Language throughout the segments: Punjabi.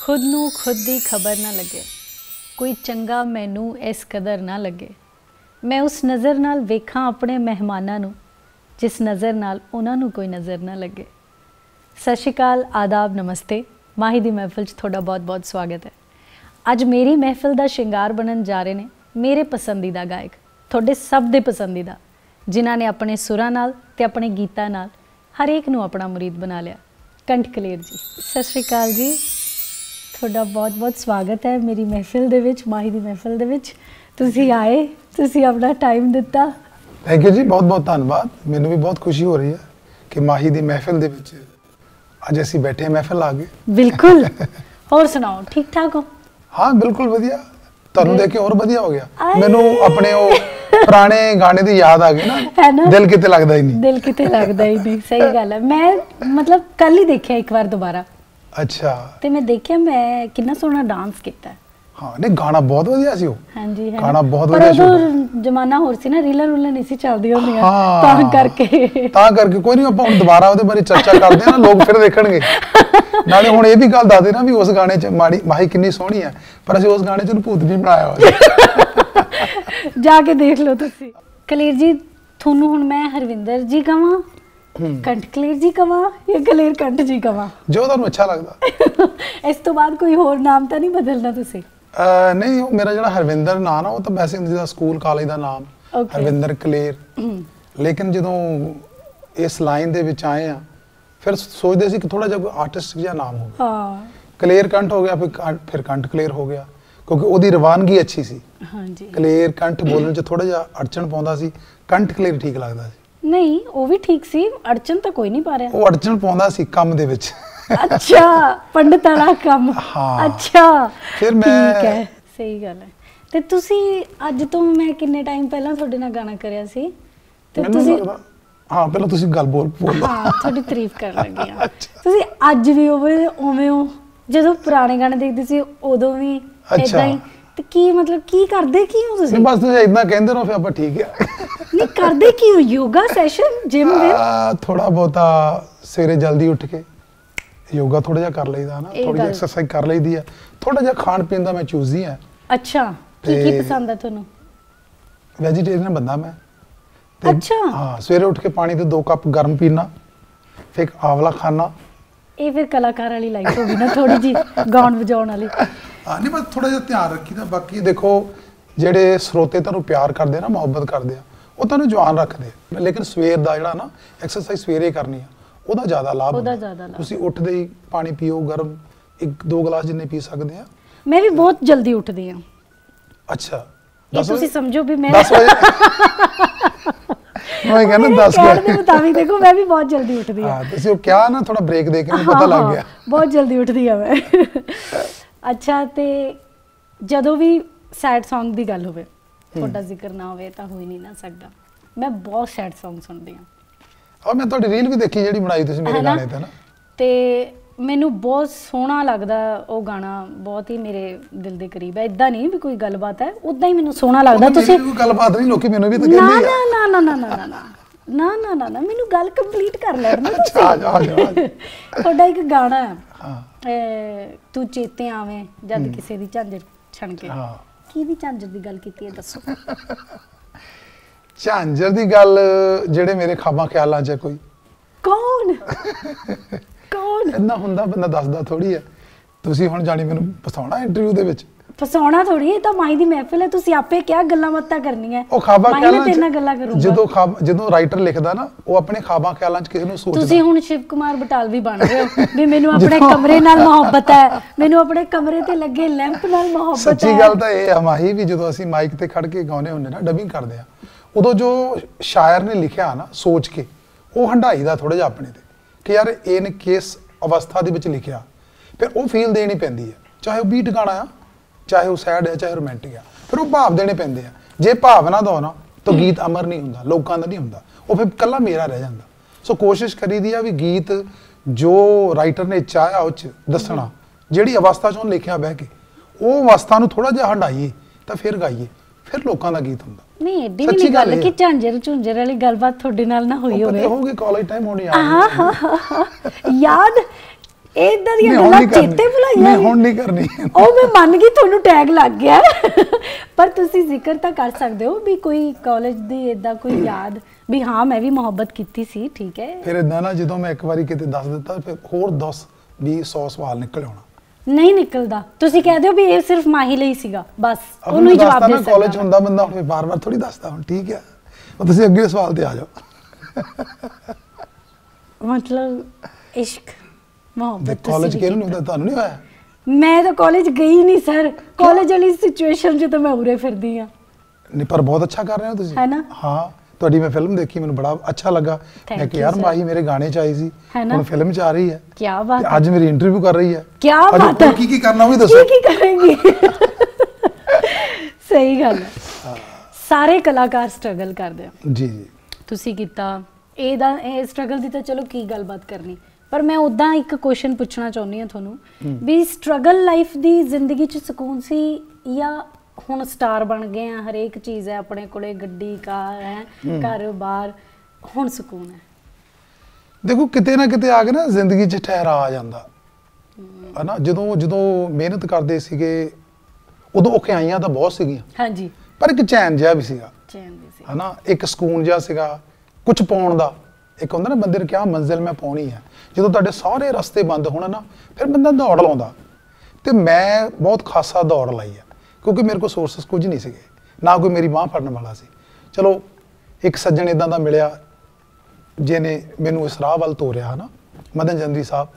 खुद नू खुद दी खबर ना लगे, कोई चंगा मैनू इस कदर ना लगे। मैं उस नज़र नाल वेखां अपने मेहमानां नू, जिस नज़र नाल उन्हां नू कोई नज़र ना लगे। सत श्री अकाल, आदाब, नमस्ते। माही दी महफिल च तुहाडा बहुत बहुत स्वागत है। अज मेरी महफिल का शिंगार बनन जा रहे ने मेरे पसंदीदा गायक, तुहाडे सब दे पसंदीदा, जिन्हां ने अपने सुरां नाल ते अपने गीतां नाल हरेक नू अपना मुरीद बना लिया। कंठ कलेर जी, सत श्री अकाल जी, तुहाडा बहुत बहुत स्वागत है मेरी महफिल दे विच, माही दी महफिल दे विच। तुसीं आए, तुसीं अपना टाइम दिता। थैंक यू जी, बहुत बहुत धन्यवाद। मैनूं भी बहुत खुशी हो रही है कि माही दी महफिल दे विच अज असीं बैठे महफिल आ गए। बिल्कुल। और सुनाओ, ठीक ठाक हो? हाँ बिल्कुल वधिया, तुहानूं देख के और वधिया हो गया। मैनूं अपने वो पुराने गाने दी याद आ गई ना, दिल किते लगदा ही नहीं। दिल किते लगदा ही नहीं, सही गल है। मैं मतलब कल ही देखिया एक बार दोबारा। अच्छा। ते मैं देखिया मैं कितना सोहना डांस कीता है। हाँ नहीं, गाना बहुत वधिया सी वो। हाँ जी, है गाना बहुत पर वधिया सी। उधर जमाना होर सी ना, रीलां रूलां नहीं सी चलदी होंदियां, हाँ, तां करके कोई नहीं, आपां हुण दोबारा ਉਹਦੇ ਬਾਰੇ चर्चा करदे हां ना, लोग फिर देखणगे। नाले हुण ਇਹ भी गल दस देना भी उस गाने च माही किन्नी सोहनी है, पर ਅਸੀਂ ਉਸ गाने ਚ ਉਹਨੂੰ ਭੂਤ ਨਹੀਂ ਬਣਾਇਆ ਹੋਇਆ। जाके देख लो तुसी। कलेर जी, ਤੁਹਾਨੂੰ ਹੁਣ ਮੈਂ ਹਰਵਿੰਦਰ ਜੀ ਕਵਾਂ, कंठ कलेर जी कवां या कलेर कंठ जी कवां, जो ਤੁਹਾਨੂੰ अच्छा लगदा। इस तो बाद कोई होर नाम ਤਾਂ ਨਹੀਂ ਬਦਲਣਾ ਤੁਸੀਂ? नहीं, मेरा जो हरविंदर नाम ना, वो तो वैसे जिदा स्कूल कॉलेज का नाम हरविंदर कलेर। लेकिन जो इस लाइन दे विच आए हैं, फिर सोचते सी कि थोड़ा जिहा कोई आर्टिस्ट जिहा नाम हो गया। कलेर कंठ हो गया, फिर कंठ कलेर हो गया, क्योंकि ਉਹਦੀ रवानगी अच्छी सी। हाँ जी। कलेर कंठ बोलण च थोड़ा जिहा अड़चन पाउंदा सी, कंठ कलेर ठीक लगदा सी। नहीं, वो भी ठीक सी, अड़चन तो कोई नहीं पा रहा। वो अड़चन पाउंदा सी काम दे विच। अच्छा, पंडित वाला काम। हाँ। अच्छा, फिर मैं ठीक है, सही गल है। ते तुसी अज तो मैं किन्ने टाइम पहला ਤੁਹਾਡੇ ਨਾਲ गाना करिया सी ते तुसी, हाँ पहला तुसी गल बोल। हाँ, थोड़ी तारीफ कर लगी हां। तुसी अज भी उवें हो ਜਦੋਂ ਪੁਰਾਣੇ ਗਾਣੇ ਦੇਖਦੇ ਸੀ ਉਦੋਂ ਵੀ ਇਦਾਂ ਹੀ? ਤੇ ਕੀ ਮਤਲਬ ਕੀ ਕਰਦੇ ਕੀ ਹੋ ਤੁਸੀਂ? ਬਸ ਤੁਸੀਂ ਇਦਾਂ ਕਹਿੰਦੇ ਰਹੋ, ਫਿਰ ਆਪਾਂ ਠੀਕ ਹੈ। ਨਹੀਂ ਕਰਦੇ ਕੀ ਹੋ? ਯੋਗਾ ਸੈਸ਼ਨ, ਜਿਮ ਦੇ? ਥੋੜਾ ਬਹੁਤਾ ਸਵੇਰੇ ਜਲਦੀ ਉੱਠ ਕੇ ਯੋਗਾ ਥੋੜਾ ਜਿਹਾ ਕਰ ਲਈਦਾ ਨਾ, ਥੋੜੀ ਜਿਹੀ ਐਕਸਰਸਾਈਜ਼ ਕਰ ਲਈਦੀ ਹੈ। ਥੋੜਾ ਜਿਹਾ ਖਾਣ ਪੀਣ ਦਾ ਮੈਂ ਚੂਜ਼ੀ ਹਾਂ। ਅੱਛਾ, ਕੀ ਪਸੰਦ ਹੈ ਤੁਹਾਨੂੰ? ਵੈਜੀਟੇਰੀਅਨ ਬੰਦਾ ਮੈਂ। ਅੱਛਾ। ਹਾਂ, ਸਵੇਰੇ ਉੱਠ ਕੇ ਪਾਣੀ ਦੇ 2 ਕੱਪ ਗਰਮ ਪੀਣਾ, ਫਿਰ ਇੱਕ ਆਵਲਾ ਖਾਣਾ। ਇਹ ਫਿਰ ਕਲਾਕਾਰ ਵਾਲੀ ਲਾਈਫ ਹੋ ਗਈ ਨਾ, ਥੋੜੀ ਜੀ ਗਾਉਣ ਵਜਾਉਣ ਵਾਲੀ। ਹਾਂ ਨਹੀਂ, ਬਸ ਥੋੜਾ ਜਿਹਾ ਧਿਆਨ ਰੱਖੀਦਾ। ਬਾਕੀ ਦੇਖੋ, ਜਿਹੜੇ ਸਰੋਤੇ ਤੁਹਾਨੂੰ ਪਿਆਰ ਕਰਦੇ ਆ ਨਾ, ਮੁਹੱਬਤ ਕਰਦੇ ਆ, ਉਹ ਤੁਹਾਨੂੰ ਜਵਾਨ ਰੱਖਦੇ ਆ। ਲੇਕਿਨ ਸਵੇਰ ਦਾ ਜਿਹੜਾ ਨਾ ਐਕਸਰਸਾਈਜ਼ ਸਵੇਰੇ ਕਰਨੀ ਆ, ਉਹਦਾ ਜ਼ਿਆਦਾ ਲਾਭ ਹੁੰਦਾ। ਤੁਸੀਂ ਉੱਠਦੇ ਹੀ ਪਾਣੀ ਪੀਓ ਗਰਮ, 1-2 ਗਲਾਸ ਜਿੰਨੇ ਪੀ ਸਕਦੇ ਆ। ਮੈਂ ਵੀ ਬਹੁਤ ਜਲਦੀ ਉੱਠਦੀ ਹਾਂ। ਅੱਛਾ, ਇਹ ਤੁਸੀਂ ਸਮਝੋ ਵੀ ਮੈਂ 10 ਵਜੇ ਮੈਂ ਕਹਿੰਦਾ 10 ਵਜੇ ਦੇ ਮੁਤਾਬਿਕ ਦੇਖੋ, ਮੈਂ ਵੀ ਬਹੁਤ ਜਲਦੀ ਉੱਠਦੀ ਹਾਂ। ਹਾਂ, ਤੁਸੀਂ ਉਹ ਕਿਹਾ ਨਾ, ਥੋੜਾ ਬ੍ਰੇਕ ਦੇ ਕੇ ਮੈਨੂੰ ਪਤਾ ਲੱਗ ਗਿਆ। ਬਹੁਤ ਜਲਦੀ ਉੱਠਦੀ ਹਾਂ ਮੈਂ। ਅੱਛਾ, ਤੇ ਜਦੋਂ ਵੀ ਸੈਡ Song ਦੀ ਗੱਲ ਹੋਵੇ, ਤੁਹਾਡਾ ਜ਼ਿਕਰ ਨਾ ਹੋਵੇ ਤਾਂ ਹੋ ਹੀ ਨਹੀਂ ਨਾ ਸਕਦਾ। ਮੈਂ ਬਹੁਤ ਸੈਡ Song ਸੁਣਦੀ ਹਾਂ। ਔਰ ਮੈਂ ਤੁਹਾਡੀ ਰੀਲ ਵੀ ਦੇਖੀ ਜਿਹੜੀ ਬਣਾਈ ਤੁਸੀਂ ਮੇਰੇ ਗਾਣੇ ਤੇ ਨਾ, ਤੇ ਮੈਨੂੰ ਬਹੁਤ ਸੋਹਣਾ ਲੱਗਦਾ ਉਹ ਗਾਣਾ, ਬਹੁਤ ਹੀ ਮੇਰੇ ਦਿਲ ਦੇ ਕਰੀਬ ਹੈ। ਇਦਾਂ ਨਹੀਂ ਵੀ ਕੋਈ ਗੱਲਬਾਤ ਹੈ, ਉਦਾਂ ਹੀ ਮੈਨੂੰ ਸੋਹਣਾ ਲੱਗਦਾ। ਤੁਸੀਂ ਕੋਈ ਗੱਲਬਾਤ ਨਹੀਂ, ਲੋਕੀ ਮੈਨੂੰ ਵੀ ਤਾਂ ਕਹਿੰਦੇ ਆ। ਨਾ ਨਾ ਨਾ ਨਾ ਨਾ ਨਾ ਨਾ ਨਾ ਨਾ, ਮੈਨੂੰ ਗੱਲ ਕੰਪਲੀਟ ਕਰ ਲੈਣ ਦਿਓ ਤੁਸੀਂ। ਆ ਜਾ। ਤੁਹਾਡਾ ਇੱਕ ਗਾਣਾ ਹੈ, ਤੂੰ ਚੇਤੇ ਆਵੇਂ ਜਦ ਕਿਸੇ ਦੀ ਝਾਂਜਰ ਛਣ ਕੇ। ਕਿਹਦੀ ਝਾਂਜਰ ਦੀ ਗੱਲ ਕੀਤੀ ਹੈ, ਦੱਸੋ? ਝਾਂਜਰ ਦੀ ਗੱਲ ਜਿਹੜੇ ਮੇਰੇ ਖਾਬਾਂ ਖਿਆਲਾਂ 'ਚ ਕੋਈ। ਕੌਣ? ਕੌਣ? ਇੰਨਾ ਹੁੰਦਾ ਬੰਦਾ ਦੱਸਦਾ ਥੋੜੀ ਹੈ। ਤੁਸੀਂ ਹੁਣ ਜਾਣੀ ਮੈਨੂੰ ਫਸਾਉਣਾ ਇੰਟਰਵਿਊ ਦੇ ਵਿੱਚ? ਫਸਾਉਣਾ ਥੋੜੀ ਹੈ, ਤਾਂ ਮਾਈ ਦੀ ਮਹਿਫਿਲ ਹੈ। ਤੁਸੀਂ ਆਪੇ ਕਿਹਾ ਗੱਲਾਂ ਬਾਤਾਂ ਕਰਨੀਆਂ। ਉਹ ਖਾਬਾਂ ਖਿਆਲਾਂ 'ਚ ਤੇਰੇ ਨਾਲ ਗੱਲਾਂ ਕਰੂੰਗਾ। ਜਦੋਂ ਰਾਈਟਰ ਲਿਖਦਾ ਨਾ, ਉਹ ਆਪਣੇ ਖਾਬਾਂ ਖਿਆਲਾਂ 'ਚ ਕਿਸੇ ਨੂੰ ਸੋਚਦਾ। ਤੁਸੀਂ ਹੁਣ ਸ਼ਿਵ ਕੁਮਾਰ ਬਟਾਲਵੀ ਬਣ ਰਹੇ ਹੋ ਵੀ ਮੈਨੂੰ ਆਪਣੇ ਕਮਰੇ ਨਾਲ ਮੁਹੱਬਤ ਹੈ, ਮੈਨੂੰ ਆਪਣੇ ਕਮਰੇ ਤੇ ਲੱਗੇ ਲੈਂਪ ਨਾਲ ਮੁਹੱਬਤ ਹੈ। ਸੱਚੀ ਗੱਲ ਤਾਂ ਇਹ ਆ ਮਾਹੀ, ਵੀ ਜਦੋਂ ਅਸੀਂ ਮਾਈਕ ਤੇ ਖੜ ਕੇ ਗਾਉਨੇ ਹੁੰਦੇ ਨਾ, ਡਬਿੰਗ ਕਰਦੇ ਆ, ਉਦੋਂ ਜੋ ਸ਼ਾਇਰ ਨੇ ਲਿਖਿਆ ਨਾ ਸੋਚ ਕੇ, ਉਹ ਹੰਡਾਈ ਦਾ ਥੋੜਾ ਜਿਹਾ ਆਪਣੇ ਤੇ ਕਿ ਯਾਰ ਇਹਨੇ ਕਿਸ ਅਵਸਥਾ ਦੇ ਵਿੱਚ ਲਿਖਿਆ, ਫਿਰ ਉਹ ਫੀਲ ਦੇਣੀ ਪੈਂਦੀ ਹੈ। ਚਾਹੇ ਉਹ ਬੀਟ ਗਾਣਾ ਆ, ਚਾਹੇ ਉਹ ਸੈਡ ਹੈ, ਚਾਹੇ ਰੋਮਾਂਟਿਕ ਆ, ਫਿਰ ਉਹ ਭਾਵ ਦੇਣੇ ਪੈਂਦੇ ਆ। ਜੇ ਭਾਵ ਨਾ ਦੋ ਨਾ, ਤਾਂ ਗੀਤ ਅਮਰ ਨਹੀਂ ਹੁੰਦਾ, ਲੋਕਾਂ ਦਾ ਨਹੀਂ ਹੁੰਦਾ, ਉਹ ਫਿਰ ਇਕੱਲਾ ਮੇਰਾ ਰਹਿ ਜਾਂਦਾ। ਸੋ ਕੋਸ਼ਿਸ਼ ਕਰੀਦੀ ਆ ਵੀ ਗੀਤ ਜੋ ਰਾਈਟਰ ਨੇ ਚਾਹਿਆ ਉਹ 'ਚ ਦੱਸਣਾ, ਜਿਹੜੀ ਅਵਸਥਾ 'ਚ ਉਹਨੇ ਲਿਖਿਆ ਬਹਿ ਕੇ, ਉਹ ਅਵਸਥਾ ਨੂੰ ਥੋੜਾ ਜਿਹਾ ਹੰਡਾਈਏ ਤਾਂ ਫਿਰ ਗਾਈਏ, ਫਿਰ ਲੋਕਾਂ ਦਾ ਗੀਤ ਹੁੰਦਾ। ਨਹੀਂ ਐਡੀ ਵੀ ਨਹੀਂ ਗੱਲ ਕਿ ਝਾਂਜਰ ਝੁੰਜਰ ਵਾਲੀ ਗੱਲਬਾਤ ਤੁਹਾਡੇ ਨਾਲ ਨਾ ਹੋਈ ਹੋਵੇ। ਹੋਗੇ ਕਾਲਜ ਟਾਈਮ ਹੋਣੀ ਯਾਦ ਇਦਾਂ ਦੀਆਂ ਨਹੀਂ, ਹੁਣ ਗੱਲਾਂ ਨਹੀਂ ਕਰਨੀ। ਚੇਤੇ ਭੁਲਾਈਆਂ ਨਹੀਂ, ਹੁਣ ਨਹੀਂ ਕਰਨੀ। ਉਹ ਮੈਂ ਮੰਨ ਗਈ ਤੁਹਾਨੂੰ ਟੈਗ ਲੱਗ ਗਿਆ ਪਰ ਤੁਸੀਂ ਜ਼ਿਕਰ ਤਾਂ ਕਰ ਸਕਦੇ ਹੋ ਵੀ ਕੋਈ ਕਾਲਜ ਦੀ ਇਦਾਂ ਕੋਈ ਯਾਦ ਵੀ ਹਾਂ ਮੈਂ ਵੀ ਮੁਹੱਬਤ ਕੀਤੀ ਸੀ, ਠੀਕ ਹੈ। ਫਿਰ ਇਦਾਂ ਨਾ ਜਦੋਂ ਮੈਂ ਇੱਕ ਵਾਰੀ ਕਿਤੇ ਦੱਸ ਦਿੱਤਾ ਫਿਰ ਹੋਰ 10 20 100 ਸਵਾਲ ਨਿਕਲ ਆਉਣਾ। ਨਹੀਂ ਨਿਕਲਦਾ, ਤੁਸੀਂ ਕਹਿ ਦਿਓ ਵੀ ਇਹ ਸਿਰਫ ਮਾਹੀ ਲਈ ਸੀਗਾ, ਬਸ ਉਹਨੂੰ ਉਹਨੂੰ ਹੀ ਜਵਾਬ ਦੱਸਦਾ ਦੇ ਨਾ, ਸਕਦਾ। ਕਾਲਜ ਹੁੰਦਾ ਬੰਦਾ ਫਿਰ ਬਾਰ-ਬਾਰ ਥੋੜੀ ਦੱਸਦਾ ਹੁਣ, ਠੀਕ ਹੈ। ਉਹ ਤੁਸੀਂ ਅੱਗੇ ਸਵਾਲ ਤੇ ਆ ਜਾਓ। ਮਤਲਬ ਇਸ਼ਕ ਮੁਹੱਬਤ ਕਾਲਜ ਕਿਹਨੂੰ ਨਹੀਂ ਹੁੰਦਾ, ਤੁਹਾਨੂੰ ਨਹੀਂ ਹੋਇਆ? ਮੈਂ ਤਾਂ ਕਾਲਜ ਗਈ ਨਹੀਂ ਸਰ, ਕਾਲਜ ਵਾਲੀ ਸਿਚੁਏਸ਼ਨ 'ਚ ਤਾਂ ਮੈਂ ਉਰੇ ਫਿਰਦੀ ਆ। ਨਹੀਂ ਪਰ ਬਹੁਤ ਅੱਛਾ ਕਰ ਰਹੇ ਹੋ ਤੁਸੀਂ। ਹੈ ਨਾ? ਹਾਂ, ਤੁਹਾਡੀ ਮੈਂ ਫਿਲਮ ਦੇਖੀ, ਮੈਨੂੰ ਬੜਾ ਅੱਛਾ ਲੱਗਾ। Thank ਮੈਂ ਕਿ you, ਯਾਰ sir. ਮਾਹੀ ਮੇਰੇ ਗਾਣੇ 'ਚ ਆਈ ਸੀ, ਹੈ ਨਾ? ਹੁਣ ਫਿਲਮ 'ਚ ਆ ਰਹੀ ਹੈ ਕੀ ਬਾਤ ਤੇ ਹੈ, ਅੱਜ ਮੇਰੀ ਇੰਟਰਵਿਊ ਕਰ ਰਹੀ ਹੈ। ਕੀ ਅੱਜ ਬਾਤ ਹੈ। ਹੋਰ ਕੀ ਕਰਨਾ ਉਹ ਵੀ ਦੱਸੋ। ਕੀ ਕਰਾਂਗੀ ਸਹੀ ਗੱਲ ਹੈ। ਸਾਰੇ ਕਲਾਕਾਰ ਸਟਰਗਲ ਕਰਦੇ ਆ, ਜੀ ਜੀ। ਤੁਸੀਂ ਕੀਤਾ ਇਹ ਸਟਰਗਲ ਦੀ ਤਾਂ ਚਲੋ ਕੀ ਗੱਲਬਾਤ ਕਰਨੀ, ਪਰ ਮੈਂ ਉਦਾਂ ਇੱਕ ਕੁਐਸਚਨ ਪੁੱਛਣਾ ਚਾਹੁੰਦੀ ਹਾਂ ਤੁਹਾਨੂੰ ਵੀ ਸਟਰਗਲ ਲਾਈਫ ਦੀ ਜ਼ਿੰਦਗੀ 'ਚ ਸਕੂਨ ਸੀ ਜਾਂ ਹੁਣ ਸਟਾਰ ਬਣ ਗਏ ਆ, ਹਰੇਕ ਚੀਜ਼ ਹੈ ਆਪਣੇ ਕੋਲੇ, ਗੱਡੀ ਕਾਰ ਹੈ, ਘਰ-ਬਾਰ, ਹੁਣ ਸਕੂਨ ਹੈ? ਦੇਖੋ ਕਿਤੇ ਨਾ ਕਿਤੇ ਆ ਕੇ ਨਾ ਜ਼ਿੰਦਗੀ 'ਚ ਠਹਿਰਾ ਆ ਜਾਂਦਾ ਹੈ ਨਾ। ਜਦੋਂ ਮਿਹਨਤ ਕਰਦੇ ਸੀਗੇ ਉਦੋਂ ਔਖਿਆਈਆਂ ਤਾਂ ਬਹੁਤ ਸੀਗੀਆਂ, ਹਾਂਜੀ, ਪਰ ਇੱਕ ਚੈਨ ਜਿਹਾ ਵੀ ਸੀਗਾ, ਚੈਨ ਦੀ ਸੀ, ਹੈ ਨਾ। ਇੱਕ ਸਕੂਨ ਜਿਹਾ ਸੀਗਾ ਕੁਝ ਪਾਉਣ ਦਾ। ਇੱਕ ਹੁੰਦਾ ਨਾ ਬੰਦੇ ਨੂੰ ਕਿਹਾ ਮੰਜ਼ਿਲ ਮੈਂ ਪਾਉਣੀ ਹੈ, ਜਦੋਂ ਤੁਹਾਡੇ ਸਾਰੇ ਰਸਤੇ ਬੰਦ ਹੋਣ ਨਾ ਫਿਰ ਬੰਦਾ ਦੌੜ ਲਾਉਂਦਾ। ਤੇ ਮੈਂ ਬਹੁਤ ਖਾਸਾ ਦੌੜ ਲਾਈ ਹੈ ਕਿਉਂਕਿ ਮੇਰੇ ਕੋਲ ਸੋਰਸਸ ਕੁਝ ਨਹੀਂ ਸੀਗੇ, ਨਾ ਕੋਈ ਮੇਰੀ ਬਾਂਹ ਫੜਨ ਵਾਲਾ ਸੀ। ਚਲੋ ਇੱਕ ਸੱਜਣ ਇਦਾਂ ਦਾ ਮਿਲਿਆ ਜਿਹਨੇ ਮੈਨੂੰ ਇਸ ਰਾਹ ਵੱਲ ਤੋਰਿਆ, ਨਾ, ਮਦਨ ਜੰਦਰੀ ਸਾਹਿਬ,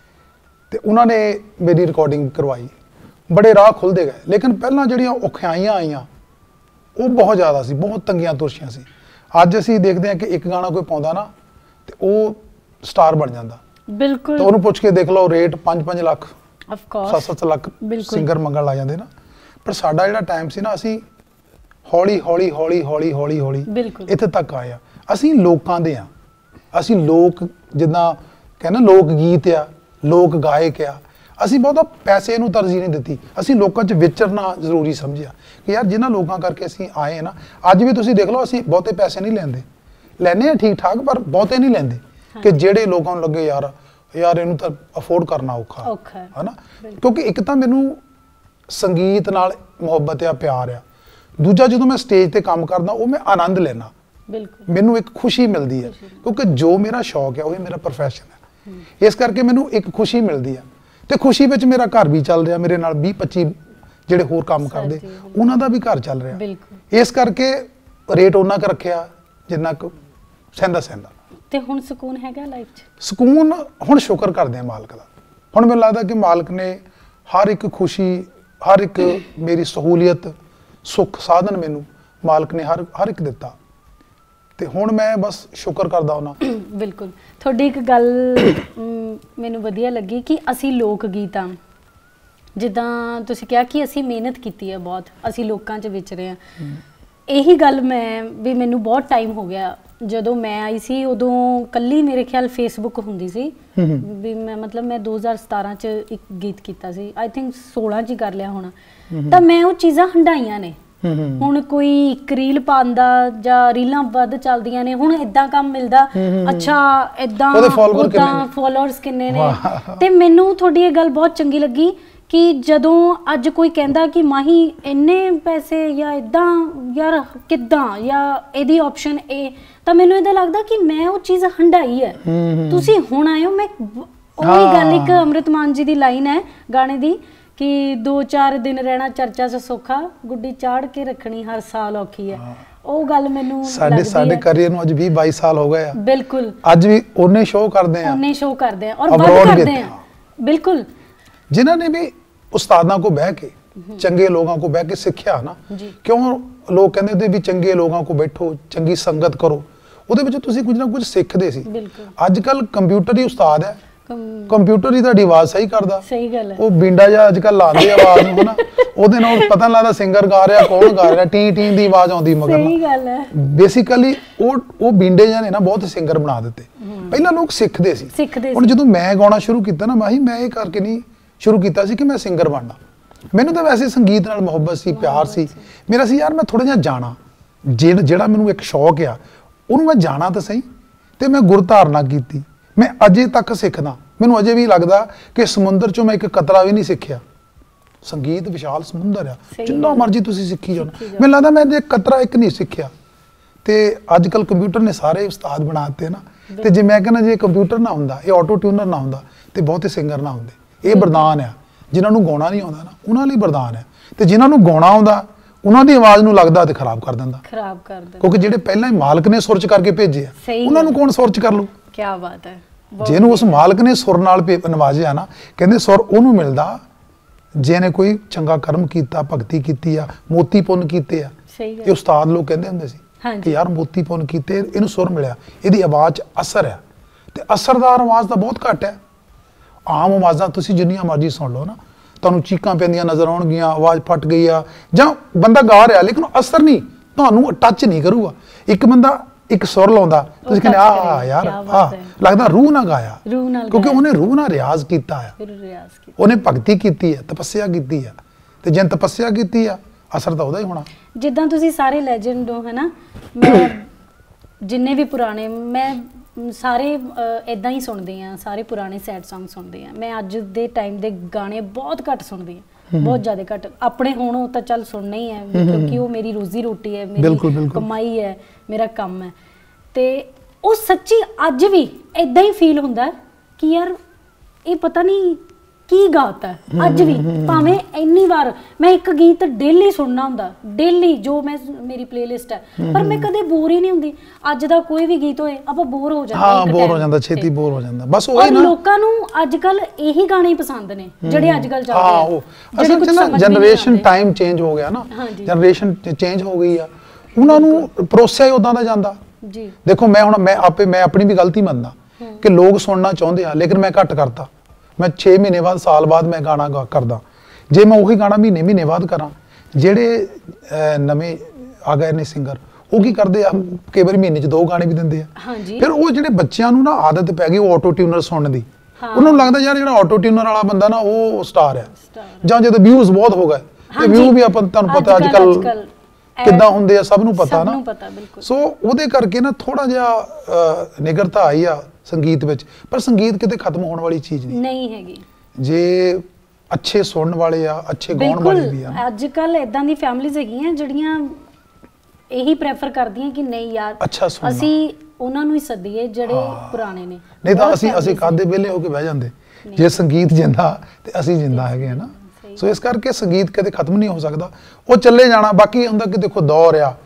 ਤੇ ਉਹਨਾਂ ਨੇ ਮੇਰੀ ਰਿਕਾਰਡਿੰਗ ਕਰਵਾਈ। ਬੜੇ ਰਾਹ ਖੁੱਲਦੇ ਗਏ, ਲੇਕਿਨ ਪਹਿਲਾਂ ਜਿਹੜੀਆਂ ਔਖਿਆਈਆਂ ਆਈਆਂ ਉਹ ਬਹੁਤ ਜ਼ਿਆਦਾ ਸੀ, ਬਹੁਤ ਤੰਗੀਆਂ ਤੁਰਸ਼ੀਆਂ ਸੀ। ਅੱਜ ਅਸੀਂ ਦੇਖਦੇ ਹਾਂ ਕਿ ਇੱਕ ਗਾਣਾ ਕੋਈ ਪਾਉਂਦਾ ਨਾ ਤੇ ਉਹ ਸਟਾਰ ਬਣ ਜਾਂਦਾ। ਬਿਲਕੁਲ। ਤਾਂ ਉਹਨੂੰ ਪੁੱਛ ਕੇ ਦੇਖ ਲਓ, rate 5-5 lakh, of course 7-7 lakh singer ਮੰਗਣ ਲੱਗ ਜਾਂਦੇ ਨਾ। ਪਰ ਸਾਡਾ ਜਿਹੜਾ ਟਾਈਮ ਸੀ ਨਾ, ਅਸੀਂ ਹੌਲੀ ਹੌਲੀ ਹੌਲੀ ਹੌਲੀ ਹੌਲੀ ਹੌਲੀ ਬਿਲਕੁਲ ਇੱਥੇ ਤੱਕ ਆਏ ਆ। ਅਸੀਂ ਲੋਕਾਂ ਦੇ ਆ, ਅਸੀਂ ਲੋਕ ਜਿੱਦਾਂ ਕਹਿੰਦੇ ਲੋਕ ਗੀਤ ਆ, ਲੋਕ ਗਾਇਕ ਆ। ਅਸੀਂ ਬਹੁਤਾ ਪੈਸੇ ਨੂੰ ਤਰਜੀਹ ਨਹੀਂ ਦਿੱਤੀ, ਅਸੀਂ ਲੋਕਾਂ 'ਚ ਵਿਚਰਨਾ ਜ਼ਰੂਰੀ ਸਮਝਿਆ ਕਿ ਯਾਰ ਜਿਨ੍ਹਾਂ ਲੋਕਾਂ ਕਰਕੇ ਅਸੀਂ ਆਏ ਨਾ। ਅੱਜ ਵੀ ਤੁਸੀਂ ਦੇਖ ਲਓ, ਅਸੀਂ ਬਹੁਤੇ ਪੈਸੇ ਨਹੀਂ ਲੈਂਦੇ ਆ ਠੀਕ ਠਾਕ, ਪਰ ਬਹੁਤੇ ਨਹੀਂ ਲੈਂਦੇ ਕਿ ਜਿਹੜੇ ਲੋਕਾਂ ਨੂੰ ਲੱਗੇ ਯਾਰ ਇਹਨੂੰ ਤਾਂ ਅਫੋਰਡ ਕਰਨਾ ਔਖਾ ਹੈ ਨਾ। ਕਿਉਂਕਿ ਇੱਕ ਤਾਂ ਮੈਨੂੰ ਸੰਗੀਤ ਨਾਲ ਮੁਹੱਬਤ ਆ, ਪਿਆਰ ਆ। ਦੂਜਾ ਜਦੋਂ ਮੈਂ ਸਟੇਜ ਤੇ ਕੰਮ ਕਰਦਾ ਉਹ ਮੈਂ ਆਨੰਦ ਲੈਣਾ, ਬਿਲਕੁਲ ਮੈਨੂੰ ਇੱਕ ਖੁਸ਼ੀ ਮਿਲਦੀ ਹੈ ਕਿਉਂਕਿ ਜੋ ਮੇਰਾ ਸ਼ੌਕ ਹੈ ਉਹ ਮੇਰਾ ਪ੍ਰੋਫੈਸ਼ਨ ਹੈ। ਇਸ ਕਰਕੇ ਮੈਨੂੰ ਇੱਕ ਖੁਸ਼ੀ ਮਿਲਦੀ ਹੈ ਤੇ ਖੁਸ਼ੀ ਵਿੱਚ ਮੇਰਾ ਘਰ ਵੀ ਚੱਲ ਰਿਹਾ, ਮੇਰੇ ਨਾਲ 20-25 ਜਿਹੜੇ ਹੋਰ ਕੰਮ ਕਰਦੇ ਉਹਨਾਂ ਦਾ ਵੀ ਘਰ ਚੱਲ ਰਿਹਾ। ਇਸ ਕਰਕੇ ਰੇਟ ਉਹਨਾਂ ਕੁ ਰੱਖਿਆ ਜਿੰਨਾ ਕੁ ਸਹਿੰਦਾ। ਤੇ ਹੁਣ ਸਕੂਨ ਹੈਗਾ ਲਾਈਫ 'ਚ? ਸਕੂਨ ਹੁਣ ਸ਼ੁਕਰ ਕਰਦੇ ਆ ਮਾਲਕ ਦਾ। ਹੁਣ ਮੈਨੂੰ ਲੱਗਦਾ ਕਿ ਮਾਲਕ ਨੇ ਹਰ ਇੱਕ ਖੁਸ਼ੀ, ਹਰ ਇੱਕ ਮੇਰੀ ਸਹੂਲੀਅਤ, ਸੁੱਖ ਸਾਧਨ ਮੈਨੂੰ ਮਾਲਕ ਨੇ ਹਰ ਇੱਕ ਦਿੱਤਾ ਤੇ ਹੁਣ ਮੈਂ ਬਸ ਸ਼ੁਕਰ ਕਰਦਾ ਉਹਨਾਂ। ਬਿਲਕੁਲ। ਤੁਹਾਡੀ ਇੱਕ ਗੱਲ ਮੈਨੂੰ ਵਧੀਆ ਲੱਗੀ ਕਿ ਅਸੀਂ ਲੋਕ ਗੀਤ ਆ, ਜਿੱਦਾਂ ਤੁਸੀਂ ਕਿਹਾ ਕਿ ਅਸੀਂ ਮਿਹਨਤ ਕੀਤੀ ਹੈ ਬਹੁਤ, ਅਸੀਂ ਲੋਕਾਂ 'ਚ ਵਿਚਰੇ ਆ। ਇਹੀ ਗੱਲ ਮੈਨੂੰ ਬਹੁਤ ਟਾਈਮ ਹੋ ਗਿਆ, ਜਦੋਂ ਮੈਂ ਆਈ ਸੀ ਉਦੋਂ ਕੱਲੀ ਮੇਰੇ ਖਿਆਲ ਫੇਸਬੁੱਕ ਹੁੰਦੀ ਸੀ ਵੀ ਮੈਂ 2017 ਚ ਇੱਕ ਗੀਤ ਕੀਤਾ ਸੀ, ਆਈ ਥਿੰਕ 16 ਚ ਹੀ ਕਰ ਲਿਆ ਹੋਣਾ। ਤਾਂ ਮੈਂ ਉਹ ਚੀਜ਼ਾਂ ਹੰਡਾਈਆਂ ਨੇ। ਹੁਣ ਕੋਈ ਇੱਕ ਰੀਲ ਪਾਉਂਦਾ ਜਾਂ ਰੀਲਾਂ ਵੱਧ ਚੱਲਦੀਆਂ ਨੇ, ਹੁਣ ਇਦਾਂ ਕੰਮ ਮਿਲਦਾ, ਅੱਛਾ ਇਦਾਂ ਫੋਲੋਅਰਸ ਕਿੰਨੇ ਨੇ। ਤੇ ਮੈਨੂੰ ਤੁਹਾਡੀ ਇਹ ਗੱਲ ਬਹੁਤ ਚੰਗੀ ਲੱਗੀ ਕਿ ਜਦੋਂ ਅੱਜ ਕੋਈ ਕਹਿੰਦਾ ਕਿ ਮਾਹੀ ਇੰਨੇ ਪੈਸੇ ਜਾਂ ਇਦਾਂ, ਯਾਰ ਕਿੱਦਾਂ, ਜਾਂ ਇਹਦੀ ਆਪਸ਼ਨ ਇਹ, ਤਾਂ ਮੈਨੂੰ ਇਹਦਾ ਲੱਗਦਾ ਕਿ ਮੈਂ ਉਹ ਚੀਜ਼ ਹੰਡਾਈ ਹੈ। ਤੁਸੀਂ ਹੁਣ ਆਏ ਹੋ, ਮੈਂ ਉਹੀ ਗੱਲ, ਇੱਕ ਅੰਮ੍ਰਿਤ ਮਾਨ ਜੀ ਦੀ ਲਾਈਨ ਹੈ ਗਾਣੇ ਦੀ ਕਿ 2-4 ਦਿਨ ਰਹਿਣਾ ਚਰਚਾ 'ਚ ਸੌਖਾ, ਗੁੱਡੀ ਚਾੜ ਕੇ ਰੱਖਣੀ ਹਰ ਸਾਲ ਔਖੀ ਹੈ। ਉਹ ਗੱਲ ਮੈਨੂੰ ਸਾਡੇ ਕਰੀਅਰ ਨੂੰ ਅੱਜ 20-22 ਸਾਲ ਹੋ ਗਏ ਆ। ਬਿਲਕੁਲ। ਅੱਜ ਵੀ ਉਹਨੇ ਸ਼ੋਅ ਕਰਦੇ ਆ ਔਰ ਵੱਧ ਕਰਦੇ ਆ। ਬਿਲਕੁਲ। ਜਿਨ੍ਹਾਂ ਨੇ ਵੀ ਉਸਤਾਦਾਂ ਕੋ ਬਹਿ ਕੇ, ਚੰਗੇ ਲੋਕਾਂ ਕੋ ਬਹਿ ਕੇ ਸਿੱਖਿਆ ਨਾ, ਕਿਉਂ ਲੋਕ ਕਹਿੰਦੇ ਹੁੰਦੇ ਵੀ ਚੰਗੇ ਲੋਕਾਂ ਕੋ ਬੈਠੋ, ਚੰਗੀ ਸੰਗਤ ਕਰੋ, ਉਹਦੇ ਵਿੱਚ ਤੁਸੀਂ ਕੁਝ ਨਾ ਕੁਝ ਸਿੱਖਦੇ ਸੀ। ਅੱਜ ਕੱਲ ਕੰਪਿਊਟਰ ਹੀ ਉਸਤਾਦ ਹੈ, ਕੰਪਿਊਟਰ ਹੀ ਤੁਹਾਡੀ ਆਵਾਜ਼ ਸਹੀ ਕਰਦਾ। ਸਹੀ ਗੱਲ ਹੈ। ਉਹ ਬਿੰਡਾ ਜਿਹਾ ਅੱਜ ਕੱਲ ਲਾਉਂਦੇ ਆਵਾਜ਼ ਨੂੰ ਹਨਾ, ਉਹਦੇ ਨਾਲ ਪਤਾ ਨਹੀਂ ਲੱਗਦਾ ਸਿੰਗਰ ਗਾ ਰਿਹਾ ਕੌਣ ਗਾ ਰਿਹਾ, ਟੀ ਦੀ ਆਵਾਜ਼ ਆਉਂਦੀ ਮਗਰ। ਸਹੀ ਗੱਲ ਹੈ। ਬੇਸਿਕਲੀ ਉਹ ਬਿੰਡੇ ਜਿਹੇ ਨੇ ਨਾ ਬਹੁਤ ਸਿੰਗਰ ਬਣਾ ਦਿੱਤੇ। ਪਹਿਲਾਂ ਲੋਕ ਸਿੱਖਦੇ ਸੀ। ਹੁਣ ਜਦੋਂ ਮੈਂ ਗਾਉਣਾ ਸ਼ੁਰੂ ਕੀਤਾ ਨਾ ਮਾਹੀ, ਮੈਂ ਇਹ ਕਰਕੇ ਨਹੀਂ ਸ਼ੁਰੂ ਕੀਤਾ ਸੀ ਕਿ ਮੈਂ ਸਿੰਗਰ ਬਣਨਾ। ਮੈਨੂੰ ਤਾਂ ਵੈਸੇ ਸੰਗੀਤ ਨਾਲ ਮੁਹੱਬਤ ਸੀ, ਪਿਆਰ ਸੀ ਮੇਰਾ ਸੀ ਯਾਰ, ਮੈਂ ਥੋੜਾ ਜਿਹਾ ਜਾਣਾ, ਜਿਹੜਾ ਮੈਨੂੰ ਇੱਕ ਸ਼ੌਕ ਆ ਉਹਨੂੰ ਮੈਂ ਜਾਣਾ ਤਾਂ ਸਹੀ। ਤੇ ਮੈਂ ਗੁਰਧਾਰਨਾ ਕੀਤੀ, ਮੈਂ ਅਜੇ ਤੱਕ ਸਿੱਖਦਾ। ਮੈਨੂੰ ਅਜੇ ਵੀ ਲੱਗਦਾ ਕਿ ਸਮੁੰਦਰ ਚੋਂ ਮੈਂ ਇੱਕ ਕਤਰਾ ਵੀ ਨਹੀਂ ਸਿੱਖਿਆ। ਸੰਗੀਤ ਵਿਸ਼ਾਲ ਸਮੁੰਦਰ ਆ, ਜਿੰਨਾ ਮਰਜ਼ੀ ਤੁਸੀਂ ਸਿੱਖੀ ਜਾਓ। ਮੈਨੂੰ ਲੱਗਦਾ ਮੈਂ ਜੇ ਕਤਰਾ ਇੱਕ ਨਹੀਂ ਸਿੱਖਿਆ। ਤੇ ਅੱਜ ਕੱਲ ਕੰਪਿਊਟਰ ਨੇ ਸਾਰੇ ਉਸਤਾਦ ਬਣਾ ਦਿੱਤੇ ਨਾ, ਤੇ ਜੇ ਮੈਂ ਕਹਿੰਦਾ ਜੇ ਕੰਪਿਊਟਰ ਨਾ ਹੁੰਦਾ, ਇਹ ਆਟੋ ਟਿਊਨਰ ਨਾ ਹੁੰਦਾ, ਤੇ ਬਹੁਤੇ ਸਿੰਗਰ ਨਾ ਹੁੰਦੇ। ਇਹ ਵਰਦਾਨ ਆ, ਜਿਨ੍ਹਾਂ ਨੂੰ ਗਾਉਣਾ ਨਹੀਂ ਆਉਂਦਾ ਨਾ ਉਹਨਾਂ ਲਈ ਵਰਦਾਨ ਆ, ਤੇ ਜਿਨ੍ਹਾਂ ਨੂੰ ਗਾਉਣਾ ਆਉਂਦਾ ਉਹਨਾਂ ਦੀ ਆਵਾਜ਼ ਨੂੰ ਲੱਗਦਾ ਤੇ ਖਰਾਬ ਕਰ ਦਿੰਦਾ। ਕਿਉਂਕਿ ਜਿਹੜੇ ਪਹਿਲਾਂ ਹੀ ਮਾਲਕ ਨੇ ਸੁਰ ਚ ਕਰਕੇ ਭੇਜੇ ਆ, ਉਹਨਾਂ ਨੂੰ ਕੌਣ ਸੁਰ ਚ ਕਰ ਲੂ? ਕੀ ਬਾਤ ਹੈ। ਜਿਹਨੂੰ ਉਸ ਮਾਲਕ ਨੇ ਸੁਰ ਨਾਲ ਨਵਾਜਿਆ ਨਾ, ਕਹਿੰਦੇ ਸੁਰ ਉਹਨੂੰ ਮਿਲਦਾ ਜਿਹਨੇ ਕੋਈ ਚੰਗਾ ਕਰਮ ਕੀਤਾ, ਭਗਤੀ ਕੀਤੀ ਆ, ਮੋਤੀ ਪੁੰਨ ਕੀਤੇ ਆ। ਇਹ ਉਸਤਾਦ ਲੋਕ ਕਹਿੰਦੇ ਹੁੰਦੇ ਸੀ ਕਿ ਯਾਰ ਮੋਤੀ ਪੁੰਨ ਕੀਤੇ, ਇਹਨੂੰ ਸੁਰ ਮਿਲਿਆ, ਇਹਦੀ ਆਵਾਜ਼ 'ਚ ਅਸਰ ਆ। ਤੇ ਅਸਰਦਾਰ ਆਵਾਜ਼ ਤਾਂ ਬਹੁਤ ਘੱਟ ਹੈ। ਆਮ ਆਵਾਜ਼ਾਂ ਤੁਸੀਂ ਜਿੰਨੀਆਂ ਮਰਜ਼ੀ ਸੁਣ ਲਓ ਨਾ, ਤੁਹਾਨੂੰ ਚੀਕਾਂ ਪੈਂਦੀਆਂ ਨਜ਼ਰ ਆਉਣਗੀਆਂ, ਆਵਾਜ਼ ਫਟ ਗਈ ਆ, ਜਾਂ ਬੰਦਾ ਗਾ ਰਿਹਾ ਲੇਕਿਨ ਅਸਰ ਨਹੀਂ, ਤੁਹਾਨੂੰ ਟੱਚ ਨਹੀਂ ਕਰੂਗਾ। ਇੱਕ ਬੰਦਾ ਇੱਕ ਸੁਰ ਲਾਉਂਦਾ, ਤੁਸੀਂ ਕਹਿੰਦੇ ਆ ਯਾਰ ਲੱਗਦਾ ਰੂਹ ਨਾਲ ਗਾਇਆ, ਕਿਉਂਕਿ ਉਹਨੇ ਰੂਹ ਨਾਲ ਰਿਆਜ਼ ਕੀਤਾ ਆ, ਉਹਨੇ ਭਗਤੀ ਕੀਤੀ ਹੈ, ਤਪੱਸਿਆ ਕੀਤੀ ਆ। ਤੇ ਜੇ ਤਪੱਸਿਆ ਕੀਤੀ ਆ, ਅਸਰ ਤਾਂ ਉਹਦਾ ਹੀ ਹੋਣਾ। ਜਿੱਦਾਂ ਤੁਸੀਂ ਸਾਰੇ ਲੈਜੈਂਡ ਹੋ, ਹੈ ਨਾ, ਮੈਂ ਜਿੰਨੇ ਵੀ ਪੁਰਾਣੇ, ਮੈਂ ਸਾਰੇ ਇਦਾਂ ਹੀ ਸੁਣਦੀ ਆ, ਸਾਰੇ ਪੁਰਾਣੇ ਸੈਡ Song ਸੁਣਦੀ ਆ। ਮੈਂ ਅੱਜ ਦੇ ਟਾਈਮ ਦੇ ਗਾਣੇ ਬਹੁਤ ਘੱਟ ਸੁਣਦੀ ਆ, ਬਹੁਤ ਜ਼ਿਆਦਾ ਘੱਟ। ਆਪਣੇ ਹੁਣ ਉਹ ਤਾਂ ਚੱਲ ਸੁਣਨਾ ਹੀ ਹੈ, ਕਿਉਂਕਿ ਉਹ ਮੇਰੀ ਰੋਜ਼ੀ ਰੋਟੀ ਹੈ, ਮੇਰੀ ਕਮਾਈ ਹੈ, ਮੇਰਾ ਕੰਮ ਹੈ। ਤੇ ਉਹ ਸੱਚੀ ਅੱਜ ਵੀ ਇਦਾਂ ਹੀ ਫੀਲ ਹੁੰਦਾ ਕਿ ਯਾਰ ਇਹ ਪਤਾ ਨਹੀਂ ਕੀ ਗਾਤਾ ਅੱਜ ਵੀ। ਭਾਵੇਂ ਇੰਨੀ ਵਾਰ ਮੈਂ ਇੱਕ ਗੀਤ ਡੇਲੀ ਸੁਣਨਾ ਹੁੰਦਾ, ਡੇਲੀ ਜੋ ਮੇਰੀ ਪਲੇਲਿਸਟ ਹੈ, ਪਰ ਮੈਂ ਕਦੇ ਬੋਰ ਹੀ ਨਹੀਂ ਹੁੰਦੀ। ਅੱਜ ਦਾ ਕੋਈ ਵੀ ਗੀਤ ਹੋਏ ਆਪਾਂ ਬੋਰ ਹੋ ਜਾਂਦੇ। ਹਾਂ, ਬੋਰ ਹੋ ਜਾਂਦਾ, ਛੇਤੀ ਬੋਰ ਹੋ ਜਾਂਦਾ। ਬਸ ਉਹ ਨਾ, ਲੋਕਾਂ ਨੂੰ ਅੱਜ ਕੱਲ ਇਹੀ ਗਾਣੇ ਹੀ ਪਸੰਦ ਨੇ ਜਿਹੜੇ ਅੱਜ ਕੱਲ ਚੱਲਦੇ ਆ। ਉਹ ਅਸਲ 'ਚ ਨਾ ਜਨਰੇਸ਼ਨ ਟਾਈਮ ਚੇਂਜ ਹੋ ਗਿਆ ਨਾ, ਜਨਰੇਸ਼ਨ ਚੇਂਜ ਹੋ ਗਈ ਆ, ਉਹਨਾਂ ਨੂੰ ਪਰੋਸਿਆ ਹੀ ਉਦਾਂ ਦਾ ਜਾਂਦਾ ਜੀ। ਦੇਖੋ ਮੈਂ ਆਪਣੀ ਵੀ ਗਲਤੀ ਮੰਨਦਾ ਕਿ ਲੋਕ ਸੁਣਨਾ ਚਾਹੁੰਦੇ ਆ, ਲੇਕਿਨ ਮੈਂ ਘੱਟ ਕਰਤਾ। ਮੈਂ 6 ਮਹੀਨੇ ਬਾਅਦ, ਸਾਲ ਬਾਅਦ ਮੈਂ ਗਾਣਾ ਕਰਦਾ। ਜੇ ਮੈਂ ਉਹੀ ਗਾਣਾ ਮਹੀਨੇ ਬਾਅਦ ਕਰਾਂ, ਜਿਹੜੇ ਨਵੇਂ ਆ ਗਏ ਨੇ ਸਿੰਗਰ, ਉਹ ਕੀ ਕਰਦੇ ਆ, ਕਈ ਵਾਰੀ ਮਹੀਨੇ 'ਚ 2 ਗਾਣੇ ਵੀ ਦਿੰਦੇ ਆ। ਫਿਰ ਉਹ ਜਿਹੜੇ ਬੱਚਿਆਂ ਨੂੰ ਨਾ ਆਦਤ ਪੈ ਗਈ ਉਹ ਆਟੋ ਟਿਊਨਰ ਸੁਣਨ ਦੀ, ਉਹਨਾਂ ਨੂੰ ਲੱਗਦਾ ਯਾਰ ਜਿਹੜਾ ਆਟੋ ਟਿਊਨਰ ਵਾਲਾ ਬੰਦਾ ਨਾ ਉਹ ਸਟਾਰ ਆ। ਜਾਂ ਜਦੋਂ ਵਿਊਜ਼ ਬਹੁਤ ਹੋ ਗਏ, ਤੇ ਵਿਊ ਵੀ ਆਪਾਂ ਤੁਹਾਨੂੰ ਪਤਾ ਅੱਜ ਕੱਲ ਕਿੱਦਾਂ ਹੁੰਦੇ ਆ, ਸਭ ਨੂੰ ਪਤਾ ਨਾ। ਸੋ ਉਹਦੇ ਕਰਕੇ ਨਾ ਥੋੜਾ ਜਿਹਾ ਨਿਗਰਤਾ ਆਈ ਆ ਸੰਗੀਤ ਵਿੱਚ। ਪਰ ਸੰਗੀਤ ਕਿਤੇ ਖਤਮ ਹੋਣ ਵਾਲੀ ਚੀਜ਼ ਨਹੀਂ ਹੈਗੀ। ਜੇ ਅੱਛੇ ਸੁਣਨ ਵਾਲੇ ਆ, ਅੱਛੇ ਗਾਉਣ ਵਾਲੇ ਵੀ ਆ। ਅੱਜ ਕੱਲ ਇਦਾਂ ਦੀ ਫੈਮਿਲੀਜ਼ ਹੈਗੀਆਂ ਜਿਹੜੀਆਂ ਇਹੀ ਪ੍ਰੈਫਰ ਕਰਦੀਆਂ ਕਿ ਨਹੀਂ ਯਾਰ ਅਸੀਂ ਉਹਨਾਂ ਨੂੰ ਹੀ ਸੱਦੀਏ ਜਿਹੜੇ ਪੁਰਾਣੇ ਨੇ। ਨਹੀਂ ਤਾਂ ਅਸੀਂ ਕਾਦੇ ਵਿਹਲੇ ਹੋ ਕੇ ਬਹਿ ਜਾਂਦੇ। ਜੇ ਸੰਗੀਤ ਜਿੰਦਾ ਤੇ ਅਸੀਂ ਜਿੰਦਾ ਹੈਗੇ ਆ ਨਾ। ਸੋ ਇਸ ਕਰਕੇ ਸੰਗੀਤ ਕਦੇ ਖਤਮ ਨਹੀਂ ਹੋ ਸਕਦਾ, ਉਹ ਚੱਲੇ ਜਾਣਾ। ਬਾਕੀ ਹੁੰਦਾ ਕਿ ਦੇਖੋ ਦੌਰ ਆ,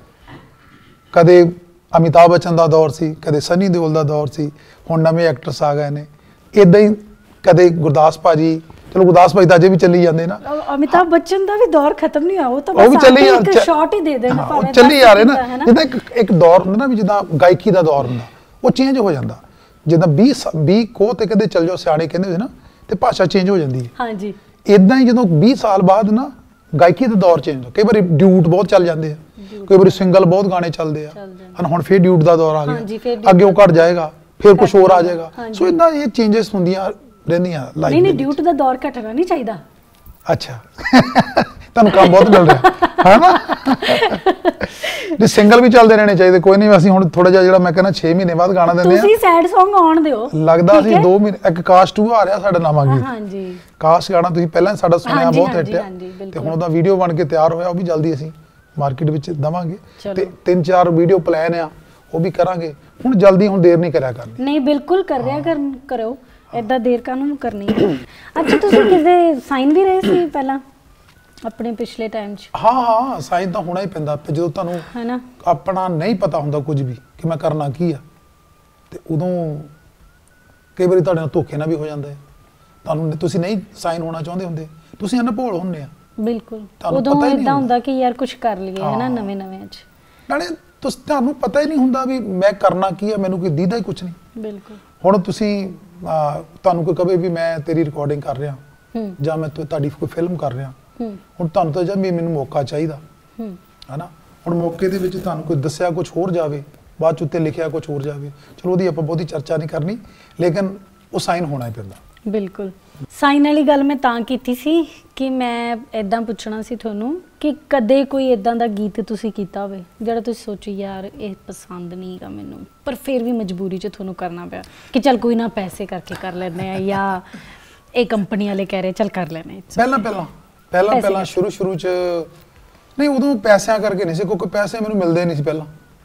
ਕਦੇ ਅਮਿਤਾਭ ਬੱਚਨ ਦਾ ਦੌਰ ਸੀ, ਕਦੇ ਸਨੀ ਦਿਓਲ ਦਾ ਦੌਰ ਸੀ, ਹੁਣ ਨਵੇਂ ਐਕਟਰਸ ਆ ਗਏ ਨੇ। ਇਦਾਂ ਹੀ ਕਦੇ ਗੁਰਦਾਸ ਭਾਜੀ, ਚਲੋ ਗੁਰਦਾਸ ਭਾਈ ਤਾਂ ਅਜੇ ਵੀ ਚੱਲੀ ਜਾਂਦੇ ਨਾ। ਅਮਿਤਾਭ ਬੱਚਨ ਦਾ ਵੀ ਦੌਰ ਖਤਮ ਨਹੀਂ ਹੋਇਆ, ਉਹ ਤਾਂ ਬਸ ਇੱਕ ਸ਼ਾਟ ਹੀ ਦੇ ਦੇਣ, ਉਹ ਚੱਲੀ ਜਾ ਰਹੇ ਨਾ। ਜਿੱਦਾਂ ਇੱਕ ਦੌਰ ਹੁੰਦਾ ਨਾ ਵੀ ਜਿੱਦਾਂ ਗਾਇਕੀ ਦਾ ਦੌਰ ਹੁੰਦਾ, ਉਹ ਚੇਂਜ ਹੋ ਜਾਂਦਾ। ਜਿੱਦਾਂ 20 ਕੋਹ ਤੇ ਕਦੇ ਚੱਲ ਜਾਓ, ਸਿਆਣੇ ਕਹਿੰਦੇ ਸੀ ਨਾ, ਤੇ ਭਾਸ਼ਾ ਚੇਂਜ ਹੋ ਜਾਂਦੀ ਹੈ। ਹਾਂਜੀ, ਇਦਾਂ ਹੀ ਜਦੋਂ 20 ਸਾਲ ਬਾਅਦ ਨਾ ਗਾਇਕੀ ਦਾ ਦੌਰ ਚੇਂਜ ਹੋ, ਕਈ ਵਾਰੀ ਡਿਊਟ ਬਹੁਤ ਚੱਲ ਜਾਂਦੇ ਆ, ਕਈ ਵਾਰੀ ਸਿੰਗਲ ਬਹੁਤ ਗਾਣੇ ਚੱਲਦੇ ਆ। ਹੁਣ ਫੇਰ ਡਿਊਟ ਦਾ ਦੌਰ ਆ ਗਿਆ, ਅੱਗੇ ਉਹ ਘਟ ਜਾਏਗਾ, ਫਿਰ ਕੁਝ ਹੋਰ ਆ ਜਾਏਗਾ। ਸੋ ਇਦਾਂ ਇਹ ਚੇਂਜਸ ਹੁੰਦੀਆਂ ਰਹਿੰਦੀਆਂ ਲਾਈਫ। ਨਹੀਂ, ਡਿਊਟ ਦਾ ਦੌਰ ਘਟਣਾ ਨਹੀਂ ਚਾਹੀਦਾ। ਅੱਛਾ, ਤੁਹਾਨੂੰ ਕੰਮ ਬਹੁਤ ਮਿਲ ਰਿਹਾ ਹੈ ਨਾ। ਜੇ ਸਿੰਗਲ ਵੀ ਚੱਲਦੇ ਰਹਿਣੇ ਚਾਹੀਦੇ, ਕੋਈ ਨਹੀਂ। ਅਸੀਂ ਹੁਣ ਥੋੜਾ ਜਿਹਾ ਜਿਹੜਾ ਮੈਂ ਕਹਿੰਦਾ 6 ਮਹੀਨੇ ਬਾਅਦ ਗਾਣਾ ਦਿੰਦੇ ਆ। ਤੁਸੀਂ ਸੈਡ Song ਆਉਣ ਦਿਓ, ਲੱਗਦਾ ਸੀ 2 ਮਹੀਨੇ। ਇੱਕ ਕਾਸ਼ 2 ਆ ਰਿਹਾ ਸਾਡਾ ਨਵਾਂ ਗੀਤ। ਹਾਂਜੀ, ਕਾਸ਼ ਗਾਣਾ ਤੁਸੀਂ ਪਹਿਲਾਂ ਸਾਡਾ ਸੁਣਿਆ, ਬਹੁਤ ਹਿੱਟ ਆ, ਤੇ ਹੁਣ ਉਹਦਾ ਵੀਡੀਓ ਬਣ ਕੇ ਤਿਆਰ ਹੋਇਆ, ਉਹ ਵੀ ਜਲਦੀ ਅਸੀਂ ਮਾਰਕੀਟ ਵਿੱਚ ਦਵਾਂਗੇ। ਤੇ 3-4 ਵੀਡੀਓ ਪਲਾਨ ਆ, ਉਹ ਵੀ ਕਰਾਂਗੇ ਹੁਣ ਜਲਦੀ। ਹੁਣ ਦੇਰ ਨਹੀਂ ਕਰਿਆ ਕਰਨੀ। ਨਹੀਂ, ਬਿਲਕੁਲ ਕਰਿਆ ਕਰੋ, ਏਦਾਂ ਦੇਰ ਕਾਹਨੂੰ ਕਰਨੀ ਹੈ। ਅੱਛਾ, ਤੁਸੀਂ ਕਿਸੇ ਸਾਈਨ ਵੀ ਰਹੇ ਸੀ ਪਹਿਲਾਂ ਆਪਣੇ ਪਿਛਲੇ ਟਾਈਮ 'ਚ? ਹਾਂ, ਸਾਈਨ ਤਾਂ ਹੋਣਾ ਹੀ ਪੈਂਦਾ ਜਦੋਂ ਤੁਹਾਨੂੰ ਆਪਣਾ ਨਹੀਂ ਪਤਾ ਹੁੰਦਾ ਕੁਝ ਵੀ ਕਿ ਮੈਂ ਕਰਨਾ ਕੀ ਆ। ਤੇ ਉਦੋਂ ਕਈ ਵਾਰੀ ਤੁਹਾਡੇ ਨਾਲ ਧੋਖੇ ਨਾਲ ਵੀ ਹੋ ਜਾਂਦਾ ਹੈ। ਤੁਸੀਂ ਨਹੀਂ ਸਾਈਨ ਹੋਣਾ ਚਾਹੁੰਦੇ ਹੁੰਦੇ, ਤੁਸੀਂ ਅਨਭੋਲ ਹੁੰਦੇ ਆ। ਬਿਲਕੁਲ, ਉਦੋਂ ਇਦਾਂ ਹੁੰਦਾ ਕਿ ਯਾਰ ਕੁਝ ਕਰ ਲਈਏ, ਹੈ ਨਾ, ਨਵੇਂ 'ਚ। ਨਾਲੇ ਤੁਹਾਨੂੰ ਪਤਾ ਹੀ ਨਹੀਂ ਹੁੰਦਾ ਵੀ ਮੈਂ ਕਰਨਾ ਕੀ ਆ, ਮੈਨੂੰ ਕੋਈ ਦੀਦਾ ਹੀ ਕੁਝ ਨਹੀਂ। ਬਿਲਕੁਲ। ਹੁਣ ਤੁਸੀਂ ਤੁਹਾਨੂੰ ਕੋਈ ਕਹੇ ਵੀ ਮੈਂ ਤੇਰੀ ਰਿਕਾਰਡਿੰਗ ਕਰ ਰਿਹਾ, ਜਾਂ ਮੈਂ ਤੁਹਾਡੀ ਕੋਈ ਫਿਲਮ ਕਰ ਰਿਹਾ, ਹੁਣ ਤੁਹਾਨੂੰ ਤਾਂ ਜਦ ਮੈਨੂੰ ਮੌਕਾ ਚਾਹੀਦਾ ਹੈ ਨਾ। ਹੁਣ ਮੌਕੇ ਦੇ ਵਿੱਚ ਤੁਹਾਨੂੰ ਕੋਈ ਦੱਸਿਆ ਕੁਝ ਹੋਰ ਜਾਵੇ, ਬਾਅਦ ਚ ਉੱਤੇ ਲਿਖਿਆ ਕੁਝ ਹੋਰ ਜਾਵੇ, ਚਲੋ ਉਹਦੀ ਆਪਾਂ ਬਹੁਤੀ ਚਰਚਾ ਨਹੀਂ ਕਰਨੀ, ਲੇਕਿਨ ਉਹ ਸਾਈਨ ਹੋਣਾ ਹੀ ਪੈਂਦਾ। ਬਿਲਕੁਲ। ਸਾਈਨ ਵਾਲੀ ਗੱਲ ਮੈਂ ਤਾਂ ਕੀਤੀ ਸੀ ਕਿ ਮੈਂ ਇਦਾਂ ਪੁੱਛਣਾ ਸੀ ਤੁਹਾਨੂੰ ਕਿ ਕਦੇ ਕੋਈ ਇਦਾਂ ਦਾ ਗੀਤ ਤੁਸੀਂ ਕੀਤਾ ਹੋਵੇ ਜਿਹੜਾ ਤੁਸੀਂ ਸੋਚੀ ਯਾਰ ਇਹ ਪਸੰਦ ਨਹੀਂਗਾ ਮੈਨੂੰ, ਪਰ ਫਿਰ ਵੀ ਮਜਬੂਰੀ 'ਚ ਤੁਹਾਨੂੰ ਕਰਨਾ ਪਿਆ ਕਿ ਚੱਲ ਕੋਈ ਨਾ ਪੈਸੇ ਕਰਕੇ ਕਰ ਲੈਂਦੇ ਆ, ਜਾਂ ਇਹ ਕੰਪਨੀ ਵਾਲੇ ਕਹਿ ਰਹੇ ਚੱਲ ਕਰ ਲੈਣੇ? ਪਹਿਲਾਂ ਸ਼ੁਰੂ 'ਚ ਨਹੀਂ, ਉਦੋਂ ਪੈਸਿਆਂ ਕਰਕੇ ਨਹੀਂ ਸੀ, ਕਿਉਂਕਿ ਪੈਸੇ ਮੈਨੂੰ ਮਿਲਦੇ ਨਹੀਂ ਸੀ ਪਹਿਲਾਂ।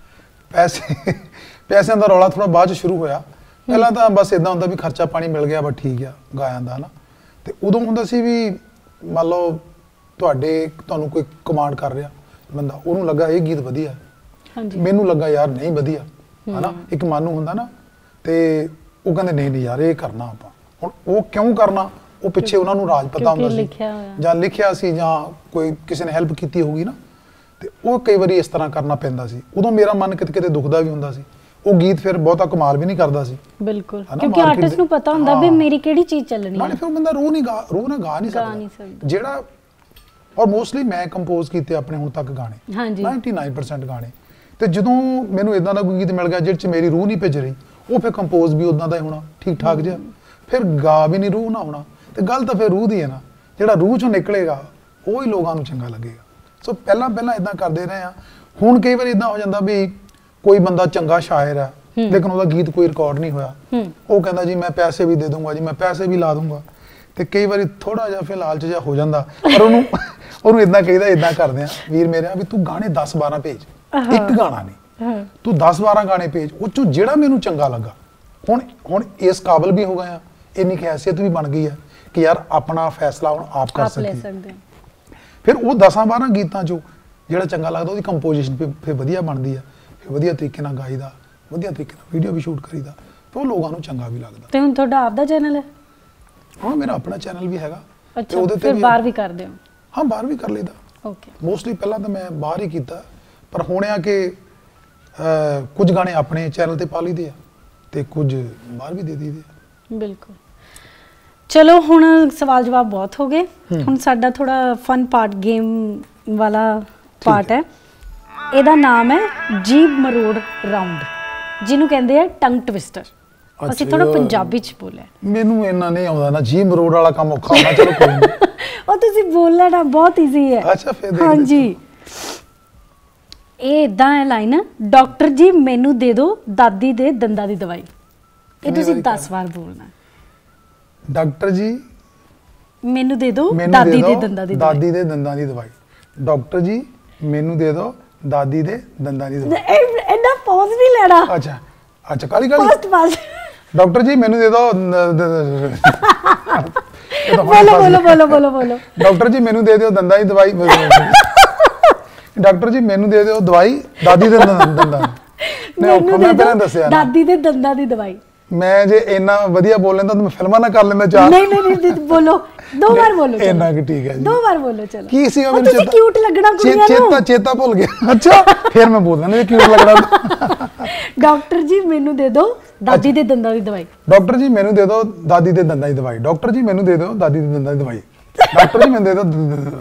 ਪੈਸਿਆਂ ਦਾ ਰੌਲਾ ਥੋੜਾ ਬਾਅਦ 'ਚ ਸ਼ੁਰੂ ਹੋਇਆ। ਪਹਿਲਾਂ ਤਾਂ ਬਸ ਇਦਾਂ ਹੁੰਦਾ ਵੀ ਖਰਚਾ ਪਾਣੀ ਮਿਲ ਗਿਆ, ਬਸ ਠੀਕ ਆ ਗਾਇਆਂ ਦਾ ਨਾ। ਤੇ ਉਦੋਂ ਹੁੰਦਾ ਸੀ ਵੀ ਮੰਨ ਲਓ ਤੁਹਾਨੂੰ ਕੋਈ ਕਮਾਂਡ ਕਰ ਰਿਹਾ ਬੰਦਾ, ਉਹਨੂੰ ਲੱਗਾ ਇਹ ਗੀਤ ਵਧੀਆ, ਮੈਨੂੰ ਲੱਗਾ ਯਾਰ ਨਹੀਂ ਵਧੀਆ, ਹਨਾ, ਇੱਕ ਮਨ ਨੂੰ ਹੁੰਦਾ ਨਾ। ਤੇ ਉਹ ਕਹਿੰਦੇ ਨਹੀਂ ਯਾਰ ਇਹ ਕਰਨਾ ਆਪਾਂ। ਹੁਣ ਉਹ ਕਿਉਂ ਕਰਨਾ, ਉਹ ਪਿੱਛੇ ਉਹਨਾਂ ਨੂੰ ਰਾਜ ਪਤਾ ਹੁੰਦਾ ਸੀ, ਜਾਂ ਲਿਖਿਆ ਸੀ, ਜਾਂ ਕੋਈ ਕਿਸੇ ਨੇ ਹੈਲਪ ਕੀਤੀ ਹੋਊਗੀ ਨਾ। ਤੇ ਉਹ ਕਈ ਵਾਰੀ ਇਸ ਤਰ੍ਹਾਂ ਕਰਨਾ ਪੈਂਦਾ ਸੀ। ਉਦੋਂ ਮੇਰਾ ਮਨ ਕਿਤੇ ਕਿਤੇ ਦੁਖਦਾ ਵੀ ਹੁੰਦਾ ਸੀ। ਉਹ ਗੀਤ ਫਿਰ ਬਹੁਤਾ ਕਮਾਲ ਵੀ ਨਹੀਂ ਕਰਦਾ ਸੀ, ਬਿਲਕੁਲ, ਕਿਉਂਕਿ ਆਰਟਿਸਟ ਨੂੰ ਪਤਾ ਹੁੰਦਾ ਵੀ ਮੇਰੀ ਕਿਹੜੀ ਚੀਜ਼ ਚੱਲਣੀ ਹੈ। ਨਾਲੇ ਫਿਰ ਉਹ ਬੰਦਾ ਰੂਹ ਨਾਲ ਗਾ ਨਹੀਂ ਸਕਦਾ ਜਿਹੜਾ। ਔਰ ਮੋਸਟਲੀ ਮੈਂ ਕੰਪੋਜ਼ ਕੀਤੇ ਆਪਣੇ ਹੁਣ ਤੱਕ ਗਾਣੇ, 99% ਗਾਣੇ। ਤੇ ਜਦੋਂ ਮੈਨੂੰ ਇਦਾਂ ਦਾ ਕੋਈ ਗੀਤ ਮਿਲ ਗਿਆ ਜਿਹਦੇ 'ਚ ਮੇਰੀ ਰੂਹ ਨਹੀਂ ਭਿੱਜ ਰਹੀ, ਉਹ ਫਿਰ ਕੰਪੋਜ਼ ਵੀ ਉਦਾਂ ਦਾ ਹੀ ਹੋਣਾ, ਠੀਕ ਠਾਕ ਜਿਹਾ। ਫਿਰ ਗਾ ਵੀ ਨਹੀਂ ਰੂਹ ਨਾ ਹੋਣਾ। ਤੇ ਗੱਲ ਤਾਂ ਫਿਰ ਰੂਹ ਦੀ ਹੈ ਨਾ, ਜਿਹੜਾ ਰੂਹ 'ਚੋਂ ਨਿਕਲੇਗਾ ਉਹ ਹੀ ਲੋਕਾਂ ਨੂੰ ਚੰਗਾ ਲੱਗੇਗਾ। ਸੋ ਪਹਿਲਾਂ ਇਦਾਂ ਕਰਦੇ ਰਹੇ ਆ। ਹੁਣ ਕਈ ਵਾਰ ਇਦਾਂ ਹੋ ਜਾਂਦਾ ਵੀ ਕੋਈ ਬੰਦਾ ਚੰਗਾ ਸ਼ਾਇਰ ਹੈ, ਲੇਕਿਨ ਉਹਦਾ ਗੀਤ ਕੋਈ ਰਿਕਾਰਡ ਨਹੀਂ ਹੋਇਆ। ਉਹ ਕਹਿੰਦਾ ਜੀ ਮੈਂ ਪੈਸੇ ਵੀ ਦੇ ਦੂੰਗਾ ਜੀ, ਮੈਂ ਪੈਸੇ ਵੀ ਲਾ ਦੂੰਗਾ। ਤੇ ਕਈ ਵਾਰੀ ਥੋੜਾ ਜਿਹਾ ਫਿਰ ਲਾਲਚ ਜਿਹਾ ਹੋ ਜਾਂਦਾ। ਪਰ ਉਹਨੂੰ ਇਦਾਂ ਕਹੀਦਾ, ਇਦਾਂ ਕਰਦੇ ਆ ਵੀਰ ਮੇਰੇ ਵੀ ਤੂੰ ਗਾਣੇ 10-12 ਭੇਜ, ਇੱਕ ਗਾਣਾ ਨਹੀਂ, ਤੂੰ 10-12 ਗਾਣੇ ਭੇਜ, ਉਹ ਚੋਂ ਜਿਹੜਾ ਮੈਨੂੰ ਚੰਗਾ ਲੱਗਾ। ਹੁਣ ਇਸ ਕਾਬਲ ਵੀ ਹੋ ਗਏ ਆ, ਇੰਨੀ ਹੈਸੀਅਤ ਵੀ ਬਣ ਗਈ ਹੈ ਕਿ ਯਾਰ ਆਪਣਾ ਫੈਸਲਾ ਹੁਣ ਆਪ ਕਰ ਸਕਦੇ। ਫਿਰ ਉਹ 10-12 ਗੀਤਾਂ 'ਚੋਂ ਜਿਹੜਾ ਚੰਗਾ ਲੱਗਦਾ ਉਹਦੀ ਕੰਪੋਜੀਸ਼ਨ ਫਿਰ ਵਧੀਆ ਬਣਦੀ ਆ, ਫਿਰ ਵਧੀਆ ਤਰੀਕੇ ਨਾਲ ਗਾਈਦਾ, ਵਧੀਆ ਤਰੀਕੇ ਨਾਲ ਵੀਡੀਓ ਵੀ ਸ਼ੂਟ ਕਰੀਦਾ, ਤੇ ਉਹ ਲੋਕਾਂ ਨੂੰ ਚੰਗਾ ਵੀ ਲੱਗਦਾ। ਤੇ ਹੁਣ ਤੁਹਾਡਾ ਆਪਦਾ ਚੈਨਲ ਹੈ? ਹਾਂ, ਮੇਰਾ ਆਪਣਾ ਚੈਨਲ ਵੀ ਹੈਗਾ। ਤੇ ਉਹਦੇ ਤੇ ਬਾਹਰ ਵੀ ਕਰਦੇ ਹੋ? ਹਾਂ, ਬਾਹਰ ਵੀ ਕਰ ਲਈਦਾ। ਓਕੇ। ਮੋਸਟਲੀ ਪਹਿਲਾਂ ਤਾਂ ਮੈਂ ਬਾਹਰ ਹੀ ਕੀਤਾ, ਪਰ ਹੁਣ ਆ ਕਿ ਕੁਝ ਗਾਣੇ ਆਪਣੇ ਚੈਨਲ ਤੇ ਪਾ ਲਈਦੇ ਆ ਤੇ ਕੁਝ ਬਾਹਰ ਵੀ ਦੇ ਦਈਦੇ ਆ। ਬਿਲਕੁਲ। ਚਲੋ ਹੁਣ ਸਵਾਲ ਜਵਾਬ ਬਹੁਤ ਹੋ ਗਏ, ਹੁਣ ਸਾਡਾ ਥੋੜਾ ਫਨ ਪਾਰਟ, ਗੇਮ ਵਾਲਾ ਪਾਰਟ ਹੈ। ਇਹਦਾ ਨਾਮ ਹੈ ਜੀਭ ਮਰੋੜ ਰਾਉਂਡ, ਜਿਹਨੂੰ ਕਹਿੰਦੇ ਆ ਟੰਗ ਟਵਿਸਟਰ। ਅਸੀਂ ਥੋੜਾ ਪੰਜਾਬੀ ਚ ਬੋਲਿਆ। ਮੈਨੂੰ ਇੰਨਾ ਨਹੀਂ ਆਉਂਦਾ ਨਾ, ਜੀਭ ਮਰੋੜ ਵਾਲਾ ਕੰਮ ਔਖਾ ਹੁੰਦਾ। ਚਲੋ ਕੋਈ ਨਹੀਂ। ਉਹ ਤੁਸੀਂ ਬੋਲਣਾ ਨਾ, ਬਹੁਤ ਈਜ਼ੀ ਹੈ। ਅੱਛਾ, ਫਿਰ ਹਾਂਜੀ, ਇਹ ਇਦਾਂ ਹੈ ਲਾਈਨ, ਡਾਕਟਰ ਜੀ ਮੈਨੂੰ ਦੇ ਦਿਓ ਦਾਦੀ ਦੇ ਦੰਦਾਂ ਦੀ ਦਵਾਈ। ਇਹ ਤੁਸੀਂ 10 ਵਾਰ ਬੋਲਣਾ। ਡਾਕਟਰ ਜੀ ਮੈਨੂੰ ਦੇ ਦਿਓ ਦਾਦੀ ਦੇ ਦੰਦਾਂ ਦੀ ਦਵਾਈ। ਦਾਦੀ ਦੇ ਦੰਦਾਂ ਦੀ ਦਵਾਈ। ਡਾਕਟਰ ਜੀ ਮੈਨੂੰ ਦੇ ਦਿਓ ਦਾਦੀ ਦੇ ਦੰਦਾਂ ਦੀ ਦਵਾਈ। ਐਡਾ ਪੌਜ਼ ਨਹੀਂ ਲੈਣਾ। ਅੱਛਾ ਕਾਲੀ ਫਸਟ ਪਾਸ। ਡਾਕਟਰ ਜੀ ਮੈਨੂੰ ਦੇ ਦਿਓ ਬੋਲੋ। ਡਾਕਟਰ ਜੀ ਮੈਨੂੰ ਦੇ ਦਿਓ ਦੰਦਾਂ ਦੀ ਦਵਾਈ। ਡਾਕਟਰ ਜੀ ਮੈਨੂੰ ਦੇ ਦਿਓ ਦਵਾਈ ਦਾਦੀ ਦੇ ਦੰਦਾਂ। ਮੈਂ ਪਹਿਲਾਂ ਦੱਸਿਆ ਦਾਦੀ ਦੇ ਦੰਦਾਂ ਦੀ ਦਵਾਈ। ਮੈਂ ਜੇ ਇੰਨਾ ਵਧੀਆ ਬੋਲ ਲੈਂਦਾ ਤਾਂ ਮੈਂ ਫਿਲਮਾਂ ਨਾ ਕਰ ਲੈਂਦਾ ਚਾਰ। ਨਹੀਂ ਬੋਲੋ, 2 ਵਾਰ ਬੋਲੋ। ਇੰਨਾ ਕਿ ਠੀਕ ਹੈ ਜੀ, 2 ਵਾਰ ਬੋਲੋ। ਚਲੋ ਕੀ ਸੀਗਾ ਮੈਨੂੰ ਚੇਤਾ, ਕਿਊਟ ਲੱਗਣਾ ਕੁੜੀਆਂ ਨੂੰ। ਚੇਤਾ ਭੁੱਲ ਗਿਆ। ਅੱਛਾ, ਫਿਰ ਮੈਂ ਬੋਲਦਾ ਨਾ ਕਿਊਟ ਲੱਗਣਾ। ਡਾਕਟਰ ਜੀ ਮੈਨੂੰ ਦੇ ਦਿਓ ਦਾਦੀ ਦੇ ਦੰਦਾਂ ਦੀ ਦਵਾਈ। ਡਾਕਟਰ ਜੀ ਮੈਨੂੰ ਦੇ ਦਿਓ ਦਾਦੀ ਦੇ ਦੰਦਾਂ ਦੀ ਦਵਾਈ। ਡਾਕਟਰ ਜੀ ਮੈਨੂੰ ਦੇ ਦਿਓ ਦਾਦੀ ਦੇ ਦੰਦਾਂ ਦੀ ਦਵਾਈ। ਡਾਕਟਰ ਜੀ ਮੈਨੂੰ ਦੇ ਦਿਓ।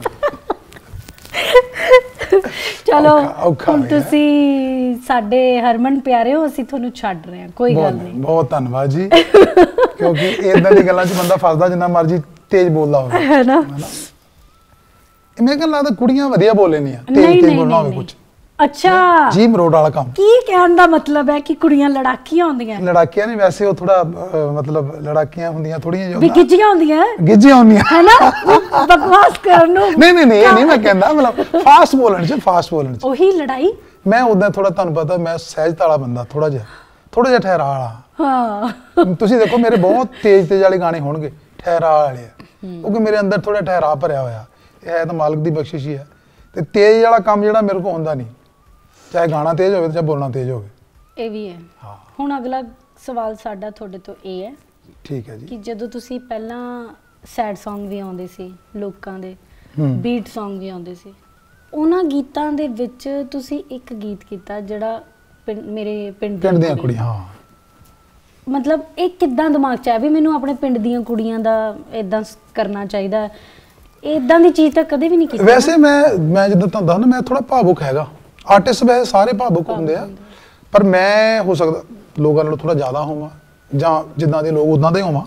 ਚਲੋ ਹੁਣ ਤੁਸੀਂ ਸਾਡੇ ਹਰਮਨ ਪਿਆਰੇ ਹੋ, ਅਸੀਂ ਤੁਹਾਨੂੰ ਛੱਡ ਰਹੇ ਹਾਂ, ਕੋਈ ਗੱਲ ਨਹੀਂ। ਬਹੁਤ ਧੰਨਵਾਦ ਜੀ, ਕਿਉਂਕਿ ਇਦਾਂ ਦੀ ਗੱਲਾਂ 'ਚ ਬੰਦਾ ਫਸਦਾ ਜਿੰਨਾ ਮਰਜ਼ੀ ਤੇਜ਼ ਬੋਲਦਾ ਹੋਵੇ, ਹੈ ਨਾ। ਮੈਂ ਕਹਿੰਦਾ ਲੱਗਦਾ ਕੁੜੀਆਂ ਵਧੀਆ ਬੋਲ ਲੈਂਦੀਆਂ, ਤੇਜ਼ ਬੋਲਣਾ ਹੋਵੇ ਕੁਝ। ਅੱਛਾ, ਜੀ ਮਰੋੜ ਵਾਲਾ ਕੰਮ। ਕੀ ਕਹਿਣ ਦਾ ਮਤਲਬ ਹੈ ਕਿ ਕੁੜੀਆਂ ਲੜਾਕੀਆਂ ਹੁੰਦੀਆਂ? ਲੜਾਕੀਆਂ ਨਹੀਂ, ਵੈਸੇ ਉਹ ਥੋੜਾ ਮਤਲਬ ਲੜਾਕੀਆਂ ਹੁੰਦੀਆਂ ਥੋੜੀਆਂ ਜਿਹੀਆਂ, ਗਿੱਜੀਆਂ ਹੁੰਦੀਆਂ, ਹੈ ਨਾ। ਬਕਵਾਸ ਕਰਨ ਨੂੰ ਨਹੀਂ ਇਹ ਨਹੀਂ ਮੈਂ ਕਹਿੰਦਾ, ਮਤਲਬ ਫਾਸਟ ਬੋਲਣ 'ਚ ਉਹੀ ਲੜਾਈ। ਮੈਂ ਉਦਾਂ ਥੋੜਾ, ਤੁਹਾਨੂੰ ਪਤਾ ਮੈਂ ਸਹਿਜ ਤਾਲਾ ਬੰਦਾ, ਥੋੜਾ ਜਿਹਾ ਠਹਿਰਾ ਵਾਲਾ। ਹਾਂ, ਤੁਸੀਂ ਦੇਖੋ ਮੇਰੇ ਬਹੁਤ ਤੇਜ਼ ਵਾਲੇ ਗਾਣੇ ਹੋਣਗੇ, ਠਹਿਰਾ ਵਾਲੇ ਆ, ਕਿਉਂਕਿ ਮੇਰੇ ਅੰਦਰ ਥੋੜਾ ਠਹਿਰਾ ਭਰਿਆ ਹੋਇਆ। ਇਹ ਹੈ ਤਾਂ ਮਾਲਕ ਦੀ ਬਖਸ਼ਿਸ਼ ਹੀ ਹੈ। ਤੇ ਤੇਜ਼ ਵਾਲਾ ਕੰਮ ਜਿਹੜਾ ਮੇਰੇ ਕੋਲ ਹੁੰਦਾ ਨਹੀਂ, ਚਾਹੇ ਗਾਣਾ ਤੇਜ਼ ਹੋਵੇ ਚਾਹੇ ਬੋਲਣਾ ਤੇਜ਼ ਹੋਵੇ। ਇਹ ਵੀ ਹੈ। ਹਾਂ, ਹੁਣ ਅਗਲਾ ਸਵਾਲ ਸਾਡਾ ਤੁਹਾਡੇ ਤੋਂ ਇਹ ਹੈ, ਠੀਕ ਹੈ ਜੀ, ਕਿ ਜਦੋਂ ਤੁਸੀਂ ਪਹਿਲਾਂ ਸੈਡ Song ਵੀ ਆਉਂਦੇ ਸੀ ਲੋਕਾਂ ਦੇ, ਬੀਟ Song ਵੀ ਆਉਂਦੇ ਸੀ, ਉਹਨਾਂ ਗੀਤਾਂ ਦੇ ਵਿੱਚ ਤੁਸੀਂ ਇੱਕ ਗੀਤ ਕੀਤਾ ਜਿਹੜਾ ਮੇਰੇ ਪਿੰਡ ਦੀਆਂ ਕੁੜੀਆਂ। ਹਾਂ, ਮਤਲਬ ਇਹ ਕਿੱਦਾਂ ਦਿਮਾਗ 'ਚ ਆਇਆ ਵੀ ਮੈਨੂੰ ਆਪਣੇ ਪਿੰਡ ਦੀਆਂ ਕੁੜੀਆਂ ਦਾ ਇਦਾਂ ਕਰਨਾ ਚਾਹੀਦਾ? ਇਦਾਂ ਦੀ ਚੀਜ਼ ਤਾਂ ਕਦੇ ਵੀ ਨਹੀਂ ਕੀਤੀ। ਵੈਸੇ ਮੈਂ ਜਿੱਦਾਂ ਤੁਹਾਨੂੰ ਦੱਸਦਾ, ਮੈਂ ਥੋੜਾ ਭਾਵੁਕ ਹੈਗਾ। ਆਰਟਿਸਟ ਵੈਸੇ ਸਾਰੇ ਭਾਵੁਕ ਹੁੰਦੇ ਆ, ਪਰ ਮੈਂ ਹੋ ਸਕਦਾ ਲੋਕਾਂ ਨਾਲੋਂ ਥੋੜਾ ਜ਼ਿਆਦਾ ਹੋਵਾਂ, ਜਾਂ ਜਿੱਦਾਂ ਦੇ ਲੋਕ ਉਦਾਂ ਦੇ ਹੋਵਾਂ,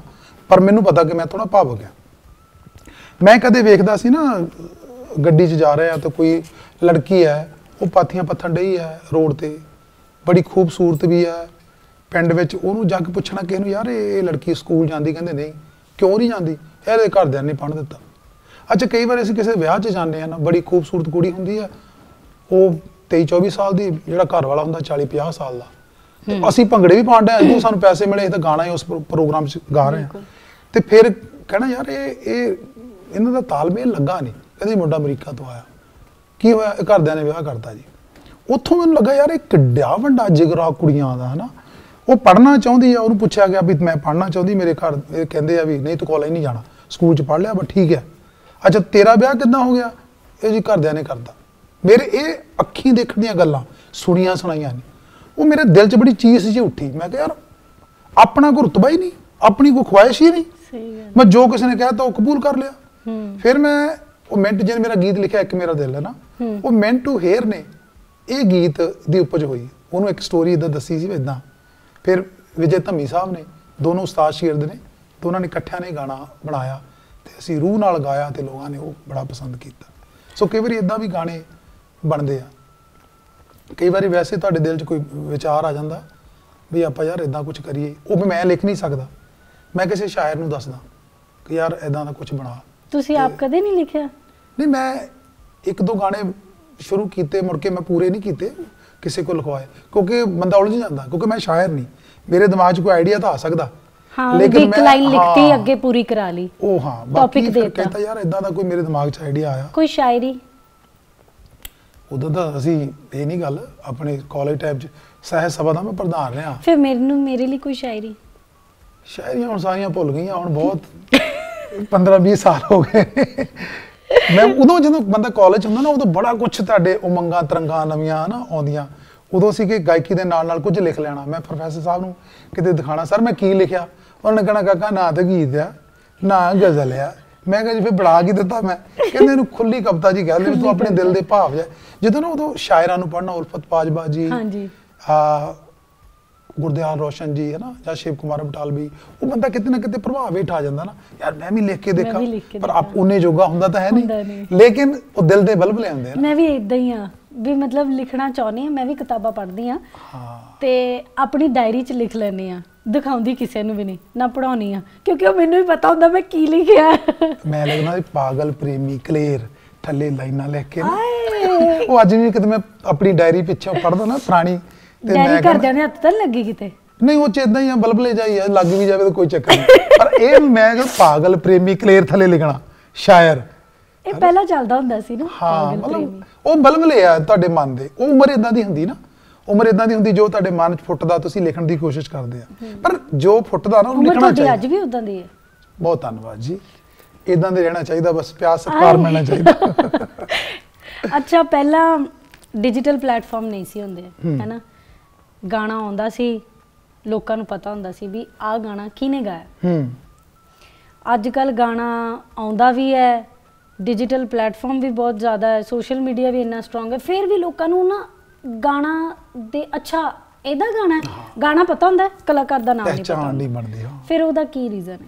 ਪਰ ਮੈਨੂੰ ਪਤਾ ਕਿ ਮੈਂ ਥੋੜਾ ਭਾਵੁਕ ਆ। ਮੈਂ ਕਦੇ ਵੇਖਦਾ ਸੀ ਨਾ ਗੱਡੀ 'ਚ ਜਾ ਰਿਹਾ ਤਾਂ ਕੋਈ ਲੜਕੀ ਹੈ ਉਹ ਪਾਥੀਆਂ ਪੱਥਣ ਡਈ ਹੈ ਰੋਡ ਤੇ, ਬੜੀ ਖੂਬਸੂਰਤ ਵੀ ਹੈ। ਪਿੰਡ ਵਿੱਚ ਉਹਨੂੰ ਜਾ ਕੇ ਪੁੱਛਣਾ ਕਿਸੇ ਨੂੰ, ਯਾਰ ਇਹ ਲੜਕੀ ਸਕੂਲ ਜਾਂਦੀ? ਕਹਿੰਦੇ ਨਹੀਂ। ਕਿਉਂ ਨਹੀਂ ਜਾਂਦੀ? ਇਹਦੇ ਘਰਦਿਆਂ ਨੇ ਪੜ੍ਹਨ ਦਿੱਤਾ। ਅੱਛਾ, ਕਈ ਵਾਰ ਅਸੀਂ ਕਿਸੇ ਵਿਆਹ 'ਚ ਜਾਂਦੇ ਹਾਂ ਨਾ, ਬੜੀ ਖੂਬਸੂਰਤ ਕੁੜੀ ਹੁੰਦੀ ਹੈ, ਉਹ 23-24 ਸਾਲ ਦੀ, ਜਿਹੜਾ ਘਰ ਵਾਲਾ ਹੁੰਦਾ 40-50 ਸਾਲ ਦਾ, ਤੇ ਅਸੀਂ ਭੰਗੜੇ ਵੀ ਪਾਉਂਦੇ ਹਾਂ, ਜਦੋਂ ਸਾਨੂੰ ਪੈਸੇ ਮਿਲੇ ਤਾਂ ਗਾਣਾ ਹੀ ਉਸ ਪ੍ਰੋਗਰਾਮ 'ਚ ਗਾ ਰਹੇ ਹਾਂ, ਤੇ ਫਿਰ ਕਹਿਣਾ ਯਾਰ ਇਹ ਇਹਨਾਂ ਦਾ ਤਾਲਮੇਲ ਲੱਗਾ ਨਹੀਂ। ਕਹਿੰਦੇ ਮੁੰਡਾ ਅਮਰੀਕਾ ਤੋਂ ਆਇਆ, ਕੀ ਹੋਇਆ? ਘਰਦਿਆਂ ਨੇ ਵਿਆਹ ਕਰਤਾ ਜੀ। ਉੱਥੋਂ ਮੈਨੂੰ ਲੱਗਾ ਯਾਰ ਇਹ ਕਿੱਡਾ ਵੱਡਾ ਜਿਗਰਾ ਕੁੜੀਆਂ ਦਾ, ਹਨਾ। ਉਹ ਪੜ੍ਹਨਾ ਚਾਹੁੰਦੀ ਆ, ਉਹਨੂੰ ਪੁੱਛਿਆ ਗਿਆ ਵੀ ਮੈਂ ਪੜ੍ਹਨਾ ਚਾਹੁੰਦੀ, ਮੇਰੇ ਘਰ ਇਹ ਕਹਿੰਦੇ ਆ ਵੀ ਨਹੀਂ ਤੂੰ ਕਾਲਜ ਨਹੀਂ ਜਾਣਾ, ਸਕੂਲ 'ਚ ਪੜ੍ਹ ਲਿਆ, ਬਸ ਠੀਕ ਹੈ। ਅੱਛਾ, ਤੇਰਾ ਵਿਆਹ ਕਿੱਦਾਂ ਹੋ ਗਿਆ? ਇਹ ਜੀ ਘਰਦਿਆਂ ਨੇ ਕਰਤਾ। ਮੇਰੇ ਇਹ ਅੱਖੀਂ ਦੇਖਣ ਦੀਆਂ ਗੱਲਾਂ ਸੁਣੀਆਂ ਸੁਣਾਈਆਂ ਨੇ, ਉਹ ਮੇਰੇ ਦਿਲ 'ਚ ਬੜੀ ਚੀਜ਼ ਜਿਹੀ ਉੱਠੀ। ਮੈਂ ਕਿਹਾ ਯਾਰ ਆਪਣਾ ਕੋਈ ਰੁਤਬਾ ਹੀ ਨਹੀਂ, ਆਪਣੀ ਕੋਈ ਖੁਆਇਸ਼ ਹੀ ਨਹੀਂ। ਮੈਂ ਜੋ ਕਿਸੇ ਨੇ ਕਹਿਤਾ ਉਹ ਕਬੂਲ ਕਰ ਲਿਆ। ਫਿਰ ਮੈਂ ਉਹ ਮਿੰਟ, ਜਿਹਨੇ ਮੇਰਾ ਗੀਤ ਲਿਖਿਆ ਇੱਕ ਮੇਰਾ ਦਿਲ ਹੈ ਨਾ, ਉਹ ਮਿੰਟ ਟੂ ਹੇਅਰ ਨੇ ਇਹ ਗੀਤ ਦੀ ਉਪਜ ਹੋਈ। ਉਹਨੂੰ ਇੱਕ ਸਟੋਰੀ ਇੱਦਾਂ ਦੱਸੀ ਸੀ ਇੱਦਾਂ। ਫਿਰ ਵਿਜੇ ਧੰਮੀ ਸਾਹਿਬ ਨੇ, ਦੋਨੋਂ ਉਸਤਾਦ ਸ਼ਾਗਿਰਦ ਨੇ, ਦੋਨਾਂ ਨੇ ਇਕੱਠਿਆਂ ਨੇ ਗਾਣਾ ਬਣਾਇਆ ਤੇ ਅਸੀਂ ਰੂਹ ਨਾਲ ਗਾਇਆ ਤੇ ਲੋਕਾਂ ਨੇ ਉਹ ਬੜਾ ਪਸੰਦ ਕੀਤਾ। ਸੋ ਕਈ ਵਾਰੀ ਇੱਦਾਂ ਵੀ ਗਾਣੇ ਬਣਦੇ ਆ। ਕਈ ਵਾਰੀ ਵੈਸੇ ਤੁਹਾਡੇ ਦਿਲ 'ਚ ਕੋਈ ਵਿਚਾਰ ਆ ਜਾਂਦਾ ਵੀ ਆਪਾਂ ਯਾਰ ਇੱਦਾਂ ਕੁਝ ਕਰੀਏ, ਉਹ ਵੀ ਮੈਂ ਲਿਖ ਨਹੀਂ ਸਕਦਾ, ਮੈਂ ਕਿਸੇ ਸ਼ਾਇਰ ਨੂੰ ਦੱਸਦਾ ਕਿ ਯਾਰ ਇੱਦਾਂ ਦਾ ਕੁਝ ਬਣਾ। ਤੁਸੀਂ ਆਪ ਕਦੇ ਨਹੀਂ ਲਿਖਿਆ? ਨਹੀਂ, ਮੈਂ ਇੱਕ ਦੋ ਗਾਣੇ ਸ਼ੁਰੂ ਕੀਤੇ, ਮੁੜ ਕੇ ਮੈਂ ਪੂਰੇ ਨਹੀਂ ਕੀਤੇ, ਕਿਸੇ ਕੋਲ ਲਿਖਵਾਏ, ਕਿਉਂਕਿ ਬੰਦਾ ਉਲਝ ਜਾਂਦਾ, ਕਿਉਂਕਿ ਮੈਂ ਸ਼ਾਇਰ ਨਹੀਂ। ਮੇਰੇ ਦਿਮਾਗ 'ਚ ਕੋਈ ਆਈਡੀਆ ਤਾਂ ਆ ਸਕਦਾ, ਲੇਕਿਨ ਇੱਕ ਲਾਈਨ ਲਿਖਤੀ ਅੱਗੇ ਪੂਰੀ ਕਰਾ ਲਈ, ਉਹ ਹਾਂ ਬਾਕੀ ਫਿਰ ਕਹਿੰਦਾ ਯਾਰ ਇਦਾਂ ਦਾ ਕੋਈ ਮੇਰੇ ਦਿਮਾਗ 'ਚ ਆਈਡੀਆ ਆਇਆ। ਕੋਈ ਸ਼ਾਇਰੀ? ਉਦੋਂ ਤਾਂ ਅਸੀਂ ਇਹ ਨਹੀਂ ਗੱਲ, ਆਪਣੇ ਕਾਲਜ ਟਾਈਮ 'ਚ ਸਾਹਿਤ ਸਭਾ ਦਾ ਮੈਂ ਪ੍ਰਧਾਨ ਰਿਹਾ। ਫਿਰ ਮੇਰੇ ਲਈ ਕੋਈ ਸ਼ਾਇਰੀ? ਸ਼ਾਇਰੀਆਂ ਹੁਣ ਸਾਰੀਆਂ ਭੁੱਲ ਗਈਆਂ, ਹੁਣ ਬਹੁਤ 15-20 ਸਾਲ ਹੋ ਗਏ। ਮੈਂ ਉਦੋਂ ਜਦੋਂ ਬੰਦਾ ਕਾਲਜ ਹੁੰਦਾ ਨਾ, ਉਦੋਂ ਬੜਾ ਕੁਛ ਤੁਹਾਡੇ ਉਮੰਗਾਂ ਤਰੰਗਾਂ ਨਵੀਆਂ ਨਾ ਆਉਂਦੀਆਂ। ਉਦੋਂ ਸੀ ਕਿ ਗਾਇਕੀ ਦੇ ਨਾਲ ਨਾਲ ਕੁਝ ਲਿਖ ਲੈਣਾ। ਮੈਂ ਪ੍ਰੋਫੈਸਰ ਸਾਹਿਬ ਨੂੰ ਕਿਤੇ ਦਿਖਾਣਾ, ਸਰ ਮੈਂ ਕੀ ਲਿਖਿਆ? ਉਹਨਾਂ ਨੇ ਕਹਿਣਾ ਕਾਕਾ ਨਾ ਤਾਂ ਗੀਤ ਆ ਨਾ ਗਜ਼ਲ ਆ। ਮੈਂ ਕਿਹਾ ਜੀ ਫਿਰ ਬਣਾ ਕੀ ਦਿੱਤਾ ਮੈਂ? ਕਹਿੰਦੇ ਇਹਨੂੰ ਖੁੱਲੀ ਕਵਿਤਾ ਜੀ ਕਹਿ ਲੈ, ਤੂੰ ਆਪਣੇ ਦਿਲ ਦੇ ਭਾਵ ਜਾ। ਜਦੋਂ ਨਾ ਉਦੋਂ ਸ਼ਾਇਰਾਂ ਨੂੰ ਪੜ੍ਹਨਾ, ਉਲਫਤ ਪਾਜਬਾ ਜੀ, ਗੁਰਦਿਆਲ ਰੋਸ਼ਨ ਜੀ, ਹੈ ਨਾ, ਜਾਂ ਸ਼ਿਵ ਕੁਮਾਰ ਬਟਾਲਵੀ, ਉਹ ਬੰਦਾ ਕਿਤੇ ਨਾ ਕਿਤੇ ਪ੍ਰਭਾਵ ਹੇਠ ਆ ਜਾਂਦਾ ਨਾ, ਯਾਰ ਮੈਂ ਵੀ ਲਿਖ ਕੇ ਦੇਖਾਂ। ਪਰ ਆਪ ਉਹਨੇ ਜੋਗਾ ਹੁੰਦਾ ਤਾਂ ਹੈ ਨਹੀਂ, ਲੇਕਿਨ ਉਹ ਦਿਲ ਦੇ ਬਲਬਲੇ ਹੁੰਦੇ ਆ। ਮੈਂ ਵੀ ਇਦਾਂ ਹੀ ਆ ਵੀ ਮਤਲਬ ਲਿਖਣਾ ਚਾਹੁੰਦੀ ਆ, ਮੈਂ ਵੀ ਕਿਤਾਬਾਂ ਪੜ੍ਹਦੀ ਆ ਤੇ ਆਪਣੀ ਡਾਇਰੀ 'ਚ ਲਿਖ ਲੈਂਦੀ ਆ, ਦਿਖਾਉਂਦੀ ਕਿਸੇ ਨੂੰ ਵੀ ਨਹੀਂ, ਨਾ ਪੜਾਉਣੀ ਆ, ਕਿਉਂਕਿ ਉਹ ਮੈਨੂੰ ਵੀ ਪਤਾ ਹੁੰਦਾ ਮੈਂ ਕੀ ਲਿਖਿਆ। ਮੈਂ ਲੱਗਦਾ ਪਾਗਲ ਪ੍ਰੇਮੀ ਕਲੇਰ ਥੱਲੇ ਲਾਈਨਾਂ ਲਿਖ ਕੇ ਨਾ, ਉਹ ਅੱਜ ਵੀ ਕਿਤੇ ਮੈਂ ਆਪਣੀ ਡਾਇਰੀ ਪਿੱਛੇ ਪੜ੍ਹਦਾ ਨਾ ਪੁਰਾਣੀ, ਤੇ ਮੈਂ ਘਰਦਿਆਂ ਦੇ ਹੱਥ ਤਾਂ ਲੱਗੀ ਕਿਤੇ ਨਹੀਂ, ਉਹ ਚ ਇਦਾਂ ਹੀ ਆ, ਬਲਬਲੇ ਜਾਈ ਆ, ਲੱਗ ਵੀ ਜਾਵੇ ਤਾਂ ਕੋਈ ਚੱਕਰ ਨਹੀਂ। ਪਰ ਇਹ ਮੈਂ ਕਿਹਾ ਪਾਗਲ ਪ੍ਰੇਮੀ ਕਲੇਰ ਥੱਲੇ ਲਿਖਣਾ, ਸ਼ਾਇਰ ਇਹ ਪਹਿਲਾਂ ਚੱਲਦਾ ਹੁੰਦਾ ਸੀ ਨਾ। ਹਾਂ, ਮਤਲਬ ਉਹ ਬਲਬਲੇ ਆ ਤੁਹਾਡੇ ਮਨ ਦੇ, ਉਹ ਉਮਰ ਇਦਾਂ ਦੀ ਹੁੰਦੀ ਨਾ, ਉਮਰ ਇਦਾਂ ਦੀ ਹੁੰਦੀ ਜੋ ਤੁਹਾਡੇ ਮਨ 'ਚ ਫੁੱਟਦਾ ਤੁਸੀਂ ਲਿਖਣ ਦੀ ਕੋਸ਼ਿਸ਼ ਕਰਦੇ ਆ, ਪਰ ਜੋ ਫੁੱਟਦਾ ਨਾ ਉਹਨੂੰ ਲਿਖਣਾ ਚਾਹੀਦਾ। ਅੱਜ ਵੀ ਉਦਾਂ ਦੀ ਹੈ। ਬਹੁਤ ਧੰਨਵਾਦ ਜੀ, ਇਦਾਂ ਦੇ ਰਹਿਣਾ ਚਾਹੀਦਾ, ਬਸ ਪਿਆਰ ਸਤਿਕਾਰ ਮਿਲਣਾ ਚਾਹੀਦਾ। ਅੱਛਾ, ਪਹਿਲਾਂ ਡਿਜੀਟਲ ਪਲੇਟਫਾਰਮ ਨਹੀਂ ਸੀ ਹੁੰਦੇ, ਹੈਨਾ, ਗਾਣਾ ਆਉਂਦਾ ਸੀ, ਲੋਕਾਂ ਨੂੰ ਪਤਾ ਹੁੰਦਾ ਸੀ ਵੀ ਆਹ ਗਾਣਾ ਕਿਹਨੇ ਗਾਇਆ। ਅੱਜ ਕੱਲ ਗਾਣਾ ਆਉਂਦਾ ਵੀ ਹੈ, ਡਿਜੀਟਲ ਪਲੇਟਫਾਰਮ ਵੀ ਬਹੁਤ ਜ਼ਿਆਦਾ ਹੈ, ਸੋਸ਼ਲ ਮੀਡੀਆ ਵੀ ਇੰਨਾ ਸਟਰੋਂਗ ਹੈ, ਫਿਰ ਵੀ ਲੋਕਾਂ ਨੂੰ ਨਾ ਗਾਣਾ ਦੇ ਅੱਛਾ ਇਹਦਾ ਗਾਣਾ ਹੈ, ਗਾਣਾ ਪਤਾ ਹੁੰਦਾ, ਕਲਾਕਾਰ ਦਾ ਨਾਮ ਨਹੀਂ ਪਤਾ, ਫਿਰ ਉਹਦਾ ਕੀ ਰੀਜ਼ਨ ਹੈ?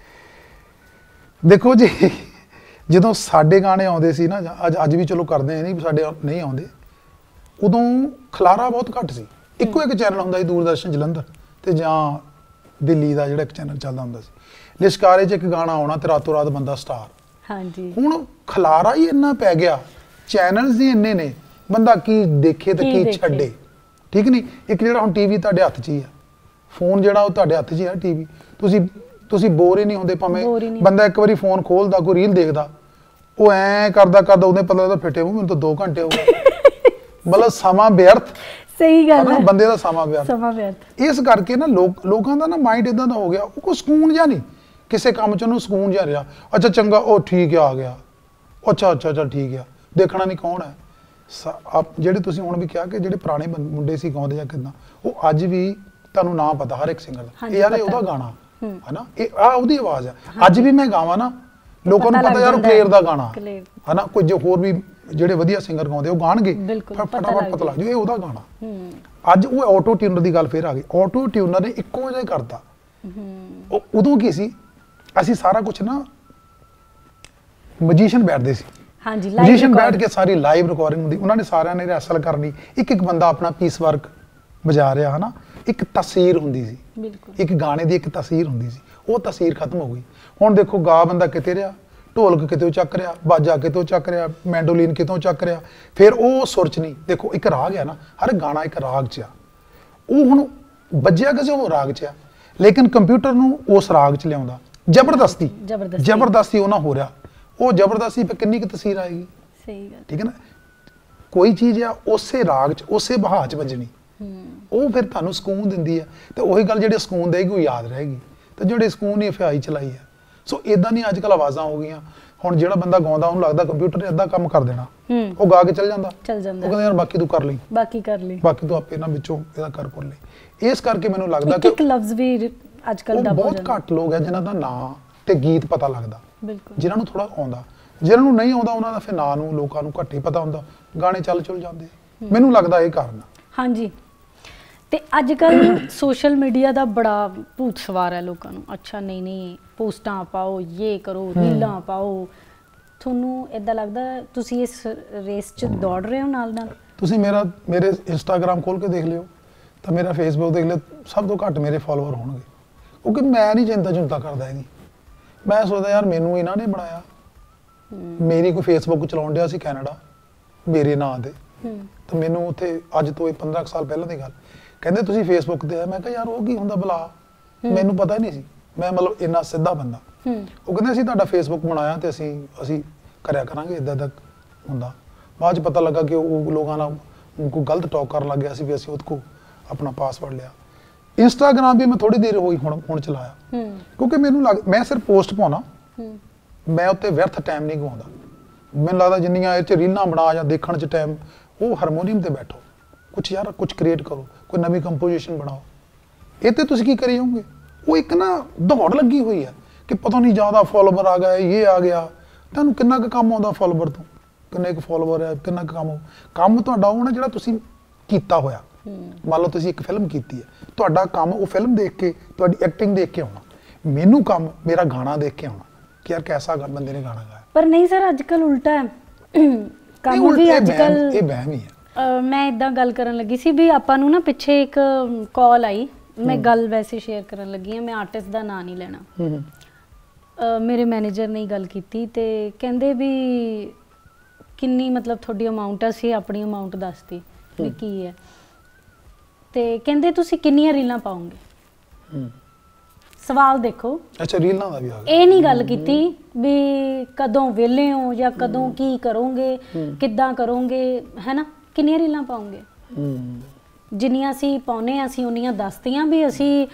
ਦੇਖੋ ਜੀ, ਜਦੋਂ ਸਾਡੇ ਗਾਣੇ ਆਉਂਦੇ ਸੀ ਨਾ, ਅੱਜ ਵੀ ਚਲੋ ਕਰਦੇ ਨਹੀਂ, ਸਾਡੇ ਨਹੀਂ ਆਉਂਦੇ, ਉਦੋਂ ਖਲਾਰਾ ਬਹੁਤ ਘੱਟ ਸੀ। ਇੱਕੋ ਇੱਕ ਚੈਨਲ ਹੁੰਦਾ ਸੀ, ਦੂਰਦਰਸ਼ਨ ਜਲੰਧਰ, ਤੇ ਜਾਂ ਦਿੱਲੀ ਦਾ ਜਿਹੜਾ ਇੱਕ ਚੈਨਲ ਚੱਲਦਾ ਹੁੰਦਾ ਸੀ, ਲਿਸ਼ਕਾਰੇ 'ਚ ਇੱਕ ਗਾਣਾ ਆਉਣਾ ਤੇ ਰਾਤੋਂ ਰਾਤ ਬੰਦਾ ਸਟਾਰ। ਹਾਂਜੀ, ਹੁਣ ਖਲਾਰਾ ਹੀ ਇੰਨਾ ਪੈ ਗਿਆ, ਚੈਨਲਸ ਹੀ ਇੰਨੇ ਨੇ, ਬੰਦਾ ਕੀ ਦੇਖੇ ਤੇ ਕੀ ਛੱਡੇ, ਠੀਕ ਨਹੀਂ? ਇੱਕ ਜਿਹੜਾ ਹੁਣ ਟੀਵੀ ਤੁਹਾਡੇ ਹੱਥ 'ਚ ਹੀ ਆ, ਫੋਨ ਜਿਹੜਾ ਉਹ ਤੁਹਾਡੇ ਹੱਥ 'ਚ ਹੀ ਆ, ਟੀਵੀ ਤੁਸੀਂ ਬੋਰ ਹੀ ਨਹੀਂ ਹੁੰਦੇ, ਭਾਵੇਂ ਬੰਦਾ ਇੱਕ ਵਾਰੀ ਫੋਨ ਖੋਲਦਾ, ਕੋਈ ਰੀਲ ਦੇਖਦਾ, ਉਹ ਐ ਕਰਦਾ ਉਹਦੇ ਪਤਾ ਲੱਗਦਾ ਫਿੱਟੇ ਮੂੰਹ ਮੈਨੂੰ ਤਾਂ 2 ਘੰਟੇ ਹੋ ਗਏ। ਮਤਲਬ ਸਮਾਂ ਵਿਅਰਥ। ਸਹੀ ਗੱਲ ਹੈ, ਬੰਦੇ ਦਾ ਸਮਾਂ ਵਿਅਰਥ। ਇਸ ਕਰਕੇ ਨਾ ਲੋਕਾਂ ਦਾ ਨਾ ਮਾਈਂਡ ਇਦਾਂ ਦਾ ਹੋ ਗਿਆ, ਉਹ ਕੋਈ ਸਕੂਨ ਜਿਹਾ ਨਹੀਂ, ਕਿਸੇ ਕੰਮ 'ਚ ਉਹਨੂੰ ਸਕੂਨ ਜਿਹਾ ਰਿਹਾ। ਅੱਛਾ ਚੰਗਾ, ਉਹ ਠੀਕ ਆ ਗਿਆ, ਅੱਛਾ ਚੱਲ ਠੀਕ ਆ, ਦੇਖਣਾ ਨਹੀਂ ਕੌਣ ਹੈ। ਜਿਹੜੇ ਤੁਸੀਂ ਹੁਣ ਵੀ ਕਿਹਾ ਕਿ ਜਿਹੜੇ ਪੁਰਾਣੇ ਮੁੰਡੇ ਸੀ ਗਾਉਂਦੇ ਜਾਂ ਕਿੱਦਾਂ, ਉਹ ਅੱਜ ਵੀ ਤੁਹਾਨੂੰ ਨਾਂ ਪਤਾ ਹਰ ਇੱਕ ਸਿੰਗਰ ਦਾ, ਇਹ ਯਾਰ ਇਹ ਉਹਦਾ ਗਾਣਾ ਹੈ ਨਾ, ਇਹ ਉਹਦੀ ਆਵਾਜ਼ ਹੈ। ਅੱਜ ਵੀ ਮੈਂ ਗਾਵਾਂ ਨਾ, ਲੋਕਾਂ ਨੂੰ ਪਤਾ ਯਾਰ ਉਹ ਕਲੇਰ ਦਾ ਗਾਣਾ ਹੈ ਨਾ, ਕੋਈ ਹੋਰ ਵੀ ਜਿਹੜੇ ਵਧੀਆ ਸਿੰਗਰ ਗਾਉਂਦੇ ਉਹ ਗਾਣਗੇ, ਫਟਾਫਟ ਪਤਾ ਲੱਗ ਜੂ ਇਹ ਉਹਦਾ ਗਾਣਾ। ਅੱਜ ਉਹ ਆਟੋ ਟਿਊਨਰ ਦੀ ਗੱਲ ਫੇਰ ਆ ਗਈ, ਆਟੋ ਟਿਊਨਰ ਨੇ ਇੱਕੋ ਜਿਹਾ ਕਰਤਾ। ਉਦੋਂ ਕੀ ਸੀ, ਅਸੀਂ ਸਾਰਾ ਕੁਝ ਨਾ ਮਜੀਸ਼ੀਅਨ ਬੈਠਦੇ ਸੀ, ਹਾਂਜੀ ਮਜੀਸ਼ੀਅਨ ਬੈਠ ਕੇ ਸਾਰੀ ਲਾਈਵ ਰਿਕਾਰਡਿੰਗ ਹੁੰਦੀ, ਉਹਨਾਂ ਨੇ ਸਾਰਿਆਂ ਨੇ ਰਿਹਰਸਲ ਕਰਨੀ, ਇੱਕ ਬੰਦਾ ਆਪਣਾ ਪੀਸ ਵਰਕ ਵਜਾ ਰਿਹਾ ਹਨਾ, ਇੱਕ ਤਸਵੀਰ ਹੁੰਦੀ ਸੀ, ਬਿਲਕੁਲ ਇੱਕ ਗਾਣੇ ਦੀ ਇੱਕ ਤਸਵੀਰ ਹੁੰਦੀ ਸੀ, ਉਹ ਤਸਵੀਰ ਖਤਮ ਹੋ ਗਈ। ਹੁਣ ਦੇਖੋ ਗਾ ਬੰਦਾ ਕਿਤੇ ਰਿਹਾ, ਢੋਲਕ ਕਿਤੋਂ ਚੱਕ ਰਿਹਾ, ਬਾਜਾ ਕਿਤੋਂ ਚੱਕ ਰਿਹਾ, ਮੈਂਡੋਲਿਨ ਕਿਤੋਂ ਚੱਕ ਰਿਹਾ, ਫਿਰ ਉਹ ਸੁਰ ਚ ਨਹੀਂ, ਦੇਖੋ ਇੱਕ ਰਾਗ ਹੈ ਨਾ, ਹਰ ਗਾਣਾ ਇੱਕ ਰਾਗ ਚ ਆ, ਉਹ ਹੁਣ ਵੱਜਿਆ ਕਿਸੇ ਹੋਰ ਰਾਗ ਚ ਆ, ਲੇਕਿਨ ਕੰਪਿਊਟਰ ਨੂੰ ਉਸ ਰਾਗ ਚ ਲਿਆਉਂਦਾ ਜ਼ਬਰਦਸਤੀ ਉਹ ਨਾ ਹੋ ਰਿਹਾ, ਉਹ ਜ਼ਬਰਦਸਤੀ पे ਕਿੰਨੀ ਕੁ ਤਸਵੀਰ ਆਏਗੀ, ਸਹੀ ਗੱਲ, ਠੀਕ ਹੈ ਨਾ। ਕੋਈ ਚੀਜ਼ ਆ ਉਸੇ ਰਾਗ ਚ ਉਸੇ ਬਹਾਅ ਚ ਵੱਜਣੀ, ਉਹ ਫਿਰ ਤੁਹਾਨੂੰ ਸਕੂਨ ਦਿੰਦੀ ਹੈ, ਤੇ ਉਹੀ ਗੱਲ ਜਿਹੜੀ ਸਕੂਨ ਦੇਗੀ ਉਹ ਯਾਦ ਰਹੇਗੀ, ਤੇ ਜਿਹੜੇ ਸਕੂਨ ਨੇ ਫਿਆਈ ਚਲਾਈ ਹੈ। ਸੋ ਇਦਾਂ ਨਹੀਂ ਅੱਜ ਕੱਲ ਆਵਾਜ਼ਾਂ ਹੋ ਗਈਆਂ, ਹੁਣ ਜਿਹੜਾ ਬੰਦਾ ਗਾਉਂਦਾ ਉਹਨੂੰ ਲੱਗਦਾ ਕੰਪਿਊਟਰ ਨੇ ਅੱਧਾ ਕੰਮ ਕਰ ਦੇਣਾ, ਉਹ ਗਾ ਕੇ ਚੱਲ ਜਾਂਦਾ, ਉਹ ਕਹਿੰਦਾ ਯਾਰ ਬਾਕੀ ਤੂੰ ਕਰ ਲਈ, ਬਾਕੀ ਤੂੰ ਆਪੇ ਇਹਨਾਂ ਵਿੱਚੋਂ ਇਹਦਾ ਕਰ ਲਈ। ਇਸ ਕਰਕੇ ਮੈਨੂੰ ਲੱਗਦਾ ਕਿ ਇੱਕ ਲਫ਼ਜ਼ ਵੀ ਅੱਜ ਕੱਲ ਦਾ ਬਹੁਤ ਘੱਟ ਲੋਕ ਹੈ ਜਿਨ੍ਹਾਂ ਦਾ ਨਾਂ ਤੇ ਗੀਤ ਪਤਾ ਲੱਗਦਾ, ਜਿਨ੍ਹਾਂ ਨੂੰ ਥੋੜਾ ਆਉਂਦਾ, ਜਿਨ੍ਹਾਂ ਨੂੰ ਨਹੀਂ ਆਉਂਦਾ ਉਹਨਾਂ ਦਾ ਫਿਰ ਨਾਂ ਨੂੰ ਲੋਕਾਂ ਨੂੰ ਘੱਟ ਹੀ ਪਤਾ ਹੁੰਦਾ, ਗਾਣੇ ਚੱਲ ਜਾਂਦੇ, ਮੈਨੂੰ ਲੱਗਦਾ ਇਹ ਕਾਰਨ। ਹਾਂਜੀ, ਤੇ ਅੱਜ ਕੱਲ ਸੋਸ਼ਲ ਮੀਡੀਆ ਦਾ ਬੜਾ ਭੂਤ ਸਵਾਰ ਹੈ ਲੋਕਾਂ ਨੂੰ, ਅੱਛਾ ਨਹੀਂ ਪੋਸਟਾਂ ਪਾਓ, ਇਹ ਕਰੋ, ਰੀਲਾਂ ਪਾਓ, ਤੁਹਾਨੂੰ ਇਦਾਂ ਲੱਗਦਾ ਤੁਸੀਂ ਇਸ ਰੇਸ 'ਚ ਦੌੜ ਰਹੇ ਹੋ ਨਾਲ? ਤੁਸੀਂ ਮੇਰੇ ਇੰਸਟਾਗ੍ਰਾਮ ਖੋਲ ਕੇ ਦੇਖ ਲਿਓ, ਤਾਂ ਮੇਰਾ ਫੇਸਬੁੱਕ ਦੇਖ ਲਿਓ, ਸਭ ਤੋਂ ਘੱਟ ਮੇਰੇ ਫਾਲੋਅਰ ਹੋਣਗੇ, ਕਿਉਂਕਿ ਮੈਂ ਨਹੀਂ ਚਿੰਤਾ ਕਰਦਾ ਇਹਦੀ। ਮੈਂ ਸੋਚਦਾ ਯਾਰ ਮੈਨੂੰ ਇਹਨਾਂ ਨੇ ਬਣਾਇਆ, ਮੇਰੀ ਕੋਈ ਫੇਸਬੁੱਕ ਚਲਾਉਣ ਡਿਆ ਸੀ ਕੈਨੇਡਾ ਮੇਰੇ ਨਾਂ ਤੇ, ਤਾਂ ਮੈਨੂੰ ਉੱਥੇ ਅੱਜ ਤੋਂ 15 ਸਾਲ ਪਹਿਲਾਂ ਦੀ ਗੱਲ, ਕਹਿੰਦੇ ਤੁਸੀਂ ਫੇਸਬੁੱਕ ਤੇ ਆ, ਮੈਂ ਕਿਹਾ ਯਾਰ ਉਹ ਕੀ ਹੁੰਦਾ ਭਲਾ, ਮੈਨੂੰ ਪਤਾ ਹੀ ਨਹੀਂ ਸੀ, ਮੈਂ ਮਤਲਬ ਇੰਨਾ ਸਿੱਧਾ ਬੰਦਾ। ਉਹ ਕਹਿੰਦੇ ਅਸੀਂ ਤੁਹਾਡਾ ਫੇਸਬੁੱਕ ਬਣਾਇਆ ਤੇ ਅਸੀਂ ਕਰਿਆ ਕਰਾਂਗੇ, ਇਦਾਂ ਦਾ ਹੁੰਦਾ। ਬਾਅਦ ਚ ਪਤਾ ਲੱਗਾ ਕਿ ਉਹ ਲੋਕਾਂ ਨਾਲ ਕੋਈ ਗਲਤ ਟਾਕ ਕਰਨ ਲੱਗ ਗਿਆ ਸੀ, ਵੀ ਅਸੀਂ ਉਹਦੇ ਕੋ ਆਪਣਾ ਪਾਸਵਰਡ ਲਿਆ। ਇੰਸਟਾਗ੍ਰਾਮ ਵੀ ਮੈਂ ਥੋੜੀ ਦੇਰ ਹੋਈ ਹੁਣ ਚਲਾਇਆ, ਕਿਉਂਕਿ ਮੈਨੂੰ ਮੈਂ ਸਿਰਫ ਪੋਸਟ ਪਾਉਣਾ, ਮੈਂ ਉੱਤੇ ਵਿਅਰਥ ਟਾਈਮ ਨਹੀਂ ਗਵਾਉਂਦਾ। ਮੈਨੂੰ ਲੱਗਦਾ ਜਿੰਨੀਆਂ ਇਹ ਚ ਰੀਲਾਂ ਬਣਾ ਜਾਂ ਦੇਖਣ ਚ ਟਾਈਮ, ਉਹ ਹਾਰਮੋਨੀਅਮ ਤੇ ਬੈਠੋ, ਕੁਝ ਕ੍ਰੀਏਟ ਕਰੋ, ਕੋਈ ਨਵੀਂ ਕੰਪੋਜੀਸ਼ਨ ਬਣਾਓ। ਇਹ ਤੇ ਤੁਸੀਂ ਕੀ ਕਰੀ ਜਾਓਗੇ? ਉਹ ਇੱਕ ਨਾ ਦੌੜ ਲੱਗੀ ਹੋਈ ਹੈ ਕਿ ਪਤਾ ਨਹੀਂ ਜ਼ਿਆਦਾ ਫਾਲੋਵਰ ਆ ਗਏ, ਇਹ ਆ ਗਿਆ। ਤੁਹਾਨੂੰ ਕਿੰਨਾ ਕੁ ਕੰਮ ਆਉਂਦਾ ਫਾਲੋਵਰ ਤੋਂ, ਕਿੰਨੇ ਕੁ ਫਾਲੋਵਰ ਹੈ, ਕਿੰਨਾ ਕੁ ਕੰਮ ਤੁਹਾਡਾ ਉਹ ਨਾ ਜਿਹੜਾ ਤੁਸੀਂ ਕੀਤਾ ਹੋਇਆ। ਮੰਨ ਲਓ ਤੁਸੀਂ ਇੱਕ ਫਿਲਮ ਕੀਤੀ ਹੈ, ਤੁਹਾਡਾ ਕੰਮ ਉਹ ਫਿਲਮ ਦੇਖ ਕੇ, ਤੁਹਾਡੀ ਐਕਟਿੰਗ ਦੇਖ ਕੇ ਆਉਣਾ, ਮੈਨੂੰ ਕੰਮ ਮੇਰਾ ਗਾਣਾ ਦੇਖ ਕੇ ਆਉਣਾ ਕਿ ਯਾਰ ਕੈਸਾ ਬੰਦੇ ਨੇ ਗਾਣਾ ਗਾਇਆ। ਪਰ ਨਹੀਂ ਸਰ, ਅੱਜ ਕੱਲ ਉਲਟਾ ਹੈ, ਕੰਮ ਵੀ ਅੱਜ ਕੱਲ ਇਹ ਵਹਿਮ ਹੀ ਹੈ। ਮੈਂ ਇਦਾਂ ਗੱਲ ਕਰਨ ਲੱਗੀ ਸੀ ਵੀ ਆਪਾਂ ਨੂੰ ਨਾ ਪਿੱਛੇ ਇੱਕ ਕਾਲ ਆਈ, ਮੈਂ ਗੱਲ ਵੈਸੇ ਸ਼ੇਅਰ ਕਰਨ ਲੱਗੀ ਹਾਂ, ਮੈਂ ਆਰਟਿਸਟ ਦਾ ਨਾਂ ਨਹੀਂ ਲੈਣਾ। ਮੇਰੇ ਮੈਨੇਜਰ ਨੇ ਗੱਲ ਕੀਤੀ ਤੇ ਕਹਿੰਦੇ ਵੀ ਕਿੰਨੀ ਮਤਲਬ ਤੁਹਾਡੀ ਅਮਾਉਂਟ, ਅਸੀਂ ਆਪਣੀ ਅਮਾਉਂਟ ਦੱਸਤੀ ਵੀ ਕੀ ਹੈ, ਤੇ ਕਹਿੰਦੇ ਤੁਸੀਂ ਕਿੰਨੀਆਂ ਰੀਲਾਂ ਪਾਓਗੇ। ਸਵਾਲ ਦੇਖੋ, ਅੱਛਾ ਰੀਲਾਂ ਦਾ ਵੀ ਆ ਗਿਆ, ਇਹ ਨਹੀਂ ਗੱਲ ਕੀਤੀ ਵੀ ਕਦੋਂ ਵਿਹਲੇ ਹੋ ਜਾਂ ਕਦੋਂ ਕੀ ਕਰੋਗੇ, ਕਿੱਦਾਂ ਕਰੋਗੇ, ਹੈ ਨਾ, ਕਿੰਨੀਆਂ ਰੀਲਾਂ ਪਾਓਗੇ। ਜਿੰਨੀਆਂ ਅਸੀਂ ਪਾਉਨੇ ਆ ਅਸੀਂ ਉਨੀਆਂ ਦੱਸਤੀਆਂ ਵੀ ਅਸੀਂ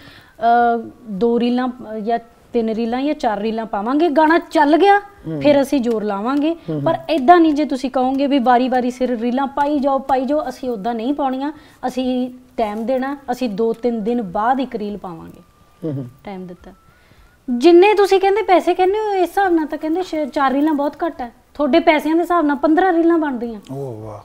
2 ਰੀਲਾਂ ਜਾਂ 3 ਰੀਲਾਂ ਜਾਂ 4 ਰੀਲਾਂ ਪਾਵਾਂਗੇ, ਗਾਣਾ ਚੱਲ ਗਿਆ ਫਿਰ ਅਸੀਂ ਜ਼ੋਰ ਲਾਵਾਂਗੇ। ਪਰ ਇਦਾਂ ਨਹੀਂ, ਜੇ ਤੁਸੀਂ ਕਹੋਗੇ ਵੀ ਵਾਰੀ ਸਿਰ ਰੀਲਾਂ ਪਾਈ ਜਾਓ, ਅਸੀਂ ਉਦਾਂ ਨਹੀਂ ਪਾਉਣੀਆਂ, ਅਸੀਂ ਟਾਈਮ ਦੇਣਾ, ਅਸੀਂ 2-3 ਦਿਨ ਬਾਅਦ ਇੱਕ ਰੀਲ ਪਾਵਾਂਗੇ, ਟਾਈਮ ਦਿੱਤਾ। ਜਿੰਨੇ ਤੁਸੀਂ ਕਹਿੰਦੇ ਪੈਸੇ ਕਹਿੰਦੇ ਹੋ, ਇਸ ਹਿਸਾਬ ਨਾਲ ਤਾਂ ਕਹਿੰਦੇ 4 ਰੀਲਾਂ ਬਹੁਤ ਘੱਟ ਹੈ, ਤੁਹਾਡੇ ਪੈਸਿਆਂ ਦੇ ਹਿਸਾਬ ਨਾਲ 15 ਰੀਲਾਂ ਬਣਦੀਆਂ। ਓਹ ਵਾਹ,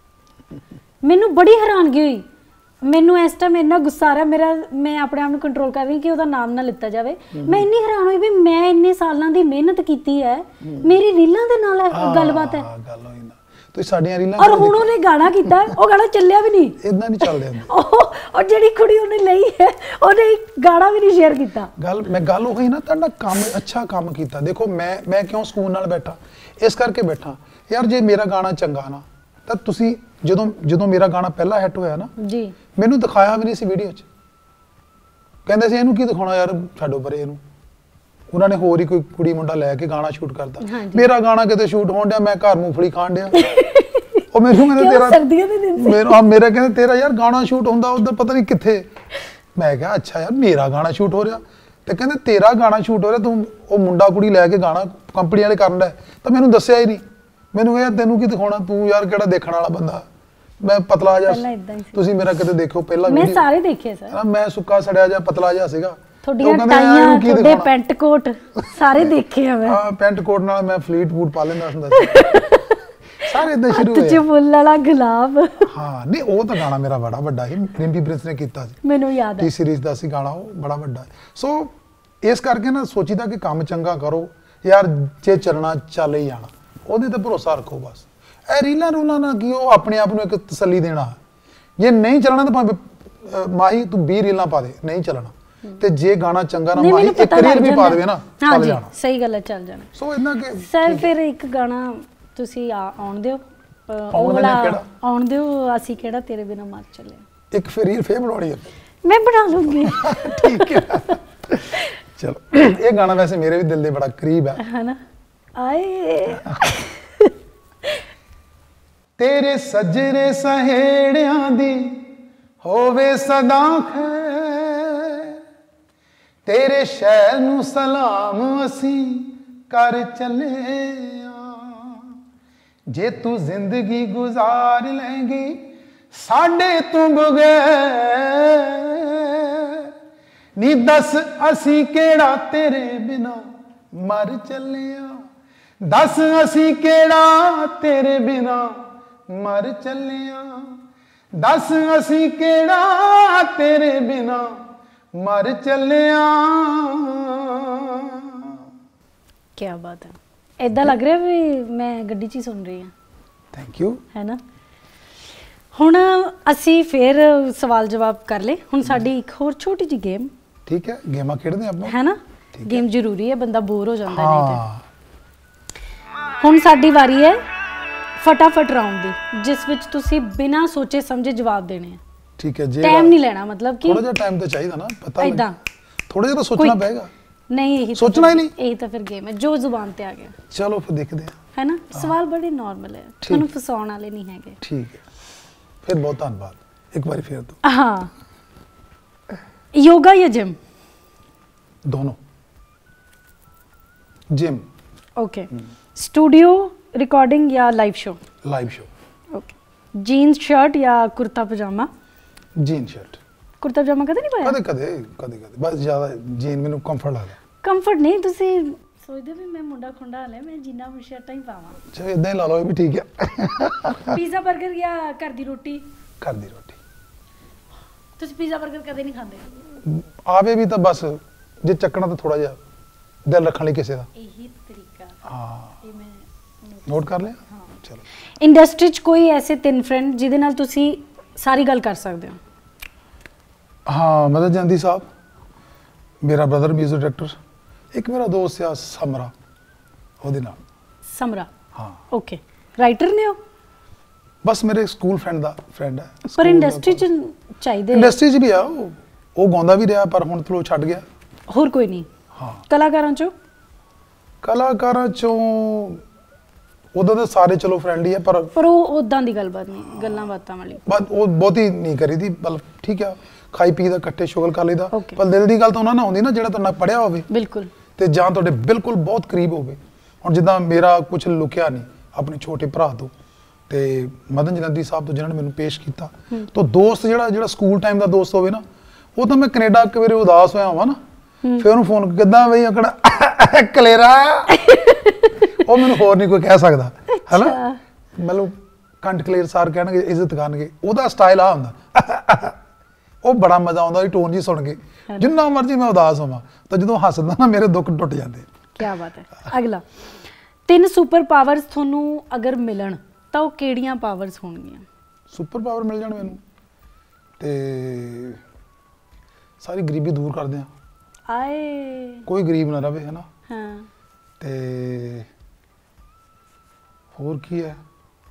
ਮੈਨੂੰ ਬੜੀ ਹੈਰਾਨਗੀ ਹੋਈ, ਮੈਨੂੰ ਇਸ ਟਾਈਮ ਇੰਨਾ ਗੁੱਸਾ ਆ ਰਿਹਾ, ਮੈਂ ਆਪਣੇ ਆਪ ਨੂੰ ਕੰਟਰੋਲ ਕਰ ਰਹੀ ਕਿ ਉਹਦਾ ਨਾਮ ਨਾ ਲਿੱਤਾ ਜਾਵੇ। ਮੈਂ ਇੰਨੀ ਹੈਰਾਨ ਹੋਈ ਵੀ ਮੈਂ ਇੰਨੇ ਸਾਲਾਂ ਦੀ ਮਿਹਨਤ ਕੀਤੀ ਹੈ, ਮੇਰੀ ਰੀਲਾਂ ਦੇ ਨਾਲ ਗੱਲਬਾਤ ਹੈ। ਗੱਲ ਹੋਈ ਨਾ, ਤੁਸੀਂ ਸਾਡੀਆਂ ਰੀਲਾਂ, ਔਰ ਹੁਣ ਉਹਨੇ ਗਾਣਾ ਕੀਤਾ, ਉਹ ਗਾਣਾ ਚੱਲਿਆ ਵੀ ਨਹੀਂ, ਇਦਾਂ ਨਹੀਂ ਚੱਲਦੇ ਹੁੰਦੇ। ਉਹ ਜਿਹੜੀ ਕੁੜੀ ਉਹਨੇ ਲਈ ਹੈ, ਉਹਨੇ ਗਾਣਾ ਵੀ ਨਹੀਂ ਸ਼ੇਅਰ ਕੀਤਾ। ਗੱਲ ਉਹ ਹੀ ਨਾ, ਤੁਹਾਡਾ ਕੰਮ ਅੱਛਾ ਕੰਮ ਕੀਤਾ। ਦੇਖੋ ਮੈਂ ਕਿਉਂ ਸਕੂਨ ਨਾਲ ਬੈਠਾ, ਇਸ ਕਰਕੇ ਬੈਠਾ ਯਾਰ, ਜੇ ਮੇਰਾ ਗਾਣਾ ਚੰਗਾ ਨਾ, ਤਾਂ ਤੁਸੀਂ ਜਦੋਂ ਮੇਰਾ ਗਾਣਾ ਪਹਿਲਾ ਹਿੱਟ ਹੋਇਆ ਨਾ ਜੀ, ਮੈਨੂੰ ਦਿਖਾਇਆ ਵੀ ਨਹੀਂ ਸੀ ਵੀਡੀਓ 'ਚ, ਕਹਿੰਦੇ ਸੀ ਇਹਨੂੰ ਕੀ ਦਿਖਾਉਣਾ ਯਾਰ, ਛੱਡੋ ਪਰੇ ਇਹਨੂੰ। ਉਹਨਾਂ ਨੇ ਹੋਰ ਹੀ ਕੋਈ ਕੁੜੀ ਮੁੰਡਾ ਲੈ ਕੇ ਗਾਣਾ ਸ਼ੂਟ ਕਰਤਾ, ਮੇਰਾ ਗਾਣਾ ਕਿਤੇ ਸ਼ੂਟ ਹੋਣ ਡਿਆ, ਮੈਂ ਘਰ ਮੂੰਗਫਲੀ ਖਾਣ ਡਿਆ। ਉਹ ਮੈਨੂੰ ਕਹਿੰਦੇ ਤੇਰਾ ਸਰਦੀਆਂ ਦੇ ਦਿਨ ਸੀ, ਮੇਰਾ ਕਹਿੰਦੇ ਤੇਰਾ ਯਾਰ ਗਾਣਾ ਸ਼ੂਟ ਹੁੰਦਾ ਉਧਰ ਪਤਾ ਨਹੀਂ ਕਿੱਥੇ। ਮੈਂ ਕਿਹਾ ਅੱਛਾ ਯਾਰ ਮੇਰਾ ਗਾਣਾ ਸ਼ੂਟ ਹੋ ਰਿਹਾ, ਤੇ ਕਹਿੰਦੇ ਤੇਰਾ ਗਾਣਾ ਸ਼ੂਟ ਹੋ ਰਿਹਾ, ਤੂੰ ਉਹ ਮੁੰਡਾ ਕੁੜੀ ਲੈ ਕੇ ਗਾਣਾ ਕੰਪਨੀ ਵਾਲੇ ਕਰਨ ਡਿਆ, ਤਾਂ ਮੈਨੂੰ ਦੱਸਿਆ ਹੀ ਨਹੀਂ। ਮੈਨੂੰ ਕਿਹਾ ਤੈਨੂੰ ਕੀ ਦਿਖਾਉਣਾ, ਤੂੰ ਯਾਰ ਕਿਹੜਾ ਦੇਖਣ ਵਾਲਾ ਬੰਦਾ, ਮੈਂ ਪਤਲਾ ਜਿਹਾ, ਤੁਸੀਂ ਮੇਰਾ ਕਿਤੇ ਦੇਖੋ ਪਹਿਲਾਂ ਮੈਂ ਸਾਰੇ ਦੇਖੇ ਸਰ, ਮੈਂ ਸੁੱਕਾ ਸੜਿਆ ਜਿਹਾ ਪਤਲਾ ਜਿਹਾ ਸੀਗਾ, ਤੁਹਾਡੀਆਂ ਟਾਈਆਂ, ਤੁਹਾਡੇ ਪੈਂਟ ਕੋਟ ਸਾਰੇ ਦੇਖੇ ਆ ਮੈਂ। ਹਾਂ, ਪੈਂਟ ਕੋਟ ਨਾਲ ਮੈਂ ਫਲੀਟ ਬੂਟ ਪਾ ਲੈਂਦਾ ਹੁੰਦਾ ਸੀ, ਸਾਰੇ ਇਦਾਂ ਸ਼ੁਰੂ ਹੋਏ। ਤੇ ਫੁੱਲ ਵਾਲਾ ਗੁਲਾਬ, ਹਾਂ ਨਹੀਂ ਉਹ ਤਾਂ ਗਾਣਾ ਮੇਰਾ ਬੜਾ ਵੱਡਾ ਸੀ, ਰਿੰਪੀ ਪ੍ਰਿੰਸ ਨੇ ਕੀਤਾ ਸੀ, ਮੈਨੂੰ ਯਾਦ ਹੈ, ਟੀ ਸੀਰੀਜ਼ ਦਾ ਸੀ ਗਾਣਾ, ਉਹ ਬੜਾ ਵੱਡਾ। ਸੋ ਇਸ ਕਰਕੇ ਨਾ ਸੋਚੀਦਾ ਕਿ ਕੰਮ ਚੰਗਾ ਕਰੋ ਯਾਰ, ਜੇ ਚੱਲਣਾ ਚੱਲ ਹੀ ਜਾਣਾ, ਉਹਦੇ ਤੇ ਭਰੋਸਾ ਰੱਖੋ ਬਸ। ਇਹ ਰੀਲਾਂ ਰੂਲਾਂ ਨਾਲ ਕੀ, ਉਹ ਆਪਣੇ ਆਪ ਨੂੰ ਇੱਕ ਤਸੱਲੀ ਦੇਣਾ। ਜੇ ਨਹੀਂ ਚੱਲਣਾ ਤਾਂ ਭਾਵੇਂ ਮਾਹੀ ਤੂੰ 20 ਰੀਲਾਂ ਪਾ ਦੇ, ਨਹੀਂ ਚੱਲਣਾ। ਤੇ ਜੇ ਗਾਣਾ ਚੰਗਾ ਨਾ ਮਾਹੀ ਇੱਕ ਰੀਲ ਵੀ ਪਾ ਦੇਵੇ ਨਾ, ਚੱਲ ਜਾਣਾ। ਸਹੀ ਗੱਲ ਹੈ, ਚੱਲ ਜਾਣਾ। ਸੋ ਇਦਾਂ ਕਿ ਸਰ ਫਿਰ ਇੱਕ ਗਾਣਾ ਤੁਸੀਂ ਆਉਣ ਦਿਓ, ਉਹ ਵਾਲਾ ਆਉਣ ਦਿਓ, ਅਸੀਂ ਕਿਹੜਾ ਤੇਰੇ ਬਿਨਾ ਮਰ ਚੱਲੇ। ਇੱਕ ਫਿਰ ਰੀਲ ਫੇਰ ਬਣਾਉਣੀ ਹੈ, ਮੈਂ ਬਣਾ ਲੂੰਗੀ। ਠੀਕ ਹੈ ਚਲੋ। ਇਹ ਗਾਣਾ ਵੈਸੇ ਮੇਰੇ ਵੀ ਦਿਲ ਦੇ ਬੜਾ ਕਰੀਬ ਹੈ ਨਾ। ਆਏ ਤੇਰੇ ਸੱਜਰੇ ਸਹੇੜਿਆਂ ਦੀ ਹੋਵੇ ਸਦਾ ਖੈਰ, ਤੇਰੇ ਸ਼ਹਿਰ ਨੂੰ ਸਲਾਮ ਅਸੀਂ ਕਰ ਚੱਲੇ ਆ। ਜੇ ਤੂੰ ਜ਼ਿੰਦਗੀ ਗੁਜ਼ਾਰ ਲੈਂਗੀ ਸਾਡੇ ਤੋਂ ਬਗੈਰ, ਨੀ ਦੱਸ ਅਸੀਂ ਕਿਹੜਾ ਤੇਰੇ ਬਿਨਾ ਮਰ ਚੱਲੇ ਆ। ਦੱਸ ਅਸੀਂ ਕਿਹੜਾ ਤੇਰੇ ਬਿਨਾ ਮਰ ਚੱਲੇ ਆ। ਦੱਸ ਅਸੀਂ ਕਿਹੜਾ ਤੇਰੇ ਬਿਨਾ ਮਰ ਚੱਲੇ ਆ। ਕੀ ਬਾਤ ਹੈ। ਏਦਾਂ ਲੱਗ ਰਿਹਾ ਵੀ ਮੈਂ ਗੱਡੀ 'ਚ ਹੀ ਸੁਣ ਰਹੀ ਹਾਂ। Thank you. ਹੈ ਨਾ। ਹੁਣ ਅਸੀਂ ਫਿਰ ਸਵਾਲ ਜਵਾਬ ਕਰ ਲਏ। ਹੁਣ ਸਾਡੀ ਇੱਕ ਹੋਰ ਛੋਟੀ ਜਿਹੀ ਗੇਮ। ਠੀਕ ਹੈ, ਗੇਮਾਂ ਖੇਡਦੇ ਆਪਾਂ, ਹੈ ਨਾ। ਗੇਮ ਜ਼ਰੂਰੀ ਹੈ, ਬੰਦਾ ਬੋਰ ਹੋ ਜਾਂਦਾ ਨਹੀਂ ਤੇ। ਹੁਣ ਸਾਡੀ ਵਾਰੀ ਹੈ ਫਟਾਫਟ ਰਾਉਂਡ ਦੀ, ਜਿਸ ਵਿੱਚ ਤੁਸੀਂ ਬਿਨਾਂ ਸੋਚੇ ਸਮਝੇ ਜਵਾਬ ਦੇਣੇ ਆ। ਠੀਕ ਹੈ ਜੀ। ਟਾਈਮ ਨਹੀਂ ਲੈਣਾ, ਮਤਲਬ ਕਿ ਥੋੜਾ ਜਿਹਾ ਟਾਈਮ ਤਾਂ ਚਾਹੀਦਾ ਨਾ, ਪਤਾ ਲੱਗੇ। ਇਦਾਂ ਥੋੜਾ ਜਿਹਾ ਤਾਂ ਸੋਚਣਾ ਪਏਗਾ। ਨਹੀਂ, ਇਹੀ ਸੋਚਣਾ ਹੀ ਨਹੀਂ। ਇਹੀ ਤਾਂ ਫਿਰ ਗੇਮ ਹੈ, ਜੋ ਜ਼ੁਬਾਨ ਤੇ ਆ ਗਿਆ। ਚਲੋ ਫਿਰ ਦੇਖਦੇ ਹਾਂ। ਹੈ ਨਾ। ਸਵਾਲ ਬੜੇ ਨਾਰਮਲ ਹੈ, ਤੁਹਾਨੂੰ ਫਸਾਉਣ ਵਾਲੇ ਨਹੀਂ ਹੈਗੇ। ਠੀਕ ਹੈ, ਫਿਰ ਬਹੁਤ ਧੰਨਵਾਦ। ਇੱਕ ਵਾਰੀ ਫਿਰ ਤੋਂ। ਹਾਂ। योगा या जिम? दोनों। जिम। ओके। स्टूडियो रिकॉर्डिंग या live show? Live show. Okay. Jeans shirt या कुर्ता पजामा? Jean shirt. कुर्ता पजामा कदे नहीं पाया? कदे बस ज्यादा जीन मेनू कंफर्ट लगदा। कंफर्ट नहीं, तुसी सोचदे भी मैं मुंडा खुंडा हाले मैं जीना शर्टां ही पावां। चलो इदां ही ला लो, ये भी ठीक है। पिज़्ज़ा बर्गर या घर दी रोटी? घर दी रोटी। ਤੁਸੀਂ ਪੀਜ਼ਾ 버ਗਰ ਕਦੇ ਨਹੀਂ ਖਾਂਦੇ? ਆਵੇ ਵੀ ਤਾਂ ਬਸ ਜੇ ਚੱਕਣਾ ਤਾਂ ਥੋੜਾ ਜਿਹਾ ਦਿਲ ਰੱਖਣ ਲਈ ਕਿਸੇ ਦਾ। ਇਹੀ ਤਰੀਕਾ। ਹਾਂ, ਇਹ ਮੈਂ ਨੋਟ ਕਰ ਲਿਆ। ਹਾਂ ਚਲੋ। ਇੰਡਸਟਰੀ 'ਚ ਕੋਈ ਐਸੇ ਤਿੰਨ ਫਰੈਂਡ ਜਿਹਦੇ ਨਾਲ ਤੁਸੀਂ ਸਾਰੀ ਗੱਲ ਕਰ ਸਕਦੇ ਹੋ? ਹਾਂ, ਮਦਦ ਜਾਂਦੀ ਸਾਹਿਬ, ਮੇਰਾ ਬ੍ਰਦਰ ਮਿਊਜ਼ਿਕ ਡਾਇਰੈਕਟਰ, ਇੱਕ ਮੇਰਾ ਦੋਸਤ ਆ ਸਮਰਾ, ਉਹਦੇ ਨਾਲ। ਸਮਰਾ। ਹਾਂ। ਓਕੇ। ਰਾਈਟਰ ਨੇ ਉਹ? ਬਸ ਮੇਰੇ ਸਕੂਲ ਫਰੈਂਡ ਦਾ ਫਰੈਂਡ ਹੈ। ਪਰ ਇੰਡਸਟਰੀ 'ਚ ਚਾਹੀਦੇ। ਇੰਡਸਟਰੀ 'ਚ ਵੀ ਆ ਉਹ ਗਾਉਂਦਾ ਵੀ ਰਿਹਾ, ਪਰ ਹੁਣ ਚਲੋ ਛੱਡ ਗਿਆ। ਹੋਰ ਕੋਈ ਨਹੀਂ? ਹਾਂ। ਕਲਾਕਾਰਾਂ 'ਚੋਂ? ਕਲਾਕਾਰਾਂ 'ਚੋਂ ਉਹਦਾ ਤਾਂ ਸਾਰੇ ਚਲੋ ਫਰੈਂਡਲੀ ਹੈ, ਪਰ ਉਹ ਉਦਾਂ ਦੀ ਗੱਲਬਾਤ ਨਹੀਂ, ਗੱਲਾਂ ਬਾਤਾਂ ਵਾਲੀ ਬਾਤ ਉਹ ਬਹੁਤੀ ਨਹੀਂ ਕਰੀਦੀ। ਮਤਲਬ ਠੀਕ ਆ, ਖਾਈ ਪੀ ਦਾ ਇਕੱਠੇ ਸ਼ੁਗਲ ਕਰ ਲਈਦਾ, Okay. ਪਰ ਦਿਲ ਦੀ ਗੱਲ ਤਾਂ ਉਹਨਾਂ ਨਾਲ ਹੁੰਦੀ ਨਾ ਜਿਹੜਾ ਤੁਹਾਨੂੰ ਪੜਿਆ ਹੋਵੇ। ਬਿਲਕੁਲ। ਤੇ ਜਾਂ ਤੁਹਾਡੇ ਬਿਲਕੁਲ ਬਹੁਤ ਕਰੀਬ ਹੋਵੇ। ਹੁਣ ਜਿੱਦਾਂ ਮੇਰਾ ਕੁਝ ਲੁਕਿਆ ਨਹੀਂ ਆਪਣੇ ਛੋਟੇ ਭਰਾ ਤੋਂ ਤੇ ਮਦਨ ਜਲੰਧਰੀ ਸਾਹਿਬ ਤੋਂ, ਜਿਨ੍ਹਾਂ ਨੇ ਮੈਨੂੰ ਪੇਸ਼ ਕੀਤਾ। ਤਾਂ ਦੋਸਤ ਜਿਹੜਾ ਸਕੂਲ ਟਾਈਮ ਦਾ ਦੋਸਤ ਹੋਵੇ ਨਾ, ਉਹ ਤਾਂ ਮੈਂ ਕੈਨੇਡਾ ਇੱਕ ਵਾਰੀ ਉਦਾਸ ਹੋਇਆ ਹਾਂ ਨਾ, ਫਿਰ ਉਹਨੂੰ ਫੋਨ ਕਿੱਦਾਂ ਬਈ ਅਕੜਾ ਕਲੇਰਾ, ਉਹ ਮੈਨੂੰ ਹੋਰ ਨਹੀਂ ਕੋਈ ਕਹਿ ਸਕਦਾ, ਹੈਨਾ। ਮਤਲਬ ਕੰਠ ਕਲੇਰ ਸਾਰ ਕਹਿਣਗੇ, ਇੱਜ਼ਤ ਕਰਨਗੇ, ਉਹਦਾ ਸਟਾਈਲ ਆ ਹੁੰਦਾ। ਉਹ ਬੜਾ ਮਜ਼ਾ ਆਉਂਦਾ ਟੋਨ ਜੀ ਸੁਣ ਕੇ। ਜਿੰਨਾ ਮਰਜ਼ੀ ਮੈਂ ਉਦਾਸ ਹੋਵਾਂ, ਤਾਂ ਜਦੋਂ ਹੱਸਦਾ ਨਾ ਮੇਰੇ ਦੁੱਖ ਟੁੱਟ ਜਾਂਦੇ। ਕੀ ਬਾਤ ਹੈ। ਅਗਲਾ, 3 ਸੁਪਰ ਪਾਵਰਸ ਤੁਹਾਨੂੰ ਅਗਰ ਮਿਲਣ ਤਾਂ ਉਹ ਕਿਹੜੀਆਂ ਪਾਵਰਸ ਹੋਣਗੀਆਂ? ਸੁਪਰ ਪਾਵਰ ਮਿਲ ਜਾਣ ਮੈਨੂੰ ਤੇ ਸਾਰੀ ਗਰੀਬੀ ਦੂਰ ਕਰ ਦਿਆਂ। ਆਏ ਕੋਈ ਗਰੀਬ ਨਾ ਰਵੇ, ਹੈ ਨਾ। ਹਾਂ। ਤੇ ਹੋਰ ਕੀ ਹੈ?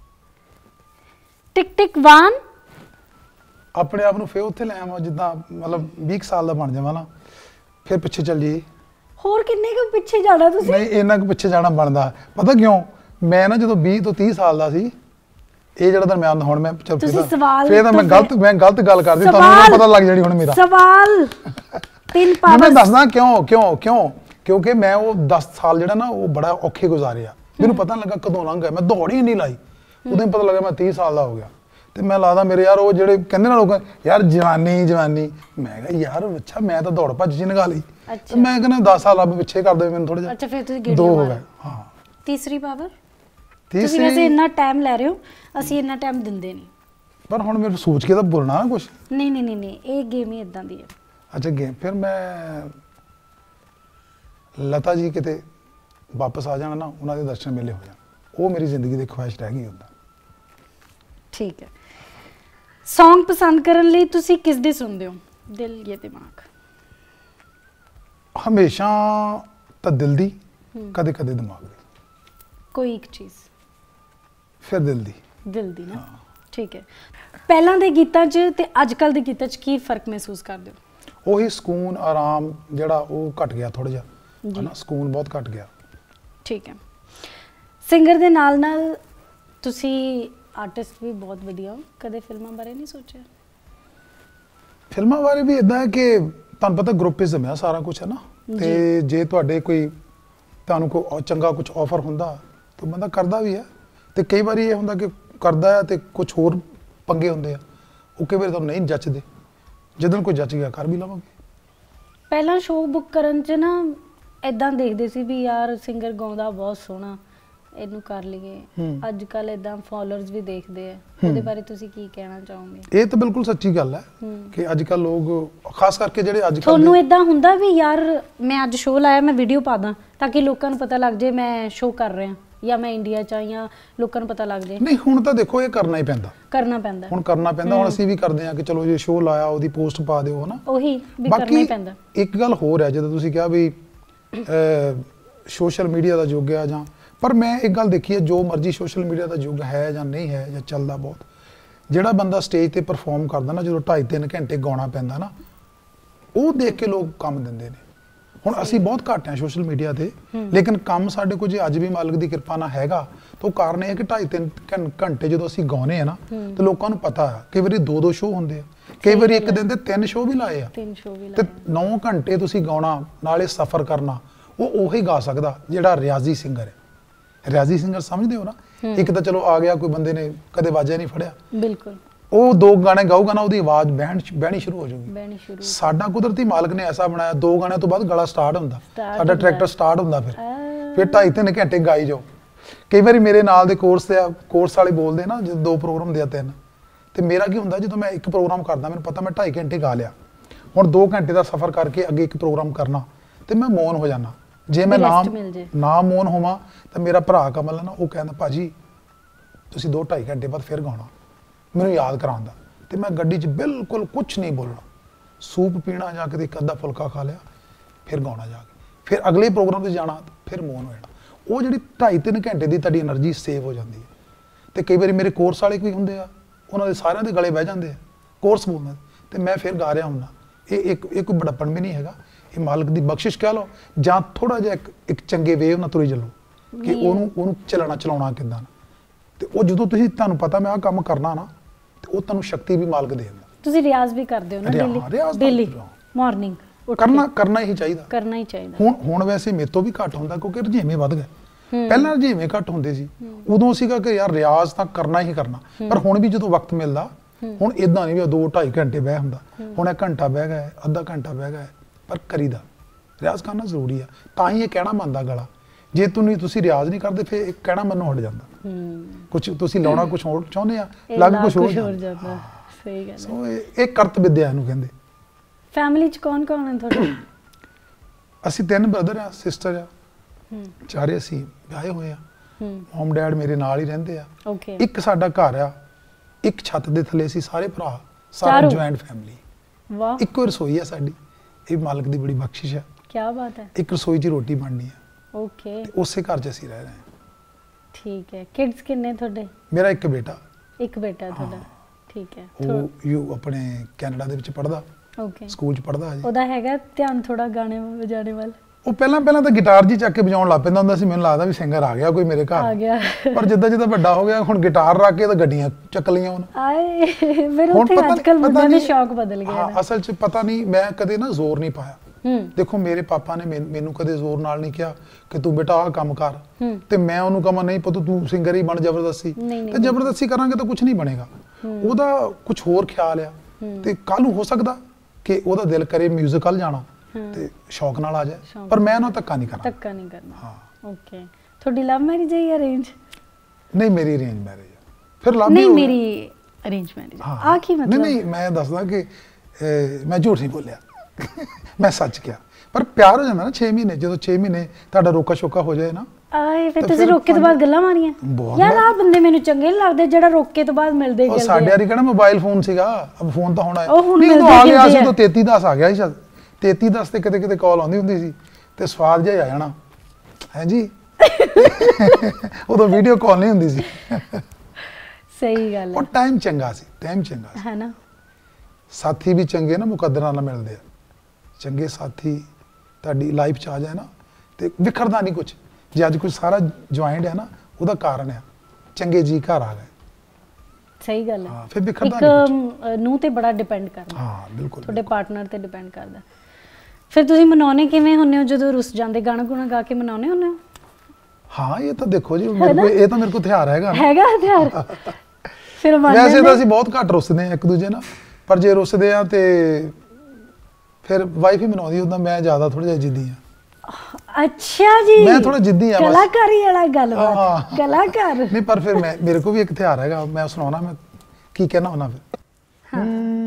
ਟਿਕ ਟਿਕ ਵਾਨ। ਆਪਣੇ ਆਪ ਨੂੰ ਫੇਰ ਉੱਥੇ ਲੈ ਆਵਾਂ ਜਿੱਦਾਂ ਮਤਲਬ 20 ਸਾਲ ਦਾ ਬਣ ਜਾਵਾਂ ਨਾ, ਫਿਰ ਪਿੱਛੇ ਚੱਲ ਜੀ। ਹੋਰ ਕਿੰਨੇ ਕੁ ਪਿੱਛੇ ਜਾਣਾ ਤੁਸੀਂ? ਨਹੀਂ, ਇੰਨਾ ਕੁ ਪਿੱਛੇ ਜਾਣਾ ਬਣਦਾ। ਪਤਾ ਕਿਉਂ? ਮੈਂ ਨਾ ਜਦੋਂ 20 ਤੋਂ 30 ਸਾਲ ਦਾ ਸੀ, ਇਹ ਜਿਹੜਾ ਦਰਮਿਆਨ ਹੁਣ ਮੈਂ ਚੱਲ ਤੁਸੀਂ ਸਵਾਲ ਫੇਰ ਤਾਂ ਮੈਂ ਗਲਤ ਗੱਲ ਕਰਦੀ, ਤੁਹਾਨੂੰ ਪਤਾ ਲੱਗ ਜਾਣੀ ਹੁਣ ਮੇਰਾ ਸਵਾਲ। 3 ਪਾਵਰ ਮੈਂ ਦੱਸਦਾ ਕਿਉਂ ਕਿਉਂਕਿ ਮੈਂ ਉਹ 10 ਸਾਲ ਜਿਹੜਾ ਨਾ ਉਹ ਬੜਾ ਔਖੇ ਗੁਜ਼ਾਰਿਆ। ਮੈਨੂੰ ਪਤਾ ਲੱਗਾ ਕਦੋਂ ਲੰਘ ਗਿਆ, ਮੈਂ ਦੌੜ ਹੀ ਨਹੀਂ ਲਾਈ। ਉਦੋਂ ਹੀ ਪਤਾ ਲੱਗਾ ਮੈਂ 30 ਸਾਲ ਦਾ ਹੋ ਗਿਆ। ਤੇ ਮੈਂ ਲਾਦਾ ਮੇਰੇ ਯਾਰ ਉਹ ਜਿਹੜੇ ਕਹਿੰਦੇ ਨਾ ਲੋਕ ਯਾਰ ਜਵਾਨੀ, ਮੈਂ ਕਿਹਾ ਯਾਰ ਅੱਛਾ ਮੈਂ ਤਾਂ ਦੌੜ ਭੱਜ ਜੀ ਨਿਕਾ ਲਈ। ਤੇ ਮੈਂ ਕਹਿੰਦਾ 10 ਸਾਲ ਅੱਬ ਪਿੱਛੇ ਕਰ ਦੇ ਮੈਨੂੰ ਥੋੜਾ ਜਿਹਾ। ਅੱਛਾ, ਫਿਰ ਤੁਸੀਂ ਗੇੜੀ 2 ਹੋ ਗਏ। ਹਾਂ। ਤੀਸਰੀ ਪਾਵਰ? ਤੁਸੀਂ ਵੈਸੇ ਇੰਨਾ ਟਾਈਮ ਲੈ ਰਹੇ ਹੋ, ਅਸੀਂ ਇੰਨਾ ਟਾਈਮ ਦਿੰਦੇ ਨਹੀਂ। ਪਰ ਹੁਣ ਮੇਰੇ ਸੋਚ ਕੇ ਤਾਂ ਬੋਲਣਾ ਨਾ ਕੁਝ। ਨਹੀਂ, ਇਹ ਗੇਮ ਹੀ ਇਦਾਂ ਦੀ ਹੈ। ਅੱਛਾ, ਗੇਮ ਫਿਰ ਮੈਂ ਲਤਾ ਜੀ ਕਿਤੇ ਵਾਪਸ ਆ ਜਾਣ ਨਾ, ਉਹਨਾਂ ਦੇ ਦਰਸ਼ਨ ਮੇਲੇ ਹੋ ਜਾਣ, ਉਹ ਮੇਰੀ ਜ਼ਿੰਦਗੀ ਦੀ ਖੁਆਇਸ਼ ਰਹਿ ਗਈ ਹੁੰਦਾ। ਠੀਕ ਹੈ। Song ਪਸੰਦ ਕਰਨ ਲਈ ਤੁਸੀਂ ਕਿਸ ਦੇ ਸੁਣਦੇ ਹੋ, ਦਿਲ ਜਾਂ ਦਿਮਾਗ? ਹਮੇਸ਼ਾ ਤਾਂ ਦਿਲ ਦੀ, ਕਦੇ ਕਦੇ ਦਿਮਾਗ ਦੀ। ਕੋਈ ਇੱਕ ਚੀਜ਼? ਫਿਰ ਦਿਲ ਦੀ। ਦਿਲ ਦੀ ਨਾ। ਠੀਕ ਹੈ। ਪਹਿਲਾਂ ਦੇ ਗੀਤਾਂ 'ਚ ਤੇ ਅੱਜ ਕੱਲ੍ਹ ਦੇ ਗੀਤਾਂ 'ਚ ਕੀ ਫਰਕ ਮਹਿਸੂਸ ਕਰਦੇ ਹੋ? ਉਹੀ ਸਕੂਨ ਆਰਾਮ ਜਿਹੜਾ ਉਹ ਘਟ ਗਿਆ ਥੋੜਾ ਜਿਹਾ, ਹਨਾ, ਸਕੂਨ ਬਹੁਤ ਘਟ ਗਿਆ। ਠੀਕ ਹੈ। ਸਿੰਗਰ ਦੇ ਨਾਲ ਨਾਲ ਤੁਸੀਂ ਆਰਟਿਸਟ ਵੀ ਬਹੁਤ ਵਧੀਆ ਹੋ, ਕਦੇ ਫਿਲਮਾਂ ਬਾਰੇ ਨਹੀਂ ਸੋਚਿਆ? ਫਿਲਮਾਂ ਬਾਰੇ ਵੀ ਇਦਾਂ ਹੈ ਕਿ ਤੁਹਾਨੂੰ ਪਤਾ ਗਰੁੱਪਿਜ਼ਮ ਹੈ ਸਾਰਾ ਕੁਝ, ਹੈ ਨਾ, ਤੇ ਜੇ ਤੁਹਾਡੇ ਕੋਈ ਤੁਹਾਨੂੰ ਕੋਈ ਚੰਗਾ ਕੁਝ ਆਫਰ ਹੁੰਦਾ ਤਾਂ ਬੰਦਾ ਕਰਦਾ ਵੀ ਹੈ, ਤੇ ਕਈ ਵਾਰੀ ਇਹ ਹੁੰਦਾ ਕਿ ਕਰਦਾ ਹੈ ਤੇ ਕੁਝ ਹੋਰ ਪੰਗੇ ਹੁੰਦੇ ਆ, ਉਹ ਕਈ ਵਾਰੀ ਤੁਹਾਨੂੰ ਨਹੀਂ ਜੱਚਦੇ, ਜਦੋਂ ਕੋਈ ਜੱਚ ਗਿਆ ਕਰ ਵੀ ਲਵਾਂਗੇ। ਪਹਿਲਾਂ ਸ਼ੋਅ ਬੁੱਕ ਕਰਨ 'ਚ ਨਾ ਇਦਾਂ ਦੇਖਦੇ ਸੀ ਵੀ ਯਾਰ ਸਿੰਗਰ ਗਾਉਂਦਾ ਬਹੁਤ ਸੋਹਣਾ, ਇਹਨੂੰ ਕਰ ਲਈਏ। ਅੱਜ ਕੱਲ ਇਦਾਂ ਫਾਲੋਅਰਸ ਵੀ ਦੇਖਦੇ ਆ, ਉਹਦੇ ਬਾਰੇ ਤੁਸੀਂ ਕੀ ਕਹਿਣਾ ਚਾਹੋਗੇ? ਇਹ ਤਾਂ ਬਿਲਕੁਲ ਸੱਚੀ ਗੱਲ ਹੈ ਕਿ ਅੱਜ ਕੱਲ ਲੋਕ, ਖਾਸ ਕਰਕੇ ਜਿਹੜੇ ਅੱਜ ਕੱਲ ਤੁਹਾਨੂੰ ਇਦਾਂ ਹੁੰਦਾ ਵੀ ਯਾਰ ਮੈਂ ਅੱਜ ਸ਼ੋਅ ਲਾਇਆ, ਮੈਂ ਵੀਡੀਓ ਪਾ ਦਾਂ ਤਾਂ ਕਿ ਲੋਕਾਂ ਨੂੰ ਪਤਾ ਲੱਗ ਜਾਏ ਮੈਂ ਸ਼ੋਅ ਕਰ ਰਿਹਾ ਜਾਂ ਮੈਂ ਇੰਡੀਆ 'ਚ ਆ, ਜਾਂ ਲੋਕਾਂ ਨੂੰ ਪਤਾ ਲੱਗ ਜਾਏ? ਨਹੀਂ, ਹੁਣ ਤਾਂ ਦੇਖੋ ਇਹ ਕਰਨਾ ਹੀ ਪੈਂਦਾ, ਹੁਣ ਕਰਨਾ ਪੈਂਦਾ। ਹੁਣ ਅਸੀਂ ਵੀ ਕਰਦੇ ਹਾਂ ਕਿ ਚਲੋ ਜੇ ਸ਼ੋਅ ਲਾਇਆ ਉਹਦੀ ਪੋਸਟ ਪਾ ਦਿਓ, ਹਨਾ, ਉਹੀ ਵੀ ਕਰਨਾ ਹੀ ਪੈਂਦਾ। ਇੱਕ ਗੱਲ ਹੋਰ ਹੈ, ਜਦੋਂ ਤੁਸੀਂ ਕਿਹਾ ਵੀ ਸੋਸ਼ਲ ਮੀਡੀਆ ਦਾ ਯੁੱਗ ਆ ਜਾਂ, ਪਰ ਮੈਂ ਇੱਕ ਗੱਲ ਦੇਖੀ ਹੈ, ਜੋ ਮਰਜ਼ੀ ਸੋਸ਼ਲ ਮੀਡੀਆ ਦਾ ਯੁੱਗ ਹੈ ਜਾਂ ਨਹੀਂ ਹੈ ਜਾਂ ਚੱਲਦਾ ਬਹੁਤ, ਜਿਹੜਾ ਬੰਦਾ ਸਟੇਜ ਤੇ ਪਰਫਾਰਮ ਕਰਦਾ ਨਾ, ਜਦੋਂ 2.5-3 ਘੰਟੇ ਗਾਉਣਾ ਪੈਂਦਾ ਨਾ, ਉਹ ਦੇਖ ਕੇ ਲੋਕ ਕੰਮ ਦਿੰਦੇ ਨੇ। ਹੁਣ ਅਸੀਂ ਬਹੁਤ ਘੱਟ ਹਾਂ ਸੋਸ਼ਲ ਮੀਡੀਆ ਤੇ, ਲੇਕਿਨ ਕੰਮ ਸਾਡੇ ਕੋਲ ਜੇ ਅੱਜ ਵੀ ਮਾਲਕ ਦੀ ਕਿਰਪਾ ਨਾਲ ਹੈਗਾ ਤਾਂ ਉਹ ਕਾਰਨ ਇਹ ਹੈ ਕਿ 2.5-3 ਘੰਟੇ ਜਦੋਂ ਅਸੀਂ ਗਾਉਨੇ ਆ ਨਾ, ਤੇ ਲੋਕਾਂ ਨੂੰ ਪਤਾ ਹੈ, ਕਈ ਵਾਰੀ 2-2 ਸ਼ੋਅ ਹੁੰਦੇ ਆ, ਕਈ ਵਾਰੀ ਇੱਕ ਦਿਨ ਦੇ 3 ਸ਼ੋਅ ਵੀ ਲਾਏ ਆ, 3 ਸ਼ੋਅ ਵੀ ਤੇ ਲਾਏ। 9 ਘੰਟੇ ਤੁਸੀਂ ਗਾਉਣਾ, ਨਾਲੇ ਸਫ਼ਰ ਕਰਨਾ, ਉਹ ਉਹੀ ਗਾ ਸਕਦਾ ਜਿਹੜਾ ਰਿਆਜ਼ੀ ਸਿੰਗਰ ਹੈ। ਰਿਆਜ਼ੀ ਸਿੰਗਰ ਸਮਝਦੇ ਹੋ ਨਾ, ਇੱਕ ਤਾਂ ਚਲੋ ਆ ਗਿਆ ਕੋਈ ਬੰਦੇ ਨੇ ਕਦੇ ਵਾਜਾ ਨਹੀਂ ਫੜਿਆ, ਬਿਲਕੁਲ, ਉਹ 2 ਗਾਣੇ ਗਾਊਗਾ ਨਾ, ਉਹਦੀ ਆਵਾਜ਼ ਬਹਿਣੀ ਸ਼ੁਰੂ ਹੋ ਜਾਊਗੀ। ਸਾਡਾ ਕੁਦਰਤੀ ਮਾਲਕ ਨੇ ਐਸਾ ਬਣਾਇਆ, 2 ਗਾਣਿਆਂ ਤੋਂ ਬਾਅਦ ਗਲਾ ਸਟਾਰਟ ਹੁੰਦਾ, ਸਾਡਾ ਟਰੈਕਟਰ ਸਟਾਰਟ ਹੁੰਦਾ, ਫਿਰ 2.5-3 ਘੰਟੇ ਗਾਈ ਜਾਓ। ਕਈ ਵਾਰੀ ਮੇਰੇ ਨਾਲ ਦੇ ਕੋਰਸ ਵਾਲੇ ਬੋਲਦੇ ਨਾ, ਜਦੋਂ 2 ਪ੍ਰੋਗਰਾਮ ਹੁੰਦੇ ਆ 3, ਤੇ ਮੇਰਾ ਕੀ ਹੁੰਦਾ, ਜਦੋਂ ਮੈਂ ਇੱਕ ਪ੍ਰੋਗਰਾਮ ਕਰਦਾ, ਮੈਨੂੰ ਪਤਾ ਮੈਂ 2.5 ਘੰਟੇ ਗਾ ਲਿਆ, ਹੁਣ 2 ਘੰਟੇ ਦਾ ਸਫ਼ਰ ਕਰਕੇ ਅੱਗੇ ਇੱਕ ਪ੍ਰੋਗਰਾਮ ਕਰਨਾ, ਤੇ ਮੈਂ ਮੌਨ ਹੋ ਜਾਣਾ। ਜੇ ਮੈਂ ਨਾ ਮੌਨ ਹੋਵਾਂ ਤਾਂ ਮੇਰਾ ਭਰਾ ਕਮਲ ਹੈ ਨਾ, ਉਹ ਕਹਿੰਦਾ ਭਾਜੀ ਤੁਸੀਂ 2-2.5 ਘੰਟੇ ਬਾਅਦ ਫਿਰ ਗਾਉਣਾ, ਮੈਨੂੰ ਯਾਦ ਕਰਾਉਂਦਾ, ਤੇ ਮੈਂ ਗੱਡੀ 'ਚ ਬਿਲਕੁਲ ਕੁਝ ਨਹੀਂ ਬੋਲਣਾ, ਸੂਪ ਪੀਣਾ ਜਾਂ ਕਿਤੇ ਇੱਕ ਅੱਧਾ ਫੁਲਕਾ ਖਾ ਲਿਆ, ਫਿਰ ਗਾਉਣਾ ਜਾ ਕੇ, ਫਿਰ ਅਗਲੇ ਪ੍ਰੋਗਰਾਮ 'ਤੇ ਜਾਣਾ, ਫਿਰ ਮੌਨ ਹੋ ਜਾਣਾ। ਉਹ ਜਿਹੜੀ 2.5-3 ਘੰਟੇ ਦੀ ਤੁਹਾਡੀ એનર્ਜੀ ਸੇਵ ਹੋ ਜਾਂਦੀ ਹੈ। ਤੇ ਕਈ ਵਾਰੀ ਮੇਰੇ ਕੋਰਸ ਵਾਲੇ ਕੋਈ ਹੁੰਦੇ ਆ, ਉਹਨਾਂ ਦੇ ਸਾਰਿਆਂ ਦੇ ਗਲੇ ਬਹਿ ਜਾਂਦੇ ਆ, ਕੋਰਸ ਬੋਲਦੇ, ਤੇ ਮੈਂ ਫਿਰ ਗਾ ਰਿਹਾ ਹੁੰਦਾ। ਇਹ ਕੋਈ ਬੜਾਪਣ ਵੀ ਨਹੀਂ ਹੈਗਾ, ਇਹ ਮਾਲਕ ਦੀ ਬਖਸ਼ਿਸ਼ ਕਹਿ ਲਓ, ਜਾਂ ਥੋੜਾ ਜਿਹਾ ਇੱਕ ਚੰਗੇ ਵੇ ਨਾਲ ਤੁਰੀ ਚੱਲੋ ਕਿ ਉਹਨੂੰ ਚਲਾਉਣਾ ਕਿੱਦਾਂ। ਤੇ ਉਹ ਜਦੋਂ ਤੁਹਾਨੂੰ ਪਤਾ ਮੈਂ ਆਹ ਕੰਮ ਕਰਨਾ ਨਾ, ਤੇ ਉਹ ਤੁਹਾਨੂੰ ਸ਼ਕਤੀ ਵੀ ਮਾਲਕ ਦੇ ਦਿੰਦਾ। ਤੁਸੀਂ ਰਿਆਜ਼ ਵੀ ਕਰਦੇ ਹੋ ਨਾ ਡੇਲੀ ਮਾਰਨਿੰਗ? ਕਰਨਾ ਹੀ ਚਾਹੀਦਾ। ਹੁਣ ਵੈਸੇ ਮੇਰੇ ਤੋਂ ਵੀ ਘੱਟ ਹੁੰਦਾ ਕਿਉਂਕਿ ਰੁਝੇਵੇਂ ਵੱਧ ਗਏ। ਪਹਿਲਾਂ ਰੁਝੇਵੇਂ ਘੱਟ ਹੁੰਦੇ ਸੀ, ਉਦੋਂ ਸੀਗਾ ਕਿ ਯਾਰ ਰਿਆਜ਼ ਤਾਂ ਕਰਨਾ ਹੀ ਕਰਨਾ, ਪਰ ਹੁਣ ਵੀ ਜਦੋਂ ਵਕਤ ਮਿਲਦਾ, ਹੁਣ ਇਦਾਂ ਨਹੀਂ ਵੀ 2-2.5 ਘੰਟੇ ਬਹਿ ਹੁੰਦਾ, ਹੁਣ 1 ਘੰਟਾ ਬਹਿ ਗਿਆ, ਅੱਧਾ ਘੰਟਾ ਬਹਿ ਗਿਆ, ਪਰ ਕਰੀਦਾ। ਰਿਆਜ਼ ਕਰਨਾ ਜ਼ਰੂਰੀ ਆ, ਤਾਂ ਹੀ ਇਹ ਕਹਿਣਾ ਮੰਨਦਾ ਗਲਾ। ਜੇ ਤੁਸੀਂ ਰਿਆਜ਼ ਨਹੀਂ ਕਰਦੇ, ਫਿਰ ਇਹ ਕਹਿਣਾ ਮੰਨੋਂ ਹਟ ਜਾਂਦਾ। ਕੁਝ ਤੁਸੀਂ ਲਾਉਣਾ ਕੁਝ ਹੋਰ ਚਾਹੁੰਦੇ ਆ, ਲੱਗ ਕੁਝ ਹੋਰ ਜਾਂਦਾ। ਸਹੀ ਗੱਲ ਹੈ। ਸੋ ਇਹ ਕਰਤ ਵਿਦਿਆ ਇਹਨੂੰ ਕਹਿੰਦੇ। ਫੈਮਿਲੀ 'ਚ ਕੌਣ ਹੈ ਤੁਹਾਡੇ? ਅਸੀਂ 3 ਬ੍ਰਦਰ ਆ, ਸਿਸਟਰ ਆ, 4 ਅਸੀਂ ਵਿਆਹੇ ਹੋਏ ਆ। ਮਮ ਡੈਡ ਮੇਰੇ ਨਾਲ ਹੀ ਰਹਿੰਦੇ ਆ। ਇੱਕ ਸਾਡਾ ਘਰ ਆ, ਇੱਕ ਛੱਤ ਦੇ ਥੱਲੇ ਅਸੀਂ ਸਾਰੇ ਭਰਾ, ਸਾਰਾ ਜੁਆਇੰਟ ਫੈਮਿਲੀ। ਵਾਹ। ਇੱਕੋ ਰਸੋਈ ਆ ਸਾਡੀ, ਇਹ ਮਾਲਕ ਦੀ ਬੜੀ ਬਖਸ਼ਿਸ਼ ਹੈ। ਕੀ ਬਾਤ ਹੈ। ਇੱਕ ਰਸੋਈ 'ਚ ਰੋਟੀ ਬਣਨੀ ਹੈ। ਓਕੇ। ਉਸੇ ਘਰ 'ਚ ਅਸੀਂ ਰਹਿ ਰਹੇ ਹਾਂ। ਠੀਕ ਹੈ। ਕਿਡਸ ਕਿੰਨੇ ਤੁਹਾਡੇ? ਮੇਰਾ ਇੱਕ ਬੇਟਾ ਤੁਹਾਡਾ। ਠੀਕ ਹੈ। ਉਹ ਆਪਣੇ ਕੈਨੇਡਾ ਦੇ ਵਿੱਚ ਪੜ੍ਹਦਾ। ਓਕੇ। ਸਕੂਲ 'ਚ ਪੜ੍ਹਦਾ ਹੈ। ਉਹਦਾ ਹੈਗਾ ਧਿਆਨ ਥੋੜਾ ਗਾਣੇ ਵਜਾਣੇ ਵੱਲ? ਉਹ ਪਹਿਲਾਂ ਤਾਂ ਗਿਟਾਰ ਜੀ ਚੱਕ ਕੇ ਵਜਾਉਣ ਲੱਗ ਪੈਂਦਾ ਹੁੰਦਾ ਸੀ, ਮੈਨੂੰ ਲੱਗਦਾ ਵੀ ਸਿੰਗਰ ਆ ਗਿਆ ਕੋਈ ਮੇਰੇ ਘਰ ਆ ਗਿਆ। ਪਰ ਜਿੱਦਾਂ ਵੱਡਾ ਹੋ ਗਿਆ, ਹੁਣ ਗਿਟਾਰ ਰੱਖ ਕੇ ਤਾਂ ਗੱਡੀਆਂ ਚੱਕ ਲਈਆਂ ਹੁਣ। ਆਏ ਫਿਰ ਉੱਥੇ ਅੱਜਕੱਲ ਮੁੰਡਿਆਂ ਦੇ ਸ਼ੌਕ ਬਦਲ ਗਏ ਨੇ। ਅਸਲ 'ਚ ਪਤਾ ਨਹੀਂ, ਮੈਂ ਕਦੇ ਨਾ ਜ਼ੋਰ ਨਹੀਂ ਪਾਇਆ। ਦੇਖੋ ਮੇਰੇ ਪਾਪਾ ਨੇ ਮੈਨੂੰ ਕਦੇ ਜ਼ੋਰ ਨਾਲ ਨਹੀਂ ਕਿਹਾ ਕਿ ਤੂੰ ਬੇਟਾ ਆਹ ਕੰਮ ਕਰ, ਤੇ ਮੈਂ ਉਹਨੂੰ ਕਹਾਂ ਨਹੀਂ ਪੁੱਤ ਤੂੰ ਸਿੰਗਰ ਹੀ ਬਣ ਜ਼ਬਰਦਸਤੀ, ਤੇ ਜ਼ਬਰਦਸਤੀ ਕਰਾਂਗੇ ਤਾਂ ਕੁਝ ਨਹੀਂ ਬਣੇਗਾ। ਉਹਦਾ ਕੁਝ ਹੋਰ ਖਿਆਲ ਆ, ਤੇ ਕੱਲ ਨੂੰ ਹੋ ਸਕਦਾ ਕਿ ਉਹਦਾ ਦਿਲ ਕਰੇ ਮਿਊਜ਼ਿਕ ਵੱਲ ਜਾਣਾ, ਤੇ ਸ਼ੌਕ ਨਾਲ ਆ ਜਾਏ, ਪਰ ਮੈਂ ਨਾ ਧੱਕਾ ਨਹੀਂ ਕਰਨਾ। ਹਾਂ। ਓਕੇ। ਤੁਹਾਡੀ ਲਵ ਮੈਰਿਜ ਹੈ ਜਾਂ ਅਰੇਂਜ? ਨਹੀਂ, ਮੇਰੀ ਅਰੇਂਜ ਮੈਰਿਜ ਹੈ। ਫਿਰ ਲਵ ਨਹੀਂ, ਮੇਰੀ ਅਰੇਂਜ ਮੈਰਿਜ। ਆ ਕੀ ਮਤਲਬ? ਨਹੀਂ, ਮੈਂ ਦੱਸਦਾ ਕਿ ਮੈਂ ਝੂਠ ਨਹੀਂ ਬੋਲਿਆ। ਮੈਂ ਸੱਚ ਕਿਹਾ। ਪਰ ਪਿਆਰ ਹੋ ਜਾਂਦਾ ਨਾ 6 ਮਹੀਨੇ, ਜਦੋਂ 6 ਮਹੀਨੇ ਤੁਹਾਡਾ ਰੋਕਾ ਸ਼ੋਕਾ ਹੋ ਜਾਏ ਨਾ। ਆਏ ਫਿਰ ਤਾਂ ਤੁਸੀਂ ਫਿਰ ਰੋਕੇ ਤੋਂ ਬਾਅਦ ਗੱਲਾਂ ਮਾਰੀਆਂ? ਬਹੁਤ ਯਾਰ ਆ ਬੰਦੇ ਮੈਨੂੰ ਚੰਗੇ ਨਹੀਂ ਲੱਗਦੇ ਜਿਹੜਾ ਰੋਕੇ ਤੋਂ ਬਾਅਦ ਮਿਲਦੇ ਉਹ ਗਿਲਦੇ ਸਾਡੇ ਆ। ਵਾਰੀ ਕਿਹੜਾ ਮੋਬਾਈਲ ਫੋਨ ਸੀਗਾ, ਅਬ ਫੋਨ ਤਾਂ ਹੋਣਾ ਹੈ। ਉਹ ਹੁਣ ਨਹੀਂ, ਉਦੋਂ ਮਿਲਦੇ ਆ ਗਿਆ ਸੀ, ਗਿਲਦੇ ਆ। ਉਦੋਂ 3310 ਆ ਗਿਆ ਸੀ ਸ਼ਾਇਦ। 3310 ਤੇ ਕਿਤੇ ਕਿਤੇ ਕਾਲ ਆਉਂਦੀ ਹੁੰਦੀ ਸੀ ਤੇ ਸਵਾਦ ਜਿਹਾ ਹੀ ਆ ਜਾਣਾ ਹੈ ਜੀ। ਉਦੋਂ ਵੀਡੀਓ ਕਾਲ ਨਹੀਂ ਹੁੰਦੀ ਸੀ। ਸਹੀ ਗੱਲ ਉਹ ਹੈ ਟਾਈਮ ਚੰਗਾ ਸੀ, ਟਾਈਮ ਚੰਗਾ ਸੀ। ਹੈ ਨਾ। ਸਾਥੀ ਵੀ ਚੰਗੇ ਨਾ ਮੁਕੱਦਰਾਂ ਨਾਲ ਮਿਲਦੇ ਆ। ਚੰਗੇ ਸਾਥੀ ਤੁਹਾਡੀ ਲਾਈਫ 'ਚ ਆ ਜਾਏ ਨਾ ਤੇ ਵਿਖਰਦਾ ਨਹੀਂ ਕੁਝ। ਜੇ ਅੱਜ ਕੁਝ ਸਾਰਾ ਜੁਆਇੰਟ ਹੈ ਨਾ, ਉਹਦਾ ਕਾਰਨ ਹੈ ਚੰਗੇ ਜੀ ਘਰ ਆ ਗਏ। ਸਹੀ ਗੱਲ ਹੈ। ਹਾਂ, ਫਿਰ ਵਿਖਰਦਾ ਇੱਕ ਨਹੀਂ ਨੂੰ ਤੇ ਬੜਾ ਡਿਪੈਂਡ ਕਰਦਾ। ਹਾਂ ਬਿਲਕੁਲ। ਤੁਹਾਡੇ ਪਾਰਟਨਰ ਤੇ ਡਿਪੈਂਡ ਕਰਦਾ। ਫਿਰ ਤੁਸੀਂ ਮਨਾਉਣੇ ਕਿਵੇਂ ਹੁੰਦੇ ਹੋ ਜਦੋਂ ਰੁੱਸ ਜਾਂਦੇ? ਗਾਣਾ ਗੁਣਾ ਗਾ ਕੇ ਮਨਾਉਣੇ ਹੁੰਦੇ ਹੋ? ਹਾਂ, ਇਹ ਤਾਂ ਦੇਖੋ ਜੀ, ਮੇਰੇ ਕੋਲ ਇਹ ਤਾਂ ਮੇਰੇ ਕੋਲ ਹਥਿਆਰ ਹੈਗਾ ਨਾ। ਹੈਗਾ ਹਥਿਆਰ? ਫਿਰ ਮੰਨ ਵੈਸੇ ਤਾਂ ਜਾਂਦੇ? ਅਸੀਂ ਬਹੁਤ ਘੱਟ ਰੁੱਸਦੇ ਆ ਇੱਕ ਦੂਜੇ ਨਾਲ, ਪਰ ਜੇ ਰੁੱਸਦੇ ਆ ਤੇ ਫਿਰ ਵਾਈਫ ਹੀ ਮਨਾਉਂਦੀ ਹੁੰਦਾ। ਮੈਂ ਜ਼ਿਆਦਾ ਥੋੜਾ ਜਿਹਾ ਜਿੱਦੀ ਆ। ਅੱਛਾ ਜੀ, ਮੈਂ ਥੋੜਾ ਜਿੱਦੀ ਆ ਬਸ। ਕਲਾਕਾਰੀ ਵਾਲਾ ਹਾਂ। ਗੱਲਬਾਤ, ਕਲਾਕਾਰ। ਨਹੀਂ, ਪਰ ਫਿਰ ਮੇਰੇ ਕੋਲ ਵੀ ਇੱਕ ਹਥਿਆਰ ਹੈਗਾ, ਮੈਂ ਸੁਣਾਉਣਾ। ਮੈਂ ਕੀ ਕਹਿਣਾ ਹੁੰਦਾ ਫਿਰ।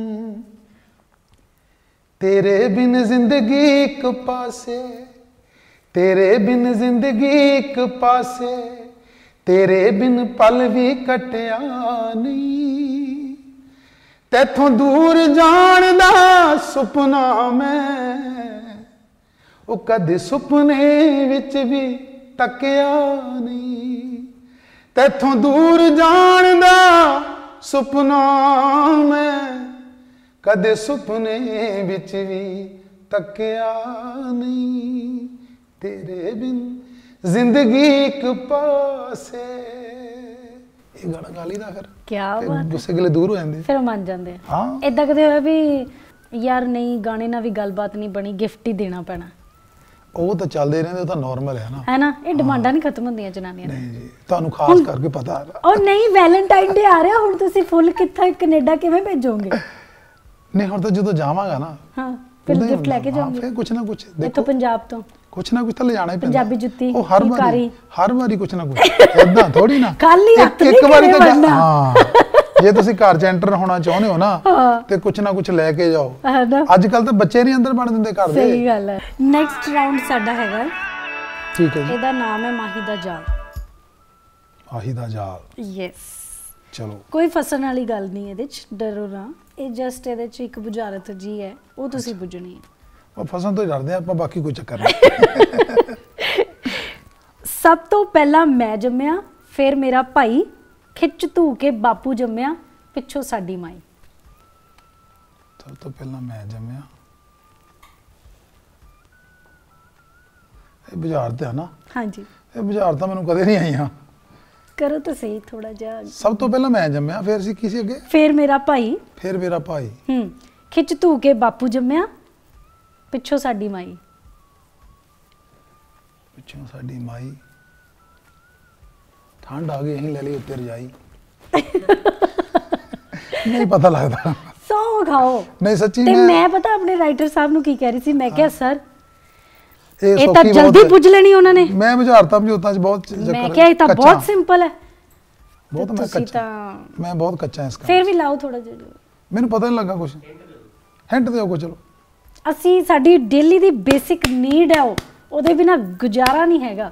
ਤੇਰੇ ਬਿਨ ਜ਼ਿੰਦਗੀ ਇੱਕ ਪਾਸੇ, ਤੇਰੇ ਬਿਨ ਜ਼ਿੰਦਗੀ ਇੱਕ ਪਾਸੇ, ਤੇਰੇ ਬਿਨ ਪਲ ਵੀ ਕਟਿਆ ਨਹੀਂ। ਤੈਥੋਂ ਦੂਰ ਜਾਣ ਦਾ ਸੁਪਨਾ ਮੈਂ, ਉਹ ਕਦੇ ਸੁਪਨੇ ਵਿੱਚ ਵੀ ਤੱਕਿਆ ਨਹੀਂ। ਤੈਥੋਂ ਦੂਰ ਜਾਣ ਦਾ ਸੁਪਨਾ ਮੈਂ, ਕਦੇ ਸੁਪਨੇ ਵਿੱਚ ਵੀ ਤੱਕਿਆ ਨਹੀਂ। ਤੇਰੇ ਬਿਨ ਜ਼ਿੰਦਗੀ ਇੱਕ ਪਾਸੇ। ਇਹ ਗਾਣਾ ਗਾ ਲਈਦਾ ਫਿਰ। ਕਿਆ ਫਿਰ ਬਾਤ। ਗੁੱਸੇ ਗਿਲੇ ਦੂਰ ਹੋ ਜਾਂਦੇ। ਫਿਰ ਮੰਨ ਜਾਂਦੇ ਆ। ਹਾਂ। ਏਦਾਂ ਕਦੇ ਹੋਇਆ ਵੀ ਯਾਰ ਨਹੀਂ ਗਾਣੇ ਨਾਲ ਵੀ ਗੱਲਬਾਤ ਨਹੀਂ ਬਣੀ, ਗਿਫਟ ਹੀ ਦੇਣਾ ਪੈਣਾ? ਉਹ ਤਾਂ ਚੱਲਦੇ ਰਹਿੰਦੇ, ਉਹ ਤਾਂ ਨਾਰਮਲ ਹੈ ਨਾ। ਹੈ ਨਾ, ਇਹ ਡਿਮਾਂਡਾਂ ਨਹੀਂ ਖਤਮ ਹੁੰਦੀਆਂ ਜਨਾਨੀਆਂ ਦੀਆਂ। ਨਹੀਂ ਜੀ, ਤੁਹਾਨੂੰ ਖਾਸ ਕਰਕੇ ਪਤਾ ਹੈ। ਉਹ ਨਹੀਂ, ਵੈਲੈਂਟਾਈਨ ਡੇ ਆ ਰਿਹਾ ਹੁਣ, ਤੁਸੀਂ ਫੁੱਲ ਕਿੱਥੇ ਕੈਨੇਡਾ ਕਿਵੇਂ ਭੇਜੋਗੇ? ਨਹੀਂ, ਹੁਣ ਤਾਂ ਜਦੋਂ ਜਾਵਾਂਗਾ ਨਾ, ਹਾਂ, ਫਿਰ ਉਦੋਂ ਹੀ ਗਿਫਟ ਲੈ ਕੇ ਹਾਂ, ਜਾਓਗੇ? ਫਿਰ ਕੁਛ ਨਾ ਕੁਛ ਇੱਥੋਂ ਦੇਖੋ, ਪੰਜਾਬ ਤੋਂ ਕੁਛ ਨਾ ਕੁਛ ਤਾਂ ਲਿਜਾਣਾ ਹੀ ਪੈਂਦਾ। ਪੰਜਾਬੀ ਜੁੱਤੀ, ਉਹ ਹਰ ਫੁਲਕਾਰੀ। ਵਾਰੀ ਕੁਛ ਨਾ ਕੁਛ। ਏਦਾਂ ਥੋੜੀ ਨਾ ਖਾਲੀ ਹੱਥ ਨਹੀਂ ਇੱਕ ਵਾਰੀ ਘਰੇ ਤਾਂ ਵੜਨਾ। ਹਾਂ, ਜੇ ਤੁਸੀਂ ਘਰ ਚ ਐਂਟਰ ਹੋਣਾ ਚਾਹੁੰਦੇ ਹੋ ਨਾ, ਤੇ ਕੁਛ ਨਾ ਕੁਛ ਲੈ ਕੇ ਜਾਓ। ਹੈ ਨਾ। ਅੱਜ ਕੱਲ ਤਾਂ ਬੱਚੇ ਨਹੀਂ ਅੰਦਰ ਬਣ ਦਿੰਦੇ ਘਰ ਦੇ। ਸਹੀ ਗੱਲ ਹੈ। ਨੈਕਸਟ ਰਾਉਂਡ ਸਾਡਾ ਹੈਗਾ, ਠੀਕ ਹੈ ਜੀ। ਇਹਦਾ ਨਾਮ ਹੈ ਮਾਹੀ ਦਾ ਜਾਲ। ਆਹੀ ਦਾ ਜਾਲ। ਯੈਸ। ਚਲੋ, ਕੋਈ ਫਸਣ ਵਾਲੀ ਗੱਲ ਨਹੀਂ ਇਹਦੇ ਚ, ਡਰੋ ਨਾ। ਇਹ ਜਸਟ ਇਹਦੇ ਚ ਇੱਕ ਬੁਝਾਰਤ ਜੀ ਹੈ, ਉਹ ਤੁਸੀਂ ਬੁੱਝਣੀ ਹੈ। ਉਹ ਫਸਣ ਤੋਂ ਹੀ ਡਰਦੇ ਆਪਾਂ, ਬਾਕੀ ਕੋਈ ਚੱਕਰ ਨਹੀਂ। ਸਭ ਤੋਂ ਪਹਿਲਾਂ ਮੈਂ ਜੰਮਿਆ, ਫਿਰ ਮੇਰਾ ਭਾਈ, ਖਿੱਚ ਧੂ ਕੇ ਬਾਪੂ ਜੰਮਿਆ, ਪਿੱਛੋਂ ਸਾਡੀ ਮਾਈ। ਸਭ ਤੋਂ ਪਹਿਲਾਂ ਮੈਂ ਜੰਮਿਆ। ਇਹ ਬੁਝਾਰਤ ਹੈ ਨਾ? ਹਾਂਜੀ, ਇਹ ਬੁਝਾਰਤ ਤਾਂ ਮੈਨੂੰ ਕਦੇ ਨਹੀਂ ਆਈਆਂ। ਕਰੋ ਤਾਂ ਸਹੀ ਥੋੜਾ ਜਿਹਾ। ਸਭ ਤੋਂ ਪਹਿਲਾਂ ਮੈਂ ਜੰਮਿਆ, ਫਿਰ ਸੀ ਕਿਸੇ ਅੱਗੇ, ਫਿਰ ਮੇਰਾ ਭਾਈ, ਫਿਰ ਮੇਰਾ ਭਾਈ, ਖਿੱਚ ਧੂ ਕੇ ਬਾਪੂ ਜੰਮਿਆ, ਪਿੱਛੋਂ ਸਾਡੀ ਮਾਈ। ਪਿੱਛੋਂ ਸਾਡੀ ਮਾਈ। ਠੰਡ ਆ ਗਈ, ਅਸੀਂ ਲੈ ਲਈ ਉੱਤੇ ਰਜਾਈ। ਨਹੀਂ ਪਤਾ ਲੱਗਦਾ। ਸੌ ਖਾਓ। ਨਹੀਂ ਸੱਚੀ। ਤੇ ਮੈਂ ਪਤਾ ਆਪਣੇ ਰਾਈਟਰ ਸਾਹਿਬ ਨੂੰ ਕੀ ਕਹਿ ਰਹੀ ਸੀ, ਮੈਂ ਕਿਹਾ ਸਰ ਇਹ ਤਾਂ ਸੌਖੀ ਜਲਦੀ ਬਹੁਤ ਪੁੱਛ ਲੈਣੀ ਉਹਨਾਂ ਨੇ। ਮੈਂ ਬੁਝਾਰਤਾਂ ਬੁਝਾਰਤਾਂ ਚ ਬਹੁਤ ਮੈਂ ਕਿਹਾ ਇਹ ਤਾਂ ਬਹੁਤ ਸਿੰਪਲ ਹੈ। ਬਹੁਤ ਮੈਂ ਤੁਸੀਂ ਕੱਚਾ, ਤਾਂ ਮੈਂ ਬਹੁਤ ਕੱਚਾ ਇਸ ਕੰਮ। ਫਿਰ ਵੀ ਲਾਓ ਥੋੜਾ ਜਿਹਾ। ਮੈਨੂੰ ਪਤਾ ਨਹੀਂ ਲੱਗਾ ਕੁਝ। ਹਿੰਟ ਦਿਓ ਕੋ। ਚਲੋ, ਅਸੀਂ ਸਾਡੀ ਡੇਲੀ ਦੀ ਬੇਸਿਕ ਨੀਡ ਹੈ, ਉਹਦੇ ਬਿਨਾ ਗੁਜ਼ਾਰਾ ਨਹੀਂ ਹੈਗਾ।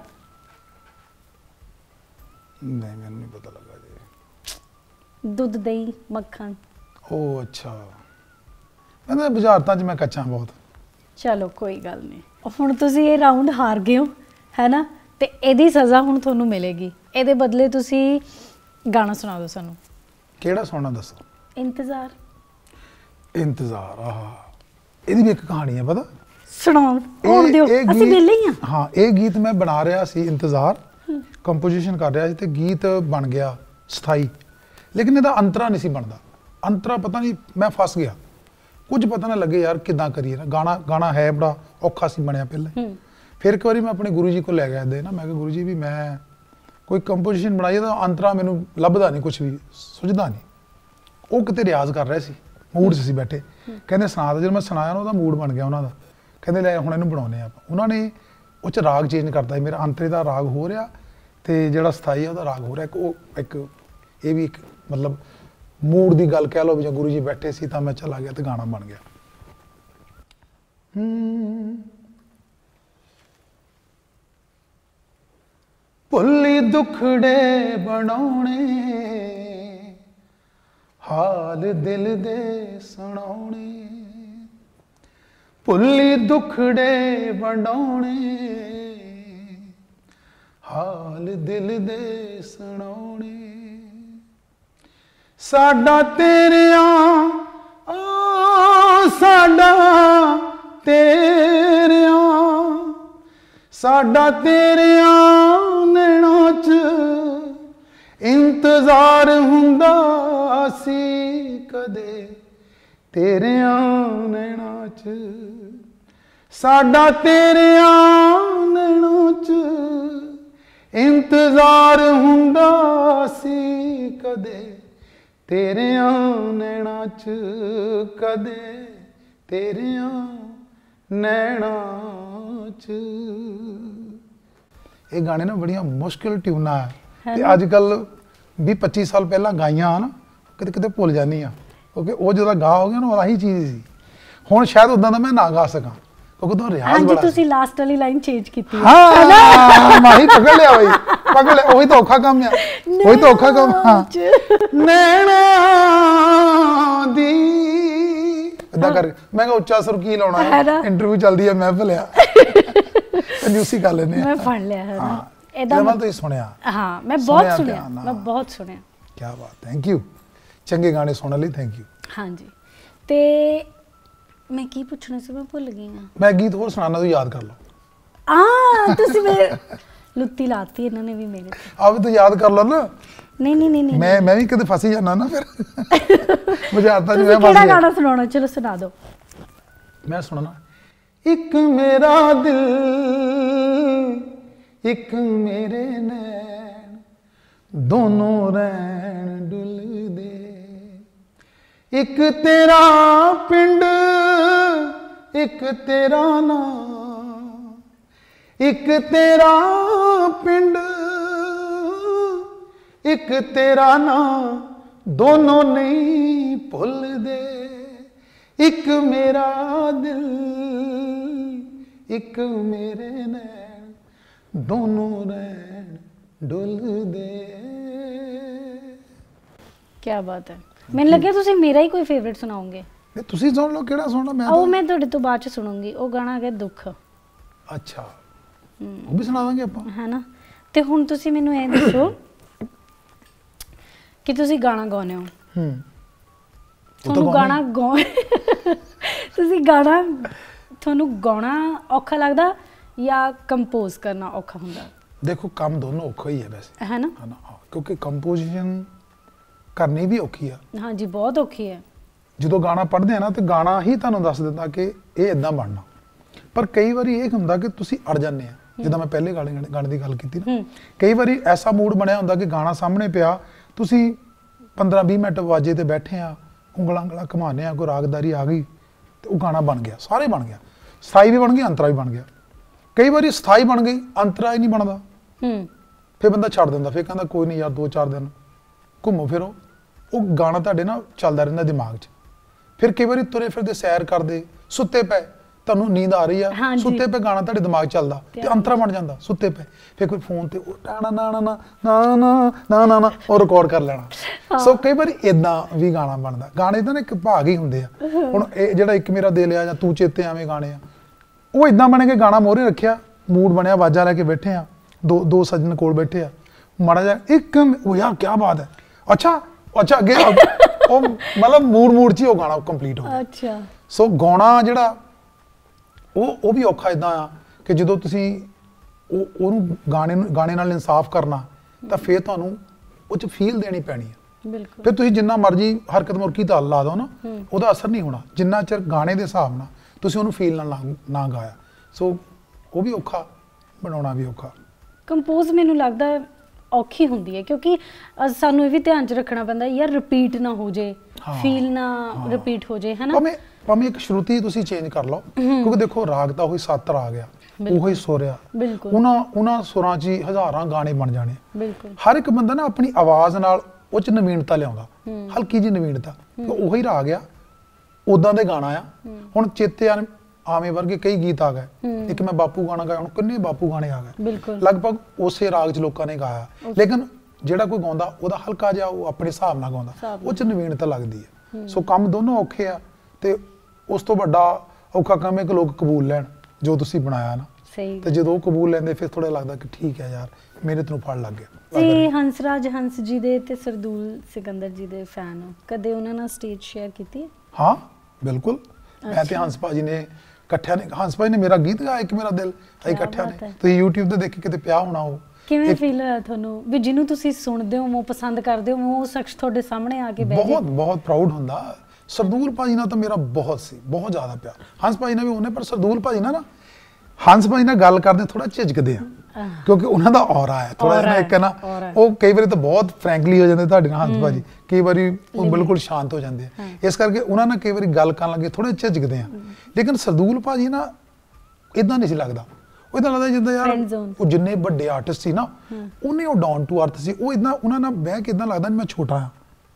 ਨਹੀਂ, ਮੈਨੂੰ ਨਹੀਂ ਪਤਾ ਲੱਗਾ ਜੀ। ਦੁੱਧ, ਦਹੀਂ, ਮੱਖਣ। ਉਹ ਅੱਛਾ, ਮੈਂ ਤਾਂ ਬੁਝਾਰਤਾਂ ਚ ਮੈਂ ਕੱਚਾ ਬਹੁਤ। ਚਲੋ ਕੋਈ ਗੱਲ ਨਹੀਂ। ਹੁਣ ਤੁਸੀਂ ਇਹ ਰਾਉਂਡ ਹਾਰ ਗਏ ਹੋ, ਹੈ ਨਾ, ਤੇ ਇਹਦੀ ਸਜ਼ਾ ਹੁਣ ਤੁਹਾਨੂੰ ਮਿਲੇਗੀ। ਇਹਦੇ ਬਦਲੇ ਤੁਸੀਂ ਗਾਣਾ ਸੁਣਾ ਦਿਓ ਸਾਨੂੰ। ਕਿਹੜਾ ਸੁਣਨਾ ਦੱਸੋ? ਇੰਤਜ਼ਾਰ। ਇੰਤਜ਼ਾਰ। ਆਹ, ਇਹਦੀ ਵੀ ਇੱਕ ਕਹਾਣੀ ਹੈ ਪਤਾ। ਸੁਣਾਓ, ਹੋਣ ਦਿਓ, ਅਸੀਂ ਵਿਹਲੇ ਹੀ ਹਾਂ। ਹਾਂ, ਇਹ ਗੀਤ ਮੈਂ ਬਣਾ ਰਿਹਾ ਸੀ, ਇੰਤਜ਼ਾਰ ਕੰਪੋਜੀਸ਼ਨ ਕਰ ਰਿਹਾ ਸੀ, ਤੇ ਗੀਤ ਬਣ ਗਿਆ ਸਥਾਈ, ਲੇਕਿਨ ਇਹਦਾ ਅੰਤਰਾ ਨਹੀਂ ਸੀ ਬਣਦਾ। ਅੰਤਰਾ ਪਤਾ ਨਹੀਂ, ਮੈਂ ਫਸ ਗਿਆ, ਕੁਝ ਪਤਾ ਨਾ ਲੱਗੇ ਯਾਰ ਕਿੱਦਾਂ ਕਰੀਏ ਨਾ। ਗਾਣਾ ਹੈ ਬੜਾ ਔਖਾ ਸੀ ਬਣਿਆ ਪਹਿਲੇ। ਫਿਰ ਇੱਕ ਵਾਰੀ ਮੈਂ ਆਪਣੇ ਗੁਰੂ ਜੀ ਕੋਲ ਲੈ ਗਿਆ ਇੱਦਾਂ ਨਾ, ਮੈਂ ਕਿਹਾ ਗੁਰੂ ਜੀ ਵੀ ਮੈਂ ਕੋਈ ਕੰਪੋਜੀਸ਼ਨ ਬਣਾਈ ਤਾਂ ਅੰਤਰਾ ਮੈਨੂੰ ਲੱਭਦਾ ਨਹੀਂ, ਕੁਝ ਵੀ ਸੁਝਦਾ ਨਹੀਂ। ਉਹ ਕਿਤੇ ਰਿਆਜ਼ ਕਰ ਰਹੇ ਸੀ, ਮੂਡ 'ਚ ਸੀ ਬੈਠੇ, ਕਹਿੰਦੇ ਸੁਣਾ ਦੇ। ਜਦੋਂ ਮੈਂ ਸੁਣਾਇਆ ਨਾ, ਉਹਦਾ ਮੂਡ ਬਣ ਗਿਆ ਉਹਨਾਂ ਦਾ। ਕਹਿੰਦੇ ਲੈ ਹੁਣ ਇਹਨੂੰ ਬਣਾਉਂਦੇ ਆਪਾਂ। ਉਹਨਾਂ ਨੇ ਉਹ 'ਚ ਰਾਗ ਚੇਂਜ ਕਰਤਾ ਸੀ। ਮੇਰਾ ਅੰਤਰੇ ਦਾ ਰਾਗ ਹੋ ਰਿਹਾ ਤੇ ਜਿਹੜਾ ਸਥਾਈ ਆ ਉਹਦਾ ਰਾਗ ਹੋ ਰਿਹਾ। ਇੱਕ ਇਹ ਵੀ ਇੱਕ ਮਤਲਬ ਮੂਡ ਦੀ ਗੱਲ ਕਹਿ ਲਓ ਵੀ, ਜੇ ਗੁਰੂ ਜੀ ਬੈਠੇ ਸੀ ਤਾਂ ਮੈਂ ਚਲਾ ਗਿਆ ਤੇ ਗਾਣਾ ਬਣ ਗਿਆ। ਭੁੱਲੀ ਦੁਖੜੇ ਬਣਾਉਣੇ, ਹਾਲ ਦਿਲ ਦੇ ਸੁਣਾਉਣੇ, ਭੁੱਲੀ ਦੁਖੜੇ ਬਣਾਉਣੇ, ਹਾਲ ਦਿਲ ਦੇ ਸੁਣਾਉਣੇ। ਸਾਡਾ ਤੇਰਿਆਂ ਸਾਡਾ ਤੇਰਿਆਂ, ਸਾਡਾ ਤੇਰਿਆਂ ਨੈਣਾਂ 'ਚ ਇੰਤਜ਼ਾਰ ਹੁੰਦਾ ਸੀ ਕਦੇ, ਤੇਰਿਆਂ ਨੈਣਾਂ 'ਚ, ਸਾਡਾ ਤੇਰਿਆਂ ਨੈਣਾਂ 'ਚ ਇੰਤਜ਼ਾਰ ਹੁੰਦਾ ਸੀ ਕਦੇ, ਤੇਰਿਆਂ ਨੈਣਾਂ 'ਚ ਕਦੇ, ਤੇਰਿਆਂ ਨੈਣਾਂ 'ਚ। ਇਹ ਗਾਣੇ ਨਾ ਬੜੀਆਂ ਮੁਸ਼ਕਿਲ ਟਿਊਨਾਂ ਹੈ ਤੇ ਅੱਜ ਕੱਲ 20-25 ਸਾਲ ਪਹਿਲਾਂ ਗਾਈਆਂ ਹਨ, ਕਿਤੇ ਕਿਤੇ ਭੁੱਲ ਜਾਂਦੀ ਆ, ਕਿਉਂਕਿ ਉਹ ਜਦੋਂ ਗਾ ਹੋ ਗਿਆ ਨਾ ਆਹੀ ਚੀਜ਼ ਸੀ। ਹੁਣ ਸ਼ਾਇਦ ਉਦਾਂ ਦਾ ਮੈਂ ਨਾ ਗਾ ਸਕਾਂ ਕਿਉਂਕਿ ਤਾਂ ਰਿਆਜ਼ ਬੜਾ। ਤੁਸੀਂ ਲਾਸਟ ਵਾਲੀ ਲਾਈਨ ਚੇਂਜ ਕੀਤੀ ਹੈ। ਹਾਂ ਮਾਹੀ ਪਕੜ ਲਿਆ ਬਈ, ਪਕੜ ਲਿਆ। ਉਹੀ ਤਾਂ ਔਖਾ ਕੰਮ ਆ, ਉਹੀ ਤਾਂ ਔਖਾ ਕੰਮ। ਹਾਂ ਨੈਣਾ ਦੀ ਇਦਾਂ ਕਰ, ਮੈਂ ਕਿਹਾ ਉੱਚਾ ਸੁਰ ਕੀ ਲਾਉਣਾ ਹੈ, ਇੰਟਰਵਿਊ ਚੱਲਦੀ ਹੈ ਮਹਿਫਿਲ ਆ, ਕੰਜੂਸੀ ਕਰ ਲੈਂਦੇ ਆ। ਮੈਂ ਫੜ ਲਿਆ ਹੈ ਨਾ ਇਹਦਾ ਮੈਂ ਤੁਸੀਂ ਸੁਣਿਆ? ਹਾਂ ਮੈਂ ਬਹੁਤ ਸੁਣਿਆ, ਮੈਂ ਬਹੁਤ ਸੁਣਿਆ। ਕੀ ਬਾਤ, ਥੈਂਕ ਯੂ। ਚੰਗੇ ਗਾਣੇ ਸੁਣਨ ਲਈ ਥੈਂਕ ਯੂ। ਹਾਂਜੀ ਤੇ ਮੈਂ ਕੀ ਪੁੱਛਣਾ ਸੀ, ਮੈਂ ਭੁੱਲ ਗਈ ਹਾਂ। ਮੈਂ ਗੀਤ ਹੋਰ ਸੁਣਾਣਾ, ਤੂੰ ਯਾਦ ਕਰ ਲਓ। ਤੁਸੀਂ ਮੇਰੇ ਲੁੱਤੀ ਲਾਤੀ ਇਹਨਾਂ ਨੇ ਵੀ ਮੇਰੇ ਤੇ। ਆ ਵੀ ਤੂੰ ਯਾਦ ਕਰ ਲਓ ਨਾ। ਨਹੀਂ ਨਹੀਂ ਨਹੀਂ ਮੈਂ ਵੀ ਕਦੇ ਫਸੀ ਜਾਣਾ ਨਾ ਫਿਰ ਬੁਝਾਰਤਾ ਜਿਵੇਂ ਫਸ ਗਿਆ। ਕਿਹੜਾ ਗਾਣਾ ਸੁਣਾਉਣਾ? ਚਲੋ ਸੁਣਾ ਦਿਓ। ਮੈਂ ਸੁਣਨਾ। ਇੱਕ ਮੇਰਾ ਦਿਲ, ਇੱਕ ਮੇਰੇ ਨੈਣ, ਦੋਨੋਂ ਰਹਿਣ ਡੁੱਲਦੇ, ਇੱਕ ਤੇਰਾ ਪਿੰਡ, ਇੱਕ ਤੇਰਾ ਨਾਂ, ਇੱਕ ਤੇਰਾ ਪਿੰਡ, ਇੱਕ ਤੇਰਾ ਨਾਂ, ਦੋਨੋਂ ਨਹੀਂ ਭੁੱਲਦੇ, ਇੱਕ ਮੇਰਾ ਦਿਲ, ਇੱਕ ਮੇਰੇ ਨੈਣ, ਦੋਨੋਂ ਰਹਿਣ ਡੁੱਲਦੇ। ਕੀ ਬਾਤ ਹੈ। ਮੈਨੂੰ ਲੱਗਿਆ ਤੁਸੀਂ ਮੇਰਾ ਹੀ ਕੋਈ ਫੇਵਰਿਟ ਸੁਣਾਓਗੇ। ਤੁਸੀਂ ਸੁਣ ਲਓ, ਕਿਹੜਾ ਸੁਣਨਾ? ਮੈਂ ਉਹ ਮੈਂ ਤੁਹਾਡੇ ਤੋਂ ਬਾਅਦ ਚ ਸੁਣੂੰਗੀ। ਉਹ ਗਾਣਾ ਹੈ ਦੁੱਖ। ਅੱਛਾ, ਉਹ ਵੀ ਸੁਣਾਵਾਂਗੇ ਆਪਾਂ, ਹੈ ਨਾ। ਤੇ ਹੁਣ ਤੁਸੀਂ ਮੈਨੂੰ ਇਹ ਦੱਸੋ ਕਿ ਤੁਸੀਂ ਗਾਣਾ ਗਾਉਂਦੇ ਹੋ, ਤੁਹਾਨੂੰ ਗਾਣਾ ਤੁਸੀਂ ਗਾਣਾ ਤੁਹਾਨੂੰ ਗਾਉਣਾ ਔਖਾ ਲੱਗਦਾ ਜਾਂ ਕੰਪੋਜ਼ ਕਰਨਾ ਔਖਾ ਹੁੰਦਾ? ਦੇਖੋ ਕੰਮ ਦੋਨੋਂ ਔਖਾ ਹੀ ਹੈ ਵੈਸੇ, ਹੈ ਨਾ, ਕਿਉਂਕਿ ਕੰਪੋਜੀਸ਼ਨ ਕਰਨੀ ਵੀ ਔਖੀ ਆ। ਹਾਂਜੀ ਬਹੁਤ ਔਖੀ ਹੈ। ਜਦੋਂ ਗਾਣਾ ਪੜ੍ਹਦੇ ਆ ਨਾ ਤੇ ਗਾਣਾ ਹੀ ਤੁਹਾਨੂੰ ਦੱਸ ਦਿੰਦਾ ਕਿ ਇਹ ਇਦਾਂ ਬਣਨਾ, ਪਰ ਕਈ ਵਾਰੀ ਇਹ ਹੁੰਦਾ ਕਿ ਤੁਸੀਂ ਅੜ ਜਾਂਦੇ ਆ। ਜਿੱਦਾਂ ਮੈਂ ਪਹਿਲੇ ਗਾਣੇ ਦੀ ਗੱਲ ਕੀਤੀ ਨਾ, ਕਈ ਵਾਰੀ ਐਸਾ ਮੂਡ ਬਣਿਆ ਹੁੰਦਾ ਕਿ ਗਾਣਾ ਸਾਹਮਣੇ ਪਿਆ, ਤੁਸੀਂ 15-20 ਮਿੰਟ ਵਾਜੇ ਤੇ ਬੈਠੇ ਆ, ਉਂਗਲਾਂ ਘੁਮਾਉਂਦੇ ਆ, ਕੋਈ ਰਾਗਦਾਰੀ ਆ ਗਈ ਤੇ ਉਹ ਗਾਣਾ ਬਣ ਗਿਆ, ਸਾਰੇ ਬਣ ਗਿਆ। ਸਥਾਈ ਵੀ ਬਣ ਗਿਆ, ਅੰਤਰਾ ਵੀ ਬਣ ਗਿਆ। ਕਈ ਵਾਰੀ ਸਥਾਈ ਬਣ ਗਈ, ਅੰਤਰਾ ਹੀ ਨਹੀਂ ਬਣਦਾ, ਫਿਰ ਬੰਦਾ ਛੱਡ ਦਿੰਦਾ, ਫਿਰ ਕਹਿੰਦਾ ਕੋਈ ਨਹੀਂ ਯਾਰ 2-4 ਦਿਨ ਘੁੰਮੋ ਫਿਰੋ, ਉਹ ਗਾਣਾ ਤੁਹਾਡੇ ਨਾਲ ਚੱਲਦਾ ਰਹਿੰਦਾ ਦਿਮਾਗ 'ਚ। ਫਿਰ ਕਈ ਵਾਰੀ ਤੁਰੇ ਫਿਰਦੇ ਸੈਰ ਕਰਦੇ, ਸੁੱਤੇ ਪਏ, ਤੁਹਾਨੂੰ ਨੀਂਦ ਆ ਰਹੀ ਆ, ਸੁੱਤੇ ਪਏ ਗਾਣਾ ਤੁਹਾਡੇ ਦਿਮਾਗ 'ਚ ਚੱਲਦਾ ਤੇ ਅੰਤਰਾ ਬਣ ਜਾਂਦਾ ਸੁੱਤੇ ਪਏ। ਫਿਰ ਕੋਈ ਫੋਨ ਤੇ ਉਹ ਨਾ ਨਾ ਨਾ ਨਾ ਨਾ ਨਾ ਨਾ ਉਹ ਰਿਕਾਰਡ ਕਰ ਲੈਣਾ। ਸੋ ਕਈ ਵਾਰੀ ਇਦਾਂ ਵੀ ਗਾਣਾ ਬਣਦਾ। ਗਾਣੇ ਤਾਂ ਨਾ ਇੱਕ ਭਾਗ ਹੀ ਹੁੰਦੇ ਆ। ਹੁਣ ਇਹ ਜਿਹੜਾ ਇੱਕ ਮੇਰਾ ਦਿਲ ਆ ਜਾਂ ਤੂੰ ਚੇਤੇ ਆਵੇਂ ਗਾਣੇ ਆ, ਉਹ ਇਦਾਂ ਬਣੇ ਕਿ ਗਾਣਾ ਮੋਹਰੇ ਰੱਖਿਆ, ਮੂਡ ਬਣਿਆ, ਆਵਾਜ਼ਾਂ ਲੈ ਕੇ ਬੈਠੇ ਆ, ਦੋ ਸੱਜਣ ਕੋਲ ਬੈਠੇ ਆ, ਮਾੜਾ ਜਿਹਾ ਇੱਕ ਉਹ ਯਾਰ ਕੀ ਬਾਤ ਹੈ, ਅੱਛਾ ਅੱਗੇ ਉਹ ਮਤਲਬ ਮੂਡ 'ਚ ਹੀ ਉਹ ਗਾਣਾ ਕੰਪਲੀਟ ਹੋ ਗਿਆ। ਅੱਛਾ। ਸੋ ਗਾਉਣਾ ਜਿਹੜਾ ਉਹ ਵੀ ਔਖਾ ਇਦਾਂ ਆ ਕਿ ਜਦੋਂ ਤੁਸੀਂ ਉਹਨੂੰ ਗਾਣੇ ਨਾਲ ਇਨਸਾਫ ਕਰਨਾ ਤਾਂ ਫਿਰ ਤੁਹਾਨੂੰ ਉਹ 'ਚ ਫੀਲ ਦੇਣੀ ਪੈਣੀ ਹੈ। ਬਿਲਕੁਲ। ਫਿਰ ਤੁਸੀਂ ਜਿੰਨਾ ਮਰਜ਼ੀ ਹਰਕਤ ਮੁਰਕੀ ਤਾਲ ਲਾ ਦਿਓ ਨਾ, ਉਹਦਾ ਅਸਰ ਨਹੀਂ ਹੋਣਾ ਜਿੰਨਾ ਚਿਰ ਗਾਣੇ ਦੇ ਹਿਸਾਬ ਨਾਲ ਤੁਸੀਂ ਉਹਨੂੰ ਫੀਲ ਨਾਲ ਨਾ ਗਾਇਆ। ਸੋ ਉਹ ਵੀ ਔਖਾ, ਬਣਾਉਣਾ ਵੀ ਔਖਾ। ਕੰਪੋਜ਼ ਮੈਨੂੰ ਲੱਗਦਾ ਔਖੀ ਹੁੰਦੀ ਹੈ ਕਿਉਂਕਿ ਸਾਨੂੰ ਇਹ ਵੀ ਧਿਆਨ 'ਚ ਰੱਖਣਾ ਪੈਂਦਾ ਯਾਰ ਰਿਪੀਟ ਨਾ ਹੋ ਜੇ, ਫੀਲ ਨਾ ਰਿਪੀਟ ਹੋ ਜੇ, ਹੈ ਨਾ। ਭਾਵੇਂ ਇੱਕ ਸ਼ਰੂਤੀ ਤੁਸੀਂ ਚੇਂਜ ਕਰ ਲਓ, ਕਿਉਂਕਿ ਦੇਖੋ ਰਾਗ ਤਾਂ ਉਹੀ 7 ਰਾਗ ਆ, ਉਹੀ ਸੁਰ ਆ, ਉਹਨਾਂ ਸੁਰਾਂ 'ਚ ਹੀ ਹਜ਼ਾਰਾਂ ਗਾਣੇ ਬਣ ਜਾਣੇ। ਬਿਲਕੁਲ। ਹਰ ਇੱਕ ਬੰਦਾ ਨਾ ਆਪਣੀ ਆਵਾਜ਼ ਨਾਲ ਉਹ 'ਚ ਨਵੀਨਤਾ ਲਿਆਉਂਦਾ, ਹਲਕੀ ਜਿਹੀ ਨਵੀਨਤਾ। ਉਹੀ ਰਾਗ ਆ, ਉਦਾਂ ਦੇ ਗਾਣਾ ਆ। ਹੁਣ ਚੇਤੇ ਆ ਆਵੇਂ ਵਰਗੇ ਕਈ ਗੀਤ ਆ ਗਏ। ਇੱਕ ਮੈਂ ਬਾਪੂ ਗਾਣਾ ਗਾਇਆ, ਹੁਣ ਕਿੰਨੇ ਬਾਪੂ ਗਾਣੇ ਆ ਗਏ ਬਿਲਕੁਲ ਲਗਭਗ ਉਸੇ ਰਾਗ 'ਚ ਲੋਕਾਂ ਨੇ ਗਾਇਆ। ਲੇਕਿਨ ਜਿਹੜਾ ਕੋਈ ਗਾਉਂਦਾ ਉਹਦਾ ਹਲਕਾ ਜਿਹਾ ਉਹ ਆਪਣੇ ਹਿਸਾਬ ਨਾਲ ਗਾਉਂਦਾ, ਉਹ 'ਚ ਨਵੀਨਤਾ ਲੱਗਦੀ ਹੈ। ਸੋ ਕੰਮ ਦੋਨੋਂ ਔਖੇ ਆ, ਤੇ ਉਸ ਤੋਂ ਵੱਡਾ ਔਖਾ ਕੰਮ ਹੈ ਕਿ ਲੋਕ ਕਬੂਲ ਲੈਣ ਜੋ ਤੁਸੀਂ ਬਣਾਇਆ ਨਾ। ਸਹੀ। ਤੇ ਜਦੋਂ ਉਹ ਕਬੂਲ ਲੈਂਦੇ ਫਿਰ ਥੋੜਾ ਲੱਗਦਾ ਕਿ ਠੀਕ ਹੈ ਯਾਰ, ਮਿਹਨਤ ਨੂੰ ਫਲ ਲੱਗ ਗਿਆ। ਤੇ ਹੰਸਰਾਜ ਹੰਸ ਜੀ ਦੇ ਤੇ ਸਰਦੂਲ ਸਿਕੰਦਰ ਜੀ ਦੇ ਫੈਨ ਹੋ, ਕਦੇ ਉਹਨਾਂ ਨਾਲ ਸਟੇਜ ਸ਼ੇਅਰ ਕੀਤੀ ਹੈ? ਹਾਂ ਬਿਲਕੁਲ, ਮੈਂ ਤੇ ਹੰਸ ਭਾਜੀ ਨੇ ਇਕੱਠਿਆਂ ਨੇ, ਹੰਸ ਭਾਜੀ ਨੇ ਮੇਰਾ ਗੀਤ ਗਾਇਆ ਇੱਕ ਮੇਰਾ ਦਿਲ, ਅਸੀਂ ਇਕੱਠਿਆਂ ਨੇ। ਤੁਸੀਂ YouTube ਤੇ ਦੇਖ ਕੇ ਕਿਤੇ ਪਿਆ ਹੋਣਾ ਉਹ। ਕਿਵੇਂ ਫੀਲ ਹੋਇਆ ਤੁਹਾਨੂੰ ਵੀ ਜਿਹਨੂੰ ਤੁਸੀਂ ਸੁਣਦੇ ਹੋ, ਪਸੰਦ ਕਰਦੇ ਹੋ, ਉਹ ਸ਼ਖਸ ਤੁਹਾਡੇ ਸਾਹਮਣੇ ਆ ਕੇ ਬਹਿ ਜਾਏ? ਬਹੁਤ ਪ੍ਰਾਊਡ ਹੁੰਦਾ। ਸਰਦੂਲ ਭਾਜੀ ਨਾਲ ਤਾਂ ਮੇਰਾ ਬਹੁਤ ਸੀ, ਬਹੁਤ ਜ਼ਿਆਦਾ ਪਿਆਰ। ਹੰਸ ਭਾਜੀ ਨਾਲ ਵੀ ਉਹਨੇ, ਪਰ ਸਰਦੂਲ ਭਾਜੀ ਨਾਲ ਨਾ, ਹੰਸ ਭਾਜੀ ਨਾਲ ਗੱਲ ਕਰਦੇ ਥੋੜਾ ਝਿਜਕਦੇ ਆ, ਕਿਉਂਕਿ ਉਹਨਾਂ ਦਾ ਔਰਾ ਹੈ ਥੋੜਾ ਜਿਹਾ, ਇੱਕ ਹੈ ਨਾ, ਉਹ ਕਈ ਵਾਰੀ ਤਾਂ ਬਹੁਤ ਫ੍ਰੈਂਕਲੀ ਹੋ ਜਾਂਦੇ ਤੁਹਾਡੇ ਨਾਲ ਹੰਸ ਭਾਜੀ, ਕਈ ਵਾਰੀ ਉਹ ਬਿਲਕੁਲ ਸ਼ਾਂਤ ਹੋ ਜਾਂਦੇ ਆ। ਇਸ ਕਰਕੇ ਉਹਨਾਂ ਨਾਲ ਕਈ ਵਾਰੀ ਗੱਲ ਕਰਨ ਲੱਗੇ ਥੋੜੇ ਝਿਜਕਦੇ ਆ। ਲੇਕਿਨ ਸਰਦੂਲ ਭਾਜੀ ਨਾ ਇਦਾਂ ਨਹੀਂ ਸੀ ਲੱਗਦਾ, ਉਹ ਇਦਾਂ ਲੱਗਦਾ ਜਿੱਦਾਂ ਯਾਰ ਉਹ ਜਿੰਨੇ ਵੱਡੇ ਆਰਟਿਸਟ ਸੀ ਨਾ, ਉਹਨੇ ਉਹ ਡਾਊਨ ਟੂ ਅਰਥ ਸੀ। ਉਹ ਇਦਾਂ ਉਹਨਾਂ ਨਾਲ ਬਹਿ ਕੇ ਇਦਾਂ ਲੱਗਦਾ ਮੈਂ ਛੋਟਾ ਆ,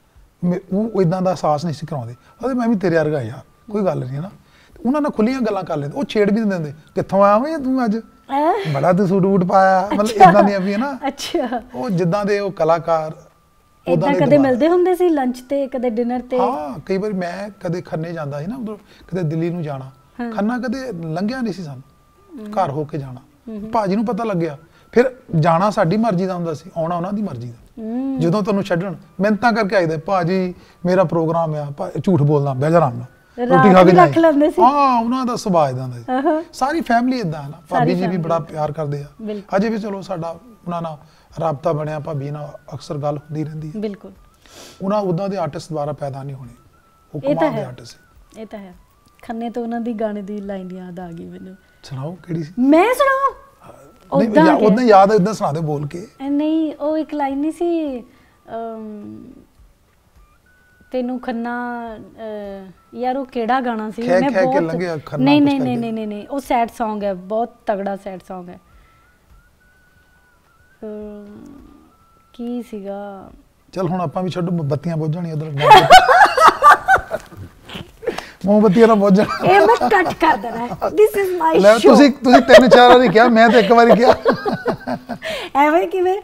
ਉਹ ਇਦਾਂ ਦਾ ਅਹਿਸਾਸ ਨਹੀਂ ਸੀ ਕਰਾਉਂਦੇ। ਉਹਦੇ ਮੈਂ ਵੀ ਤੇਰੇ ਵਰਗਾ ਯਾਰ, ਕੋਈ ਗੱਲ ਨਹੀਂ ਹੈ ਨਾ। ਉਹਨਾਂ ਨਾਲ ਖੁੱਲੀਆਂ ਗੱਲਾਂ ਕਰ ਲੈਂਦੇ, ਉਹ ਛੇੜ ਵੀ ਨਹੀਂ ਦਿੰਦੇ, ਕਿੱਥੋਂ ਆਇਆ ਓਏ ਤੂੰ ਅੱਜ, ਬੜਾ ਤੂੰ ਸੂਟ ਬੂਟ ਪਾਇਆ, ਮਤਲਬ ਇਦਾਂ ਦੀਆਂ ਵੀ ਹੈ ਨਾ। ਅੱਛਾ, ਉਹ ਜਿੱਦਾਂ ਦੇ ਉਹ ਕਲਾਕਾਰ ਇਦਾਂ ਕਦੇ ਮਿਲਦੇ ਹੁੰਦੇ ਸੀ ਲੰਚ ਤੇ, ਕਦੇ ਡਿਨਰ ਤੇ? ਹਾਂ, ਕਈ ਵਾਰੀ ਮੈਂ ਕਦੇ ਖੰਨੇ ਜਾਂਦਾ ਸੀ ਨਾ, ਉਧਰ ਕਦੇ ਦਿੱਲੀ ਨੂੰ ਜਾਣਾ, ਖੰਨਾ ਕਦੇ ਲੰਘਿਆ ਨਹੀਂ ਸੀ ਸਾਨੂੰ, ਘਰ ਹੋ ਕੇ ਜਾਣਾ। ਭਾਜੀ ਨੂੰ ਪਤਾ ਲੱਗਿਆ, ਫਿਰ ਜਾਣਾ ਸਾਡੀ ਮਰਜ਼ੀ ਦਾ ਹੁੰਦਾ ਸੀ, ਆਉਣਾ ਉਹਨਾਂ ਦੀ ਮਰਜ਼ੀ ਦਾ। ਜਦੋਂ ਤੁਹਾਨੂੰ ਛੱਡਣ ਮਿਹਨਤਾਂ ਕਰਕੇ ਆਈਦਾ, ਭਾਜੀ ਮੇਰਾ ਪ੍ਰੋਗਰਾਮ ਆ, ਝੂਠ ਬੋਲਦਾ, ਬਹਿ ਜਾ ਆਰਾਮ ਨਾਲ, ਰੋਟੀ ਖਾ ਕੇ ਰੱਖ ਲੈਂਦੇ ਸੀ। ਹਾਂ, ਉਹਨਾਂ ਦਾ ਸੁਭਾਅ ਇਦਾਂ ਦਾ ਸੀ। ਸਾਰੀ ਫੈਮਿਲੀ ਇਦਾਂ ਹੈ ਨਾ, ਭਾਬੀ ਜੀ ਵੀ ਬੜਾ ਪਿਆਰ ਕਰਦੇ ਆ, ਅਜੇ ਵੀ ਚਲੋ ਸਾਡਾ ਉਹਨਾਂ ਨਾਲ ਰਾਬਤਾ ਬਣਿਆ, ਭਾਬੀ ਨਾਲ ਅਕਸਰ ਗੱਲ ਹੁੰਦੀ ਰਹਿੰਦੀ ਹੈ। ਬਿਲਕੁਲ, ਉਹਨਾਂ ਉਦਾਂ ਦੇ ਆਰਟਿਸਟ ਦੁਬਾਰਾ ਪੈਦਾ ਨਹੀਂ ਹੋਣੇ, ਉਹ ਕਮਾਲ ਦੇ ਆਰਟਿਸਟ ਸੀ। ਇਹ ਤਾਂ ਹੈ। ਖੰਨੇ ਤੋਂ ਉਹਨਾਂ ਦੀ ਗਾਣੇ ਦੀ ਲਾਈਨ ਯਾਦ ਆ ਗਈ ਮੈਨੂੰ। ਸੁਣਾਓ ਕਿਹੜੀ ਸੀ? ਮੈਂ ਸੁਣਾਵਾਂ? ਉਦਾਂ ਯਾਦ ਹੈ, ਉਦਾਂ ਸੁਣਾ ਦੇ ਬੋਲ ਕੇ। ਨਹੀਂ, ਉਹ ਇੱਕ ਲਾਈਨ ਨਹੀਂ ਸੀ, ਤੈਨੂੰ ਖੰਨਾ, ਯਾਰ ਉਹ ਕਿਹੜਾ ਗਾਣਾ ਸੀ? ਮੈਂ ਬਹੁਤ ਨਹੀਂ, ਉਹ ਸੈਡ Song ਹੈ, ਬਹੁਤ ਤਗੜਾ ਸੈਡ Song ਹੈ। ਕੀ ਸੀਗਾ? ਚਲ ਹੁਣ ਆਪਾਂ ਵੀ ਛੱਡੋ, ਬੱਤੀਆਂ ਬੁੱਝ ਜਾਣੀਆਂ ਉਧਰ, ਮੋਮਬੱਤੀਆਂ ਨਾਲ ਬੁੱਝ ਜਾਣਾ। ਇਹ ਮੈਂ ਕੱਟ ਕਰ ਦੇਣਾ, ਦਿਸ ਇਜ਼ ਮਾਈ ਸ਼ੋ। ਤੁਸੀਂ 3-4 ਵਾਰੀ ਕਿਹਾ, ਮੈਂ ਤਾਂ ਇੱਕ ਵਾਰੀ ਕਿਹਾ। ਐਵੇਂ ਕਿਵੇਂ?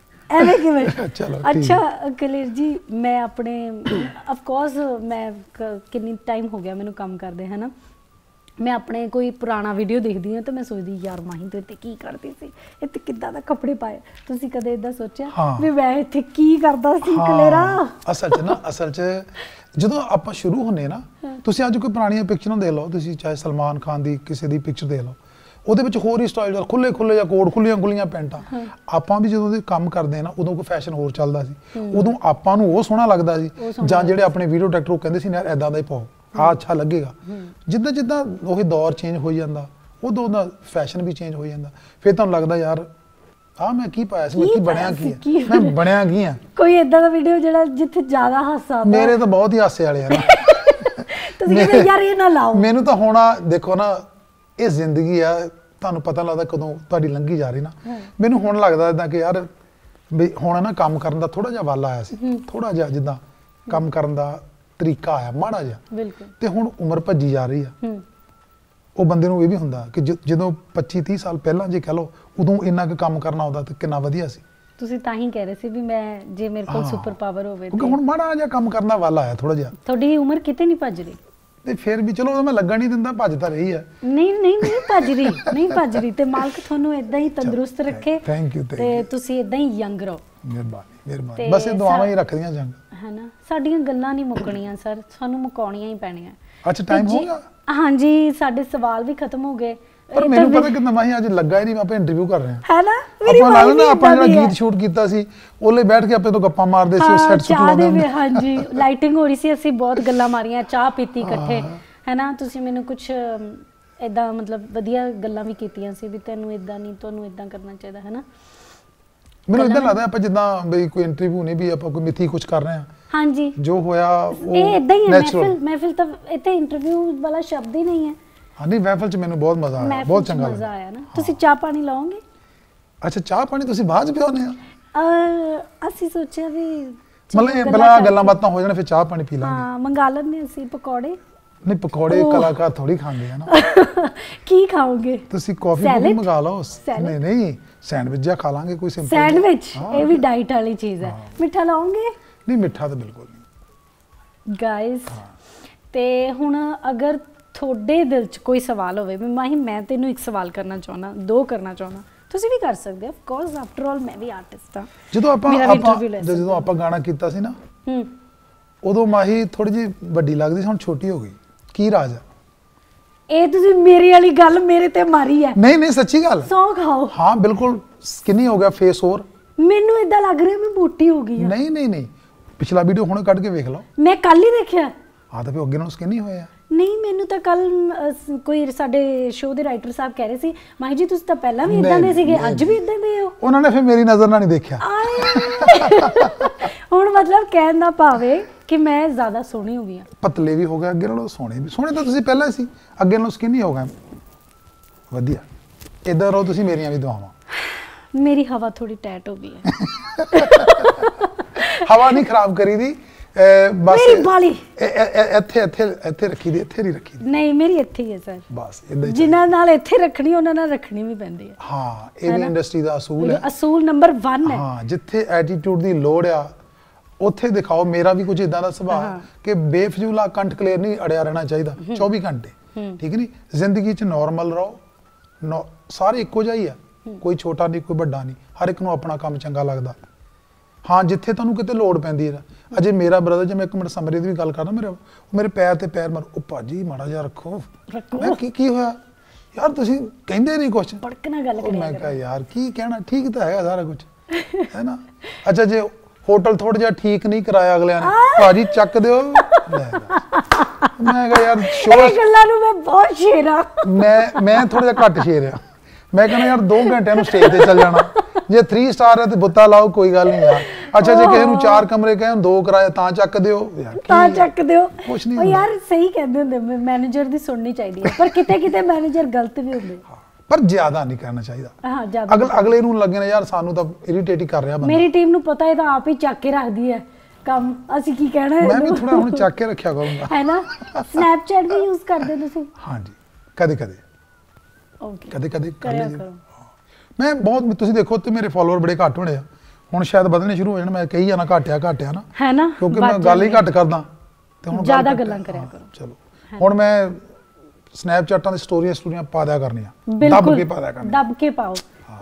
ਚਲੋ ਅੱਛਾ ਕਲੇਰ ਜੀ, ਮੈਂ ਆਪਣੇ ਆਫ ਕੋਰਸ ਮੈਂ ਕਿੰਨੀ ਟਾਈਮ ਹੋ ਗਿਆ ਮੈਨੂੰ ਕੰਮ ਕਰਦੇ ਹੈ ਨਾ, ਮੈਂ ਆਪਣੇ ਕੋਈ ਪੁਰਾਣਾ ਵੀਡੀਓ ਦੇਖਦੀ ਹਾਂ ਤਾਂ ਮੈਂ ਸੋਚਦੀ ਯਾਰ ਮਾਹੀ ਤੂੰ ਇੱਥੇ ਕੀ ਕਰਦੀ ਸੀ, ਇੱਥੇ ਕਿੱਦਾਂ ਦਾ ਕੱਪੜੇ ਪਾਏ। ਤੁਸੀਂ ਕਦੇ ਇਦਾਂ ਸੋਚਿਆ ਵੀ ਮੈਂ ਇੱਥੇ ਕੀ ਕਰਦਾ ਸੀ ਕਲੇਰਾ? ਅਸਲ 'ਚ ਜਦੋਂ ਆਪਾਂ ਸ਼ੁਰੂ ਹੁੰਨੇ ਨਾ, ਤੁਸੀਂ ਅੱਜ ਕੋਈ ਪੁਰਾਣੀਆਂ ਪਿਕਚਰਾਂ ਦੇਖ ਲਓ, ਤੁਸੀਂ ਚਾਹੇ ਸਲਮਾਨ ਖਾਨ ਦੀ ਕਿਸੇ ਦੀ ਪਿਕਚਰ ਦੇਖ ਲਓ, ਉਹਦੇ ਵਿੱਚ ਹੋਰ ਹੀ ਸਟਾਈਲ, ਖੁੱਲੇ ਜਾਂ ਕੋਟ, ਖੁੱਲੀਆਂ ਪੈਂਟਾਂ। ਆਪਾਂ ਵੀ ਜਦੋਂ ਦੇ ਕੰਮ ਕਰਦੇ ਆ ਨਾ, ਉਦੋਂ ਕੋਈ ਫੈਸ਼ਨ ਹੋਰ ਚੱਲਦਾ ਸੀ, ਉਦੋਂ ਆਪਾਂ ਨੂੰ ਉਹ ਸੋਹਣਾ ਲੱਗਦਾ ਸੀ, ਜਾਂ ਜਿਹੜੇ ਆਪਣੇ ਵੀਡੀਓ ਡਾਇਰੈਕਟਰ ਉਹ ਕਹਿੰਦੇ ਸੀ ਯਾਰ ਇਦਾਂ ਦਾ ਹੀ ਪਾਓ, ਆ ਅੱਛਾ ਲੱਗੇਗਾ। ਜਿੱਦਾਂ ਉਹੀ ਦੌਰ ਚੇਂਜ ਹੋਈ ਜਾਂਦਾ, ਉਦੋਂ ਦਾ ਫੈਸ਼ਨ ਵੀ ਚੇਂਜ ਹੋ ਜਾਂਦਾ, ਫਿਰ ਤੁਹਾਨੂੰ ਲੱਗਦਾ ਯਾਰ ਆ ਮੈਂ ਕੀ ਪਾਇਆ ਸੀ, ਮੈਂ ਕੀ ਬਣਿਆ ਕੀ ਹੈ, ਮੈਂ ਬਣਿਆ ਕੀ ਆ। ਕੋਈ ਇਦਾਂ ਦਾ ਵੀਡੀਓ ਜਿਹੜਾ ਜਿੱਥੇ ਜ਼ਿਆਦਾ ਹਾਸਾ ਆਉਂਦਾ? ਮੇਰੇ ਤਾਂ ਬਹੁਤ ਹੀ ਹਾਸੇ ਵਾਲੇ ਆ ਨਾ। ਤੁਸੀਂ ਕਹਿੰਦੇ ਯਾਰ ਇਹ ਨਾ ਲਾਓ। ਮੈਨੂੰ ਤਾਂ ਹੁਣ ਦੇਖੋ ਨਾ, ਇਹ ਜ਼ਿੰਦਗੀ ਆ, ਤੁਹਾਨੂੰ ਪਤਾ ਲੱਗਦਾ ਕਦੋਂ ਤੁਹਾਡੀ ਲੰਘੀ ਜਾ ਰਹੀ ਨਾ। ਮੈਨੂੰ ਹੁਣ ਲੱਗਦਾ ਇਦਾਂ ਕਿ ਯਾਰ ਵੀ ਹੁਣ ਨਾ ਕੰਮ ਕਰਨ ਦਾ ਥੋੜਾ ਜਿਹਾ ਵੱਲ ਆਇਆ ਸੀ, ਥੋੜਾ ਜਿਹਾ ਜਿੱਦਾਂ ਕੰਮ ਕਰਨ ਦਾ ਤਰੀਕਾ ਆਇਆ ਮਾੜਾ ਜਿਹਾ, ਬਿਲਕੁਲ। ਤੇ ਹੁਣ ਉਮਰ ਭੱਜੀ ਜਾ ਰਹੀ ਆ, ਉਹ ਬੰਦੇ ਨੂੰ ਇਹ ਵੀ ਹੁੰਦਾ ਕਿ ਜਦੋਂ 25-30 ਸਾਲ ਪਹਿਲਾਂ ਜੇ ਕਹ ਲਓ, ਉਦੋਂ ਇੰਨਾ ਕੁ ਕੰਮ ਕਰਨਾ ਹੁੰਦਾ ਤੇ ਕਿੰਨਾ ਵਧੀਆ ਸੀ। ਤੁਸੀਂ ਤਾਂ ਹੀ ਕਹਿ ਰਹੇ ਸੀ ਵੀ ਮੈਂ ਜੇ ਮੇਰੇ ਕੋਲ ਸੁਪਰ ਪਾਵਰ ਹੋਵੇ, ਕਿਉਂਕਿ ਹੁਣ ਮਾੜਾ ਜਿਹਾ ਕੰਮ ਕਰਨ ਦਾ ਵੱਲ ਆਇਆ ਥੋੜਾ ਜਿਹਾ। ਤੁਹਾਡੀ ਉਮਰ ਕਿਤੇ ਨਹੀਂ ਭੱਜ ਰਹੀ, ਤੇ ਫਿਰ ਵੀ ਚਲੋ ਮੈਂ ਲੱਗਣ ਨਹੀਂ ਦਿੰਦਾ, ਭੱਜ ਤਾਂ ਰਹੀ ਆ। ਨਹੀਂ ਭੱਜ ਰਹੀ, ਤੇ ਮਾਲਕ ਤੁਹਾਨੂੰ ਇਦਾਂ ਹੀ ਤੰਦਰੁਸਤ ਰੱਖੇ। Thank you. ਤੇ ਤੁਸੀਂ ਇਦਾਂ ਹੀ ਯੰਗ ਰਹੋ। ਮਿਹਰਬਾਨੀ। ਬਸ ਇਹ ਦੁਆਵਾਂ ਹੀ ਰੱਖਦੀਆਂ ਜੰਗ, ਹੈ ਨਾ। ਸਾਡੀਆਂ ਗੱਲਾਂ ਨਹੀਂ ਮੁੱਕਣੀਆਂ ਸਰ, ਸਾਨੂੰ ਮੁਕਾਉਣੀਆਂ ਹੀ ਪੈਣੀਆਂ। ਅੱਛਾ, ਟਾਈਮ ਹੋ ਗਿਆ? ਹਾਂਜੀ, ਸਾਡੇ ਸਵਾਲ ਵੀ ਖਤਮ ਹੋ ਗਏ। ਪਰ ਮੈਨੂੰ ਪਤਾ ਕਿ ਨਵਾਂ ਅੱਜ ਲੱਗਾ ਹੀ ਨਹੀਂ, ਆਪਾਂ ਇੰਟਰਵਿਊ ਕਰ ਰਹੇ ਹਾਂ, ਹੈ ਨਾ। ਆਪਾਂ ਜਿਹੜਾ ਗੀਤ ਸ਼ੂਟ ਕੀਤਾ ਸੀ, ਉਹਲੇ ਬੈਠ ਕੇ ਆਪੇ ਤੋਂ ਗੱਪਾਂ ਮਾਰਦੇ ਸੀ, ਸੈੱਟ ਸੁੱਟ ਲਾਉਂਦੇ ਹੁੰਦੇ। ਹਾਂਜੀ, ਲਾਈਟਿੰਗ ਹੋ ਰਹੀ ਸੀ, ਅਸੀਂ ਬਹੁਤ ਗੱਲਾਂ ਮਾਰੀਆਂ, ਚਾਹ ਪੀਤੀ ਇਕੱਠੇ, ਹੈ ਨਾ। ਤੁਸੀਂ ਮੈਨੂੰ ਕੁਝ ਇਦਾਂ ਮਤਲਬ ਵਧੀਆ ਗੱਲਾਂ ਵੀ ਕੀਤੀਆਂ ਸੀ ਵੀ ਤੈਨੂੰ ਇਦਾਂ ਨਹੀਂ, ਤੁਹਾਨੂੰ ਇਦਾਂ ਕਰਨਾ ਚਾਹੀਦਾ, ਹੈ ਨਾ। ਮੈਨੂੰ ਇਦਾਂ ਲੱਗਦਾ ਆਪਾਂ ਜਿੱਦਾਂ ਬਈ ਕੋਈ ਇੰਟਰਵਿਊ ਨਹੀਂ, ਵੀ ਆਪਾਂ ਕੋਈ ਮਿੱਥੀ ਕੁਝ ਕਰ ਰਹੇ ਹਾਂ। ਹਾਂਜੀ, ਜੋ ਹੋਇਆ ਉਹ ਇਹ ਇਦਾਂ ਹੀ ਹੈ। ਮਹਿਫਿਲ ਤਾਂ ਇੱਥੇ ਇੰਟਰਵਿਊ ਵਾਲਾ ਸ਼ਬਦ ਹੀ ਨਹੀਂ ਹੈ। ਹਾਂ, ਨਹੀਂ ਮਹਿਫਿਲ 'ਚ ਮੈਨੂੰ ਬਹੁਤ ਮਜ਼ਾ ਆਇਆ, ਬਹੁਤ ਚੰਗਾ ਮਜ਼ਾ ਆਇਆ ਨਾ। ਤੁਸੀਂ ਚਾਹ ਪਾਣੀ ਲਾਓਗੇ? ਅੱਛਾ, ਚਾਹ ਪਾਣੀ ਤੁਸੀਂ ਬਾਅਦ 'ਚ ਪਿਆਉਂਦੇ ਆ? ਅਸੀਂ ਸੋਚਿਆ ਵੀ ਮਤਲਬ ਇਹ ਪਹਿਲਾਂ ਗੱਲਾਂ ਬਾਤਾਂ ਹੋ ਜਾਣ, ਫਿਰ ਚਾਹ ਪਾਣੀ ਪੀ ਲਾਂਗੇ। ਹਾਂ, ਮੰਗਾ ਲੈਂਦੇ ਅਸੀਂ ਪਕੌੜੇ। ਨਹੀਂ ਪਕੌੜੇ ਓਹ। ਕਲਾਕਾਰ ਥੋੜੀ ਖਾਂਦੇ ਆ ਨਾ। ਕੀ ਖਾਓਗੇ? ਤੁਸੀਂ ਕਾਫੀ Salad? ਮੰਗਾ ਲਓ। Salad? ਨਹੀਂ ਸੈਂਡਵਿਚ ਜਾਂ ਖਾ ਲਾਂਗੇ ਕੋਈ ਸਿੰਪਲ ਸੈਂਡਵਿਚ ਹਾਂ। ਇਹ ਵੀ ਡਾਈਟ ਵਾਲੀ ਚੀਜ਼ ਹੈ। ਮਿੱਠਾ ਲਾਓਗੇ ਨਹੀਂ ਮਿੱਠਾ ਤਾਂ ਬਿਲਕੁਲ ਨਹੀਂ। ਗਾਇਸ? ਤੇ ਹੁਣ ਅਗਰ ਤੁਹਾਡੇ ਦਿਲ 'ਚ ਕੋਈ ਸਵਾਲ ਹੋਵੇ ਵੀ ਮਾਹੀ ਮੈਂ ਤੈਨੂੰ ਇੱਕ ਸਵਾਲ ਕਰਨਾ ਚਾਹੁੰਦਾ, ਦੋ ਕਰਨਾ ਚਾਹੁੰਦਾ, ਤੁਸੀਂ ਵੀ ਕਰ ਸਕਦੇ ਹੋ। ਆਫ ਕੋਰਸ ਆਫਟਰ ਆਲ ਮੈਂ ਵੀ ਆਰਟਿਸਟ ਹਾਂ। ਜਦੋਂ ਆਪਾਂ ਮੇਰਾ ਵੀ interview ਲੈ ਸਕਦੇ ਜਦੋਂ ਆਪਾਂ ਗਾਣਾ ਕੀਤਾ ਸੀ ਨਾ, ਹੂੰ ਉਦੋਂ ਮਾਹੀ ਥੋੜੀ ਜਿਹੀ ਵੱਡੀ ਲੱਗਦੀ ਸੀ, ਹੁਣ ਛੋਟੀ ਹੋ ਗਈ। ਕੀ ਰਾਜ ਹੈ? ਇਹ ਤੁਸੀਂ ਮੇਰੀ ਵਾਲੀ ਗੱਲ ਮੇਰੇ ਤੇ ਮਾਰੀ ਹੈ। ਨਹੀਂ ਨਹੀਂ ਸੱਚੀ ਗੱਲ। ਸੌ ਖਾਓ। ਹਾਂ ਬਿਲਕੁਲ ਸਕਿਨੀ ਹੋ ਗਿਆ ਫੇਸ ਹੋਰ। ਮੈਨੂੰ ਇਦਾਂ ਲੱਗ ਰਿਹਾ ਮੈਂ ਮੋਟੀ ਹੋ ਗਈ ਹਾਂ। ਨਹੀਂ ਨਹੀਂ ਨਹੀਂ ਪਿਛਲਾ ਵੀਡੀਓ ਹੁਣੇ ਕੱਢ ਕੇ ਵੇਖ ਲਓ। ਮੈਂ ਕੱਲ ਹੀ ਦੇਖਿਆ। ਹਾਂ ਤਾਂ ਫਿਰ ਅੱਗੇ ਨਾਲੋਂ ਸਕਿਨੀ ਹੋਇਆ। ਨਹੀਂ ਮੈਨੂੰ ਤਾਂ ਕੱਲ ਕੋਈ ਸਾਡੇ ਸ਼ੋਅ ਦੇ ਰਾਈਟਰ ਸਾਹਿਬ ਕਹਿ ਰਹੇ ਸੀ ਮਾਹੀ ਜੀ ਤੁਸੀਂ ਤਾਂ ਪਹਿਲਾਂ ਵੀ ਇਦਾਂ ਦੇ ਨਹੀਂ, ਸੀਗੇ, ਨਹੀਂ, ਅੱਜ ਵੀ ਇਦਾਂ ਦੇ ਹੋ। ਉਹਨਾਂ ਨੇ ਫਿਰ ਮੇਰੀ ਨਜ਼ਰ ਨਾਲ ਨਹੀਂ ਦੇਖਿਆ। ਹੁਣ ਮਤਲਬ ਕਹਿਣ ਦਾ ਭਾਵੇਂ ਕਿ ਮੈਂ ਜ਼ਿਆਦਾ ਸੋਹਣੀ ਹੋ ਗਈ ਹਾਂ। ਪਤਲੇ ਵੀ ਹੋ ਗਏ ਅੱਗੇ ਨਾਲੋਂ, ਸੋਹਣੇ ਵੀ। ਸੋਹਣੇ ਤਾਂ ਤੁਸੀਂ ਪਹਿਲਾਂ ਹੀ ਸੀ, ਅੱਗੇ ਨਾਲੋਂ ਸਕਿਨੀ ਹੋ ਗਏ। ਵਧੀਆ ਇਦਾਂ ਰਹੋ ਤੁਸੀਂ, ਮੇਰੀਆਂ ਵੀ ਦੁਆਵਾਂ। ਮੇਰੀ ਹਵਾ ਥੋੜੀ ਟੈਟ ਹੋ ਗਈ ਹੈ। ਹਵਾ ਨਹੀਂ ਖਰਾਬ ਕਰੀ ਦੀ ਬਸ। ਮੇਰੀ ਬਾਲੀ ਇੱਥੇ ਇੱਥੇ ਇੱਥੇ ਰੱਖੀ ਦੀ, ਇੱਥੇ ਨਹੀਂ ਰੱਖੀ ਦੀ। ਨਹੀਂ ਮੇਰੀ ਇੱਥੇ ਹੀ ਹੈ ਸਰ। ਬਸ ਇਦਾਂ ਹੀ ਜਿਨ੍ਹਾਂ ਨਾਲ ਇੱਥੇ ਰੱਖਣੀ ਉਹਨਾਂ ਨਾਲ ਰੱਖਣੀ ਵੀ ਪੈਂਦੀ ਹੈ। ਹਾਂ ਇਹ ਵੀ ਇੰਡਸਟਰੀ ਦਾ ਅਸੂਲ ਹੈ। ਅਸੂਲ ਨੰਬਰ 1 ਹੈ। ਹਾਂ ਜਿੱਥੇ ਐਟੀਟਿਊਡ ਦੀ ਲੋੜ ਆ ਉੱਥੇ ਦਿਖਾਓ। ਮੇਰਾ ਵੀ ਕੁਝ ਇਦਾਂ ਦਾ ਸੁਭਾਅ ਹੈ ਕਿ ਬੇਫਜ਼ੂਲਾ ਕੰਟ ਕਲੀਅਰ ਨਹੀਂ ਅੜਿਆ ਰਹਿਣਾ ਚਾਹੀਦਾ 24 ਘੰਟੇ। ਠੀਕ ਨਹੀਂ, ਜ਼ਿੰਦਗੀ 'ਚ ਨਾਰਮਲ ਰਹੋ। ਸਾਰੇ ਇੱਕੋ ਜਿਹਾ ਹੀ ਆ, ਕੋਈ ਛੋਟਾ ਨਹੀਂ ਕੋਈ ਵੱਡਾ ਨਹੀਂ, ਹਰ ਇੱਕ ਨੂੰ ਆਪਣਾ ਕੰਮ ਚੰਗਾ ਲੱਗਦਾ। ਹਾਂ ਜਿੱਥੇ ਤੁਹਾਨੂੰ ਕਿਤੇ ਲੋੜ ਪੈਂਦੀ ਹੈ। ਅਜੇ ਮੇਰਾ ਬ੍ਰਦਰ, ਜੇ ਮੈਂ ਇੱਕ ਮਿੰਟ ਸਮਰੀ ਦੀ ਵੀ ਗੱਲ ਕਰਦਾ, ਮੇਰੇ ਪੈਰ ਤੇ ਪੈਰ ਮਾਰ, ਉਹ ਭਾਜੀ ਮਾੜਾ ਜਿਹਾ ਰੱਖੋ। ਮੈਂ ਕੀ ਹੋਇਆ ਯਾਰ, ਤੁਸੀਂ ਕਹਿੰਦੇ ਨਹੀਂ ਕੁਛ। ਪੜਕਣਾ ਗੱਲ ਕਰਿਆ ਮੈਂ ਕਿਹਾ ਯਾਰ ਕੀ ਕਹਿਣਾ, ਠੀਕ ਤਾਂ ਹੈਗਾ ਸਾਰਾ ਕੁਝ ਹੈ ਨਾ। ਅੱਛਾ ਜੇ ਹੋਟਲ ਥੋੜਾ ਜਿਹਾ ਠੀਕ ਨਹੀਂ ਕਰਾਇਆ ਅਗਲਿਆਂ ਨੇ, ਭਾਜੀ ਚੱਕ ਦਿਓ। ਮੈਂ ਕਿਹਾ ਯਾਰ ਇਹ ਗੱਲਾਂ ਨੂੰ ਮੈਂ ਬਹੁਤ ਸ਼ੇਰ ਆ। ਮੈਂ ਥੋੜਾ ਜਿਹਾ ਘੱਟ ਸ਼ੇਰ ਆ। ਮੈਂ ਕਹਿੰਦਾ ਯਾਰ 2 ਘੰਟਿਆਂ ਨੂੰ ਸਟੇਜ ਤੇ ਚੱਲ ਜਾਣਾ। ਜੇ 3 ਸਟਾਰ ਹੈ ਤੇ ਬੁੱਤਾ ਲਾਓ, ਕੋਈ ਗੱਲ ਨਹੀਂ ਯਾਰ। ਅੱਛਾ ਜੇ ਕਿਸੇ ਨੂੰ 4 ਕਮਰੇ ਕਹੇ 2 ਕਿਰਾਇਆ ਤਾਂ ਚੱਕ ਦਿਓ ਯਾਰ, ਤਾਂ ਚੱਕ ਦਿਓ। ਕੁਛ ਨਹੀਂ ਉਹ ਯਾਰ ਸਹੀ ਕਹਿੰਦੇ ਹੁੰਦੇ, ਮੈਨੇਜਰ ਦੀ ਸੁਣਨੀ ਚਾਹੀਦੀ ਹੈ, ਪਰ ਕਿਤੇ ਕਿਤੇ ਮੈਨੇਜਰ ਗਲਤ ਵੀ ਹੁੰਦੇ। ਪਰ ਜ਼ਿਆਦਾ ਨਹੀਂ ਕਰਨਾ ਚਾਹੀਦਾ। ਹਾਂ ਜ਼ਿਆਦਾ ਅਗਲੇ ਨੂੰ ਲੱਗੇ ਨਾ ਯਾਰ ਸਾਨੂੰ ਤਾਂ ਇਰੀਟੇਟ ਹੀ ਕਰ ਰਿਹਾ ਬੰਦਾ। ਮੇਰੀ ਟੀਮ ਨੂੰ ਪਤਾ ਹੈ ਤਾਂ ਆਪ ਹੀ ਚੱਕ ਕੇ ਰੱਖਦੀ ਹੈ ਕੰਮ। ਅਸੀਂ ਕੀ ਕਹਿਣਾ ਹੈ? ਮੈਂ ਵੀ ਥੋੜਾ ਹੁਣ ਚੱਕ ਕੇ ਰੱਖਿਆ ਕਰੂੰਗਾ, ਹੈ ਨਾ। ਸਨੈਪਚੈਟ ਵੀ ਯੂਜ਼ ਕਰਦੇ ਤੁਸੀਂ? ਹਾਂਜੀ ਕਦੇ ਕਦੇ। ਓਕੇ ਕਦੇ ਕਦੇ ਕਰ ਕਰਿਆ ਲਈਏ। ਕਰੋ। ਮੈਂ ਬਹੁਤ, ਤੁਸੀਂ ਦੇਖੋ ਤੇ ਮੇਰੇ ਫਾਲੋਅਰ ਬੜੇ ਘੱਟ ਹੋਣੇ ਆ, ਹੁਣ ਸ਼ਾਇਦ ਵਧਣੇ ਸ਼ੁਰੂ ਹੋ ਜਾਣ। ਮੈਂ ਕਹੀ ਜਾਣਾ ਘਟਿਆ ਨਾ, ਹੈ ਨਾ, ਕਿਉਂਕਿ ਮੈਂ ਗੱਲ ਹੀ ਘੱਟ ਕਰਦਾ ਤੇ ਹੁਣ ਜ਼ਿਆਦਾ ਘੱਟ ਗੱਲਾਂ ਹੈ। ਕਰਿਆ ਹਾਂ, ਕਰੋ। ਚਲੋ ਹੁਣ ਮੈਂ ਸਨੈਪਚੈਟਾਂ ਦੀ ਸਟੋਰੀਆਂ ਪਾ ਦਿਆ ਕਰਨੀਆਂ, ਦੱਬ ਬਿਲਕੁਲ ਕੇ ਪਾ ਦਿਆ ਕਰਨੀਆਂ। ਦੱਬ ਕੇ ਪਾਓ।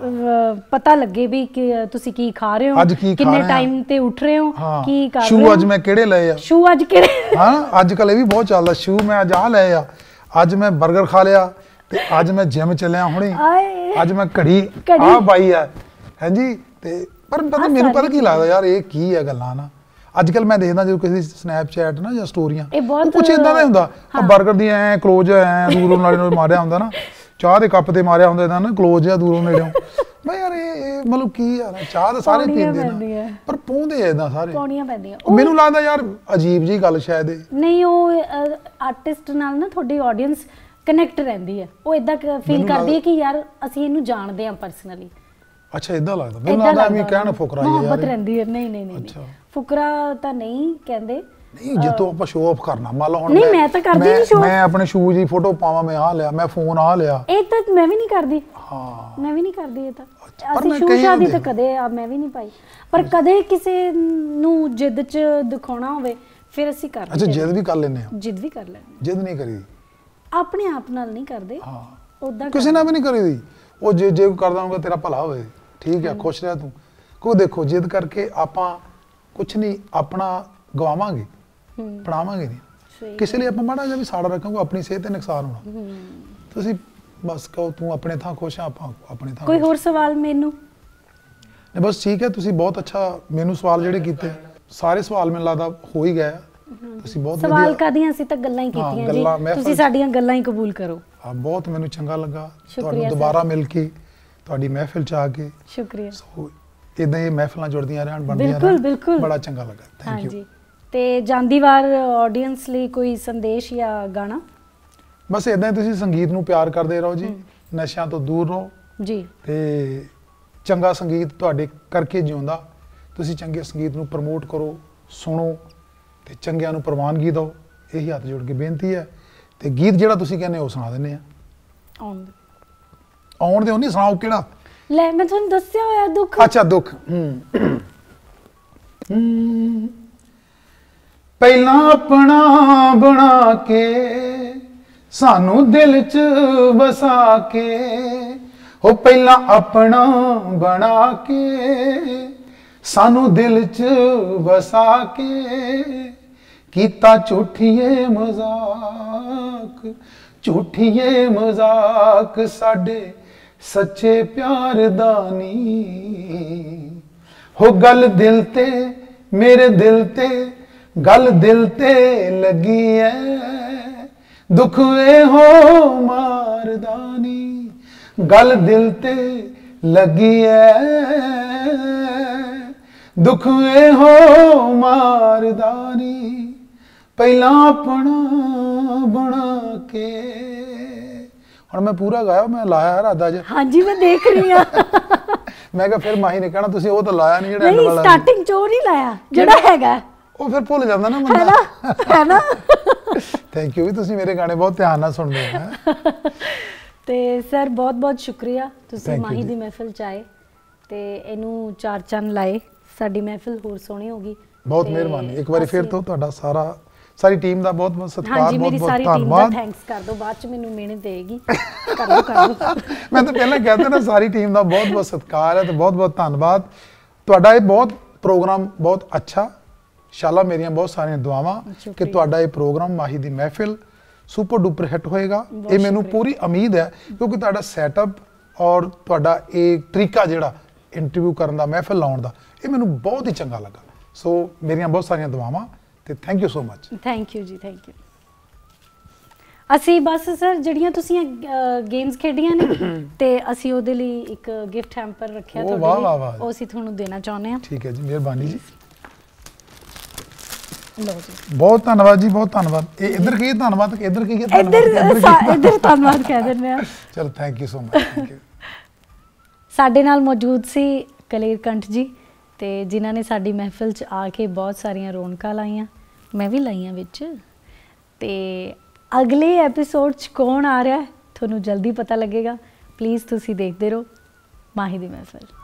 ਪਤਾ ਲੱਗੇ ਵੀ ਕਿ ਤੁਸੀਂ ਕੀ ਖਾ ਰਹੇ ਹੋ, ਅੱਜ ਕੀ ਖਾ ਕਿੰਨੇ ਰਹੇ ਹੋ। ਟਾਈਮ ਤੇ ਉੱਠ ਰਹੇ ਹੋ, ਹਾਂ ਕੀ ਕਰ ਰਹੇ ਹੋ। ਸ਼ੂ ਅੱਜ ਮੈਂ ਕਿਹੜੇ ਲਏ ਆ, ਸ਼ੂ ਅੱਜ ਕਿਹੜੇ। ਹਾਂ ਅੱਜ ਕੱਲ ਇਹ ਵੀ ਬਹੁਤ ਚੱਲਦਾ, ਸ਼ੂ ਮੈਂ ਅੱਜ ਆਹ ਲਏ ਆ, ਅੱਜ ਮੈਂ 버ਗਰ ਖਾ ਲਿਆ ਤੇ ਅੱਜ ਮੈਂ ਜਿਮ ਚੱਲਿਆ ਹੁਣੇ, ਆਏ ਅੱਜ ਮੈਂ ਘੜੀ ਆਹ ਪਾਈ ਆ ਹਾਂਜੀ। ਤੇ ਪਰ ਪਤਾ ਮੈਨੂੰ ਪਤਾ ਕੀ ਲੱਗਦਾ ਯਾਰ, ਇਹ ਕੀ ਹੈ ਗੱਲਾਂ ਨਾ। ਅੱਜ ਕੱਲ ਮੈਂ ਦੇਖਦਾ ਜਦੋਂ ਕਿਸੇ ਦੀ ਸਨੈਪਚੈਟ ਨਾ ਜਾਂ ਸਟੋਰੀਆਂ, ਇਹ ਬਹੁਤ ਕੁਝ ਇਦਾਂ ਦਾ ਹੁੰਦਾ। 버ਗਰ ਦੀ ਐ ਕਲੋਜ਼ ਐ ਦੂਰੋਂ ਨਾਲ ਮਾਰਿਆ ਹੁੰਦਾ ਨਾ, ਚਾਹ ਦੇ ਕੱਪ ਤੇ ਮਾਰਿਆ ਹੁੰਦਾ ਇਹਦਾ ਨਾ ਕਲੋਜ਼ ਜਾਂ ਦੂਰੋਂ ਨੇੜਿਓਂ। ਮੈਂ ਯਾਰ ਇਹ ਮਤਲਬ ਕੀ ਆ, ਚਾਹ ਤਾਂ ਸਾਰੇ ਪੀਂਦੇ ਨੇ ਪਰ ਪਾਉਂਦੇ ਐ ਇਦਾਂ ਸਾਰੇ, ਪਾਉਣੀਆਂ ਪੈਂਦੀਆਂ। ਮੈਨੂੰ ਲੱਗਦਾ ਯਾਰ ਅਜੀਬ ਜੀ ਗੱਲ ਸ਼ਾਇਦ ਇਹ ਨਹੀਂ ਉਹ ਆਰਟਿਸਟ ਨਾਲ ਨਾ ਤੁਹਾਡੀ ਆਡੀਅנס ਕਨੈਕਟ ਰਹਿੰਦੀ ਹੈ। ਉਹ ਇਦਾਂ ਫੀਲ ਕਰਦੀ ਹੈ ਕਿ ਯਾਰ ਅਸੀਂ ਇਹਨੂੰ ਜਾਣਦੇ ਹਾਂ ਪਰਸਨਲੀ। ਅੱਛਾ ਇਦਾਂ ਲੱਗਦਾ ਮੈਨੂੰ, ਲੱਗਦਾ ਐਵੇਂ ਕਹਿਣ ਫੁਕਰਾ ਹੀ ਯਾਰ, ਮੁਹੱਬਤ ਰਹਿੰਦੀ ਹੈ। ਨਹੀਂ ਫੁਕਰਾ ਤਾਂ ਨਹੀਂ ਕਹਿੰਦੇ। ਨਹੀਂ ਜਿੱਤੋਂ ਆਪਾਂ ਸ਼ੋਅ ਆਫ ਕਰਨਾ, ਮੰਨ ਲਓ ਹੁਣ ਨਹੀਂ ਮੈਂ ਤਾਂ ਕਰਦੀ ਨਹੀਂ ਸ਼ੋਅ। ਮੈਂ ਆਪਣੇ ਸ਼ੂਜ਼ ਦੀ ਫੋਟੋ ਪਾਵਾਂ, ਮੈਂ ਆਹ ਲਿਆ, ਮੈਂ ਫੋਨ ਆਹ ਲਿਆ, ਇਹ ਤਾਂ ਮੈਂ ਵੀ ਨਹੀਂ ਕਰਦੀ। ਹਾਂ ਮੈਂ ਵੀ ਨਹੀਂ ਕਰਦੀ ਇਹ ਤਾਂ। ਪਰ ਅਸੀਂ ਮੈਂ ਸ਼ੂ ਕਈ ਸ਼ਾਦੀ ਹੁੰਦੇ ਤਾਂ ਕਦੇ ਮੈਂ ਵੀ ਨਹੀਂ ਪਾਈ, ਪਰ ਕਦੇ ਕਿਸੇ ਨੂੰ ਜਿੱਦ 'ਚ ਦਿਖਾਉਣਾ ਹੋਵੇ ਫਿਰ ਅਸੀਂ ਕਰਦੇ। ਅੱਛਾ ਜਿੱਦ ਵੀ ਕਰ ਲੈਂਦੇ ਆ? ਜਿੱਦ ਵੀ ਕਰ ਲੈਂਦੇ, ਜਿੱਦ ਨਹੀਂ ਕਰੀ ਆਪਣੇ ਆਪ ਨਾਲ ਨਹੀਂ ਕਰਦੇ। ਹਾਂ ਉਦਾਂ ਕਿਸੇ ਨਾਲ ਵੀ ਨਹੀਂ ਕਰੀਦੀ। ਉਹ ਜੇ ਕਰਦਾ ਹੋਊਗਾ ਤੇਰਾ ਭਲਾ ਹੋਵੇ, ਠੀਕ ਹੈ ਖੁਸ਼ ਰਹਿ ਤੂੰ। ਕੋ ਦੇਖੋ ਜਿੱਦ ਕਰਕੇ ਆਪਾਂ ਕੁਛ ਨਹੀਂ ਆਪਣਾ ਗਵਾਵਾਂਗੇ, ਪੜਾਵਾਂਗੇ ਨਹੀਂ। ਕਿਸੇ ਲਈ ਆਪਾਂ ਮਾੜਾ ਜਿਹਾ ਵੀ ਸਾੜਾ ਰੱਖਾਂਗੇ ਆਪਣੀ ਸਿਹਤ ਤੇ ਨੁਕਸਾਨ ਹੋਣਾ। ਤੁਸੀਂ ਬਸ ਕਹੋ ਤੂੰ ਆਪਣੇ ਥਾਂ ਖੁਸ਼ ਆ, ਆਪਾਂ ਆਪਣੇ ਥਾਂ। ਕੋਈ ਹੋਰ ਸਵਾਲ ਮੈਨੂੰ? ਨਹੀਂ ਬਸ ਠੀਕ ਹੈ, ਤੁਸੀਂ ਬਹੁਤ ਅੱਛਾ ਮੈਨੂੰ ਸਵਾਲ ਜਿਹੜੇ ਕੀਤੇ, ਸਾਰੇ ਸਵਾਲ ਮੈਨੂੰ ਲੱਗਦਾ ਹੋ ਹੀ ਗਏ। ਤੁਸੀਂ ਬਹੁਤ ਵਧੀਆ ਸਵਾਲ ਕਾਦੀਆਂ, ਅਸੀਂ ਤਾਂ ਗੱਲਾਂ ਹੀ ਕੀਤੀਆਂ ਜੀ, ਤੁਸੀਂ ਸਾਡੀਆਂ ਗੱਲਾਂ ਹੀ ਕਬੂਲ ਕਰੋ। ਹਾਂ ਬਹੁਤ ਮੈਨੂੰ ਚੰਗਾ ਲੱਗਾ ਸ਼ੁਕਰੀਆ ਤੁਹਾਨੂੰ ਦੁਬਾਰਾ ਮਿਲ ਕੇ, ਤੁਹਾਡੀ ਮਹਿਫਿਲ ਚ ਆ ਕੇ। ਸ਼ੁਕਰੀਆ। ਸੋ ਇਦਾਂ ਹੀ ਮਹਿਫਿਲਾਂ ਜੁੜਦੀਆਂ ਰਹਿਣ, ਬਣਦੀਆਂ ਬਿਲਕੁਲ ਬਿਲਕੁਲ ਬੜਾ ਚੰਗਾ ਲੱਗਾ। Thank you. ਹਾਂਜੀ ਤੇ ਜਾਂਦੀ ਵਾਰ ਆਡੀਅנס ਲਈ ਕੋਈ ਸੰਦੇਸ਼ ਜਾਂ ਗਾਣਾ? ਬਸ ਇਦਾਂ ਹੀ ਤੁਸੀਂ ਸੰਗੀਤ ਨੂੰ ਪਿਆਰ ਕਰਦੇ ਰਹੋ ਜੀ, ਨਸ਼ਿਆਂ ਤੋਂ ਦੂਰ ਰਹੋ ਜੀ, ਤੇ ਚੰਗਾ ਸੰਗੀਤ ਤੁਹਾਡੇ ਕਰਕੇ ਜਿਉਂਦਾ। ਤੁਸੀਂ ਚੰਗੇ ਸੰਗੀਤ ਨੂੰ ਪ੍ਰਮੋਟ ਕਰੋ, ਸੁਣੋ ਤੇ ਚੰਗਿਆਂ ਨੂੰ ਪ੍ਰਵਾਨਗੀ ਦਿਓ। ਇਹੀ ਹੱਥ ਜੋੜ ਕੇ ਬੇਨਤੀ ਹੈ। ਤੇ ਗੀਤ ਜਿਹੜਾ ਤੁਸੀਂ ਕਹਿੰਦੇ ਉਹ ਸੁਣਾ ਦਿੰਦੇ ਆ। ਆਉਂਦੇ ਆਉਣ ਦੇ ਉਹ ਨਹੀਂ ਸੁਣਾਓ ਕਿਹੜਾ। ਲੈ ਮੈਂ ਤੁਹਾਨੂੰ ਦੱਸਿਆ ਹੋਇਆ ਦੁੱਖ। ਅੱਛਾ ਦੁੱਖ। ਪਹਿਲਾਂ ਆਪਣਾ ਬਣਾ ਕੇ ਸਾਨੂੰ ਦਿਲ 'ਚ ਵਸਾ ਕੇ, ਉਹ ਪਹਿਲਾਂ ਆਪਣਾ ਬਣਾ ਕੇ ਸਾਨੂੰ ਦਿਲ 'ਚ ਵਸਾ ਕੇ, ਕੀਤਾ ਝੂਠੀਏ ਮਜ਼ਾਕ, ਝੂਠੀਏ ਮਜ਼ਾਕ ਸਾਡੇ ਸੱਚੇ ਪਿਆਰ ਦਾ ਨੀ। ਹੋ ਗੱਲ ਦਿਲ ਤੇ ਮੇਰੇ ਦਿਲ ਤੇ, ਗੱਲ ਦਿਲ ਤੇ ਲੱਗੀ ਐ, ਦੁੱਖ ਇਹੋ ਮਾਰਦਾ ਨੀ। ਗੱਲ ਦਿਲ ਤੇ ਲੱਗੀ ਐ, ਦੁੱਖ ਇਹੋ ਮਾਰਦਾ ਨੀ। ਪਹਿਲਾਂ ਆਪਣਾ ਬਣਾ ਕੇ। ਹੁਣ ਮੈਂ ਪੂਰਾ ਗਾਇਆ, ਮੈਂ ਲਾਇਆ ਰਾਦਾ ਜੀ। ਹਾਂਜੀ ਮੈਂ ਦੇਖ ਰਹੀ ਆ। ਮੈਂ ਕਿਹਾ ਫਿਰ ਮਾਹੀ ਨੇ ਕਹਿਣਾ ਤੁਸੀਂ ਉਹ ਤਾਂ ਲਾਇਆ ਨਹੀਂ ਜਿਹੜਾ ਨਹੀਂ ਸਟਾਰਟਿੰਗ ਚੋਂ ਨਹੀਂ ਲਾਇਆ ਜਿਹੜਾ ਹੈਗਾ, ਉਹ ਫਿਰ ਭੁੱਲ ਜਾਂਦਾ ਨਾ ਹੈ ਬੰਦਾ। ਹੈ ਨਾ। ਥੈਂਕ ਯੂ ਵੀ ਤੁਸੀਂ ਮੇਰੇ ਗਾਣੇ ਬਹੁਤ ਧਿਆਨ ਨਾਲ ਸੁਣਦੇ ਹੋ। ਤੇ ਸਰ ਬਹੁਤ ਬਹੁਤ ਸ਼ੁਕਰੀਆ ਤੁਸੀਂ Thank you ਮਾਹੀ ਜੀ। ਦੀ ਮਹਿਫਿਲ ਚ ਆਏ ਤੇ ਇਹਨੂੰ ਚਾਰ ਚੰਨ ਲਾਏ, ਸਾਡੀ ਮਹਿਫਿਲ ਹੋਰ ਸੋਹਣੀ ਹੋਗੀ। ਬਹੁਤ ਮਿਹਰਬਾਨੀ ਇੱਕ ਵਾਰੀ ਫਿਰ ਤੋਂ ਤੁਹਾਡਾ ਸਾਰੀ ਟੀਮ ਦਾ ਬਹੁਤ ਬਹੁਤ ਸਤਿਕਾਰ, ਹਾਂਜੀ ਬਹੁਤ ਮੇਰੀ ਬਹੁਤ ਸਾਰੀ ਟੀਮ ਦਾ ਧੰਨਵਾਦ। ਥੈਂਕਸ ਕਰ ਦਿਓ, ਬਾਅਦ ਚ ਮੈਨੂੰ ਮਿਹਨਤ ਦੇਗੀ। ਕਰ ਦਿਓ। ਮੈਂ ਤਾਂ ਪਹਿਲਾਂ ਕਹਿੰਦਾ ਨਾ ਸਾਰੀ ਟੀਮ ਦਾ ਬਹੁਤ ਬਹੁਤ ਸਤਿਕਾਰ ਹੈ ਤੇ ਬਹੁਤ ਬਹੁਤ ਧੰਨਵਾਦ ਤੁਹਾਡਾ। ਇਹ ਬਹੁਤ ਪ੍ਰੋਗਰਾਮ ਬਹੁਤ ਅੱਛਾ, ਇੰਸ਼ਾਅੱਲਾ ਮੇਰੀਆਂ ਬਹੁਤ ਸਾਰੀਆਂ ਦੁਆਵਾਂ ਕਿ ਤੁਹਾਡਾ ਇਹ programme Mahi Di Mehfil super duper hit ਹੋਏਗਾ। ਇਹ ਮੈਨੂੰ ਪੂਰੀ ਉਮੀਦ ਹੈ ਕਿਉਂਕਿ ਤੁਹਾਡਾ ਸੈਟਅਪ ਔਰ ਤੁਹਾਡਾ ਇਹ ਤਰੀਕਾ ਜਿਹੜਾ ਇੰਟਰਵਿਊ ਕਰਨ ਦਾ, ਮਹਿਫਿਲ ਲਾਉਣ ਦਾ, ਇਹ ਮੈਨੂੰ ਬਹੁਤ ਹੀ ਚੰਗਾ ਲੱਗਾ। ਸੋ ਮੇਰੀਆਂ ਬਹੁਤ ਸਾਰੀਆਂ ਦੁਆਵਾਂ ਤੇ thank you so much. Thank you ਜੀ, ਥੈਂਕ ਯੂ। ਅਸੀਂ ਬਸ ਸਰ ਜਿਹੜੀਆਂ ਤੁਸੀਂ ਗੇਮਸ ਖੇਡੀਆਂ ਨੇ ਤੇ ਅਸੀਂ ਉਹਦੇ ਲਈ ਇੱਕ ਗਿਫਟ ਹੈਂਪਰ ਰੱਖਿਆ ਤੁਹਾਡੇ ਲਈ, ਉਹ ਅਸੀਂ ਤੁਹਾਨੂੰ ਦੇਣਾ ਚਾਹੁੰਦੇ ਹਾਂ। ਠੀਕ ਹੈ ਜੀ, ਮਿਹਰਬਾਨੀ ਜੀ। ਲਓ ਜੀ, ਬਹੁਤ ਧੰਨਵਾਦ ਜੀ, ਬਹੁਤ ਧੰਨਵਾਦ। ਇਹ ਇੱਧਰ ਕੀ ਧੰਨਵਾਦ, ਇੱਧਰ ਕੀ ਇੱਧਰ ਧੰਨਵਾਦ ਕਹਿ ਦਿੰਦੇ ਆ। ਚਲੋ thank you so much, thank you. ਸਾਡੇ ਨਾਲ ਮੌਜੂਦ ਸੀ ਕਲੇਰ ਕੰਠ ਜੀ ਤੇ ਜਿਨ੍ਹਾਂ ਨੇ ਸਾਡੀ ਮਹਿਫਿਲ 'ਚ ਆ ਕੇ ਬਹੁਤ ਸਾਰੀਆਂ ਰੌਣਕਾਂ ਲਾਈਆਂ, ਮੈਂ ਵੀ ਲਾਈਆਂ ਵਿੱਚ। ਤੇ ਅਗਲੇ ਐਪੀਸੋਡ 'ਚ ਕੌਣ ਆ ਰਿਹਾ ਤੁਹਾਨੂੰ ਜਲਦੀ ਪਤਾ ਲੱਗੇਗਾ। ਪਲੀਜ਼ ਤੁਸੀਂ ਦੇਖਦੇ ਰਹੋ ਮਾਹੀ ਦੀ ਮਹਿਫਿਲ।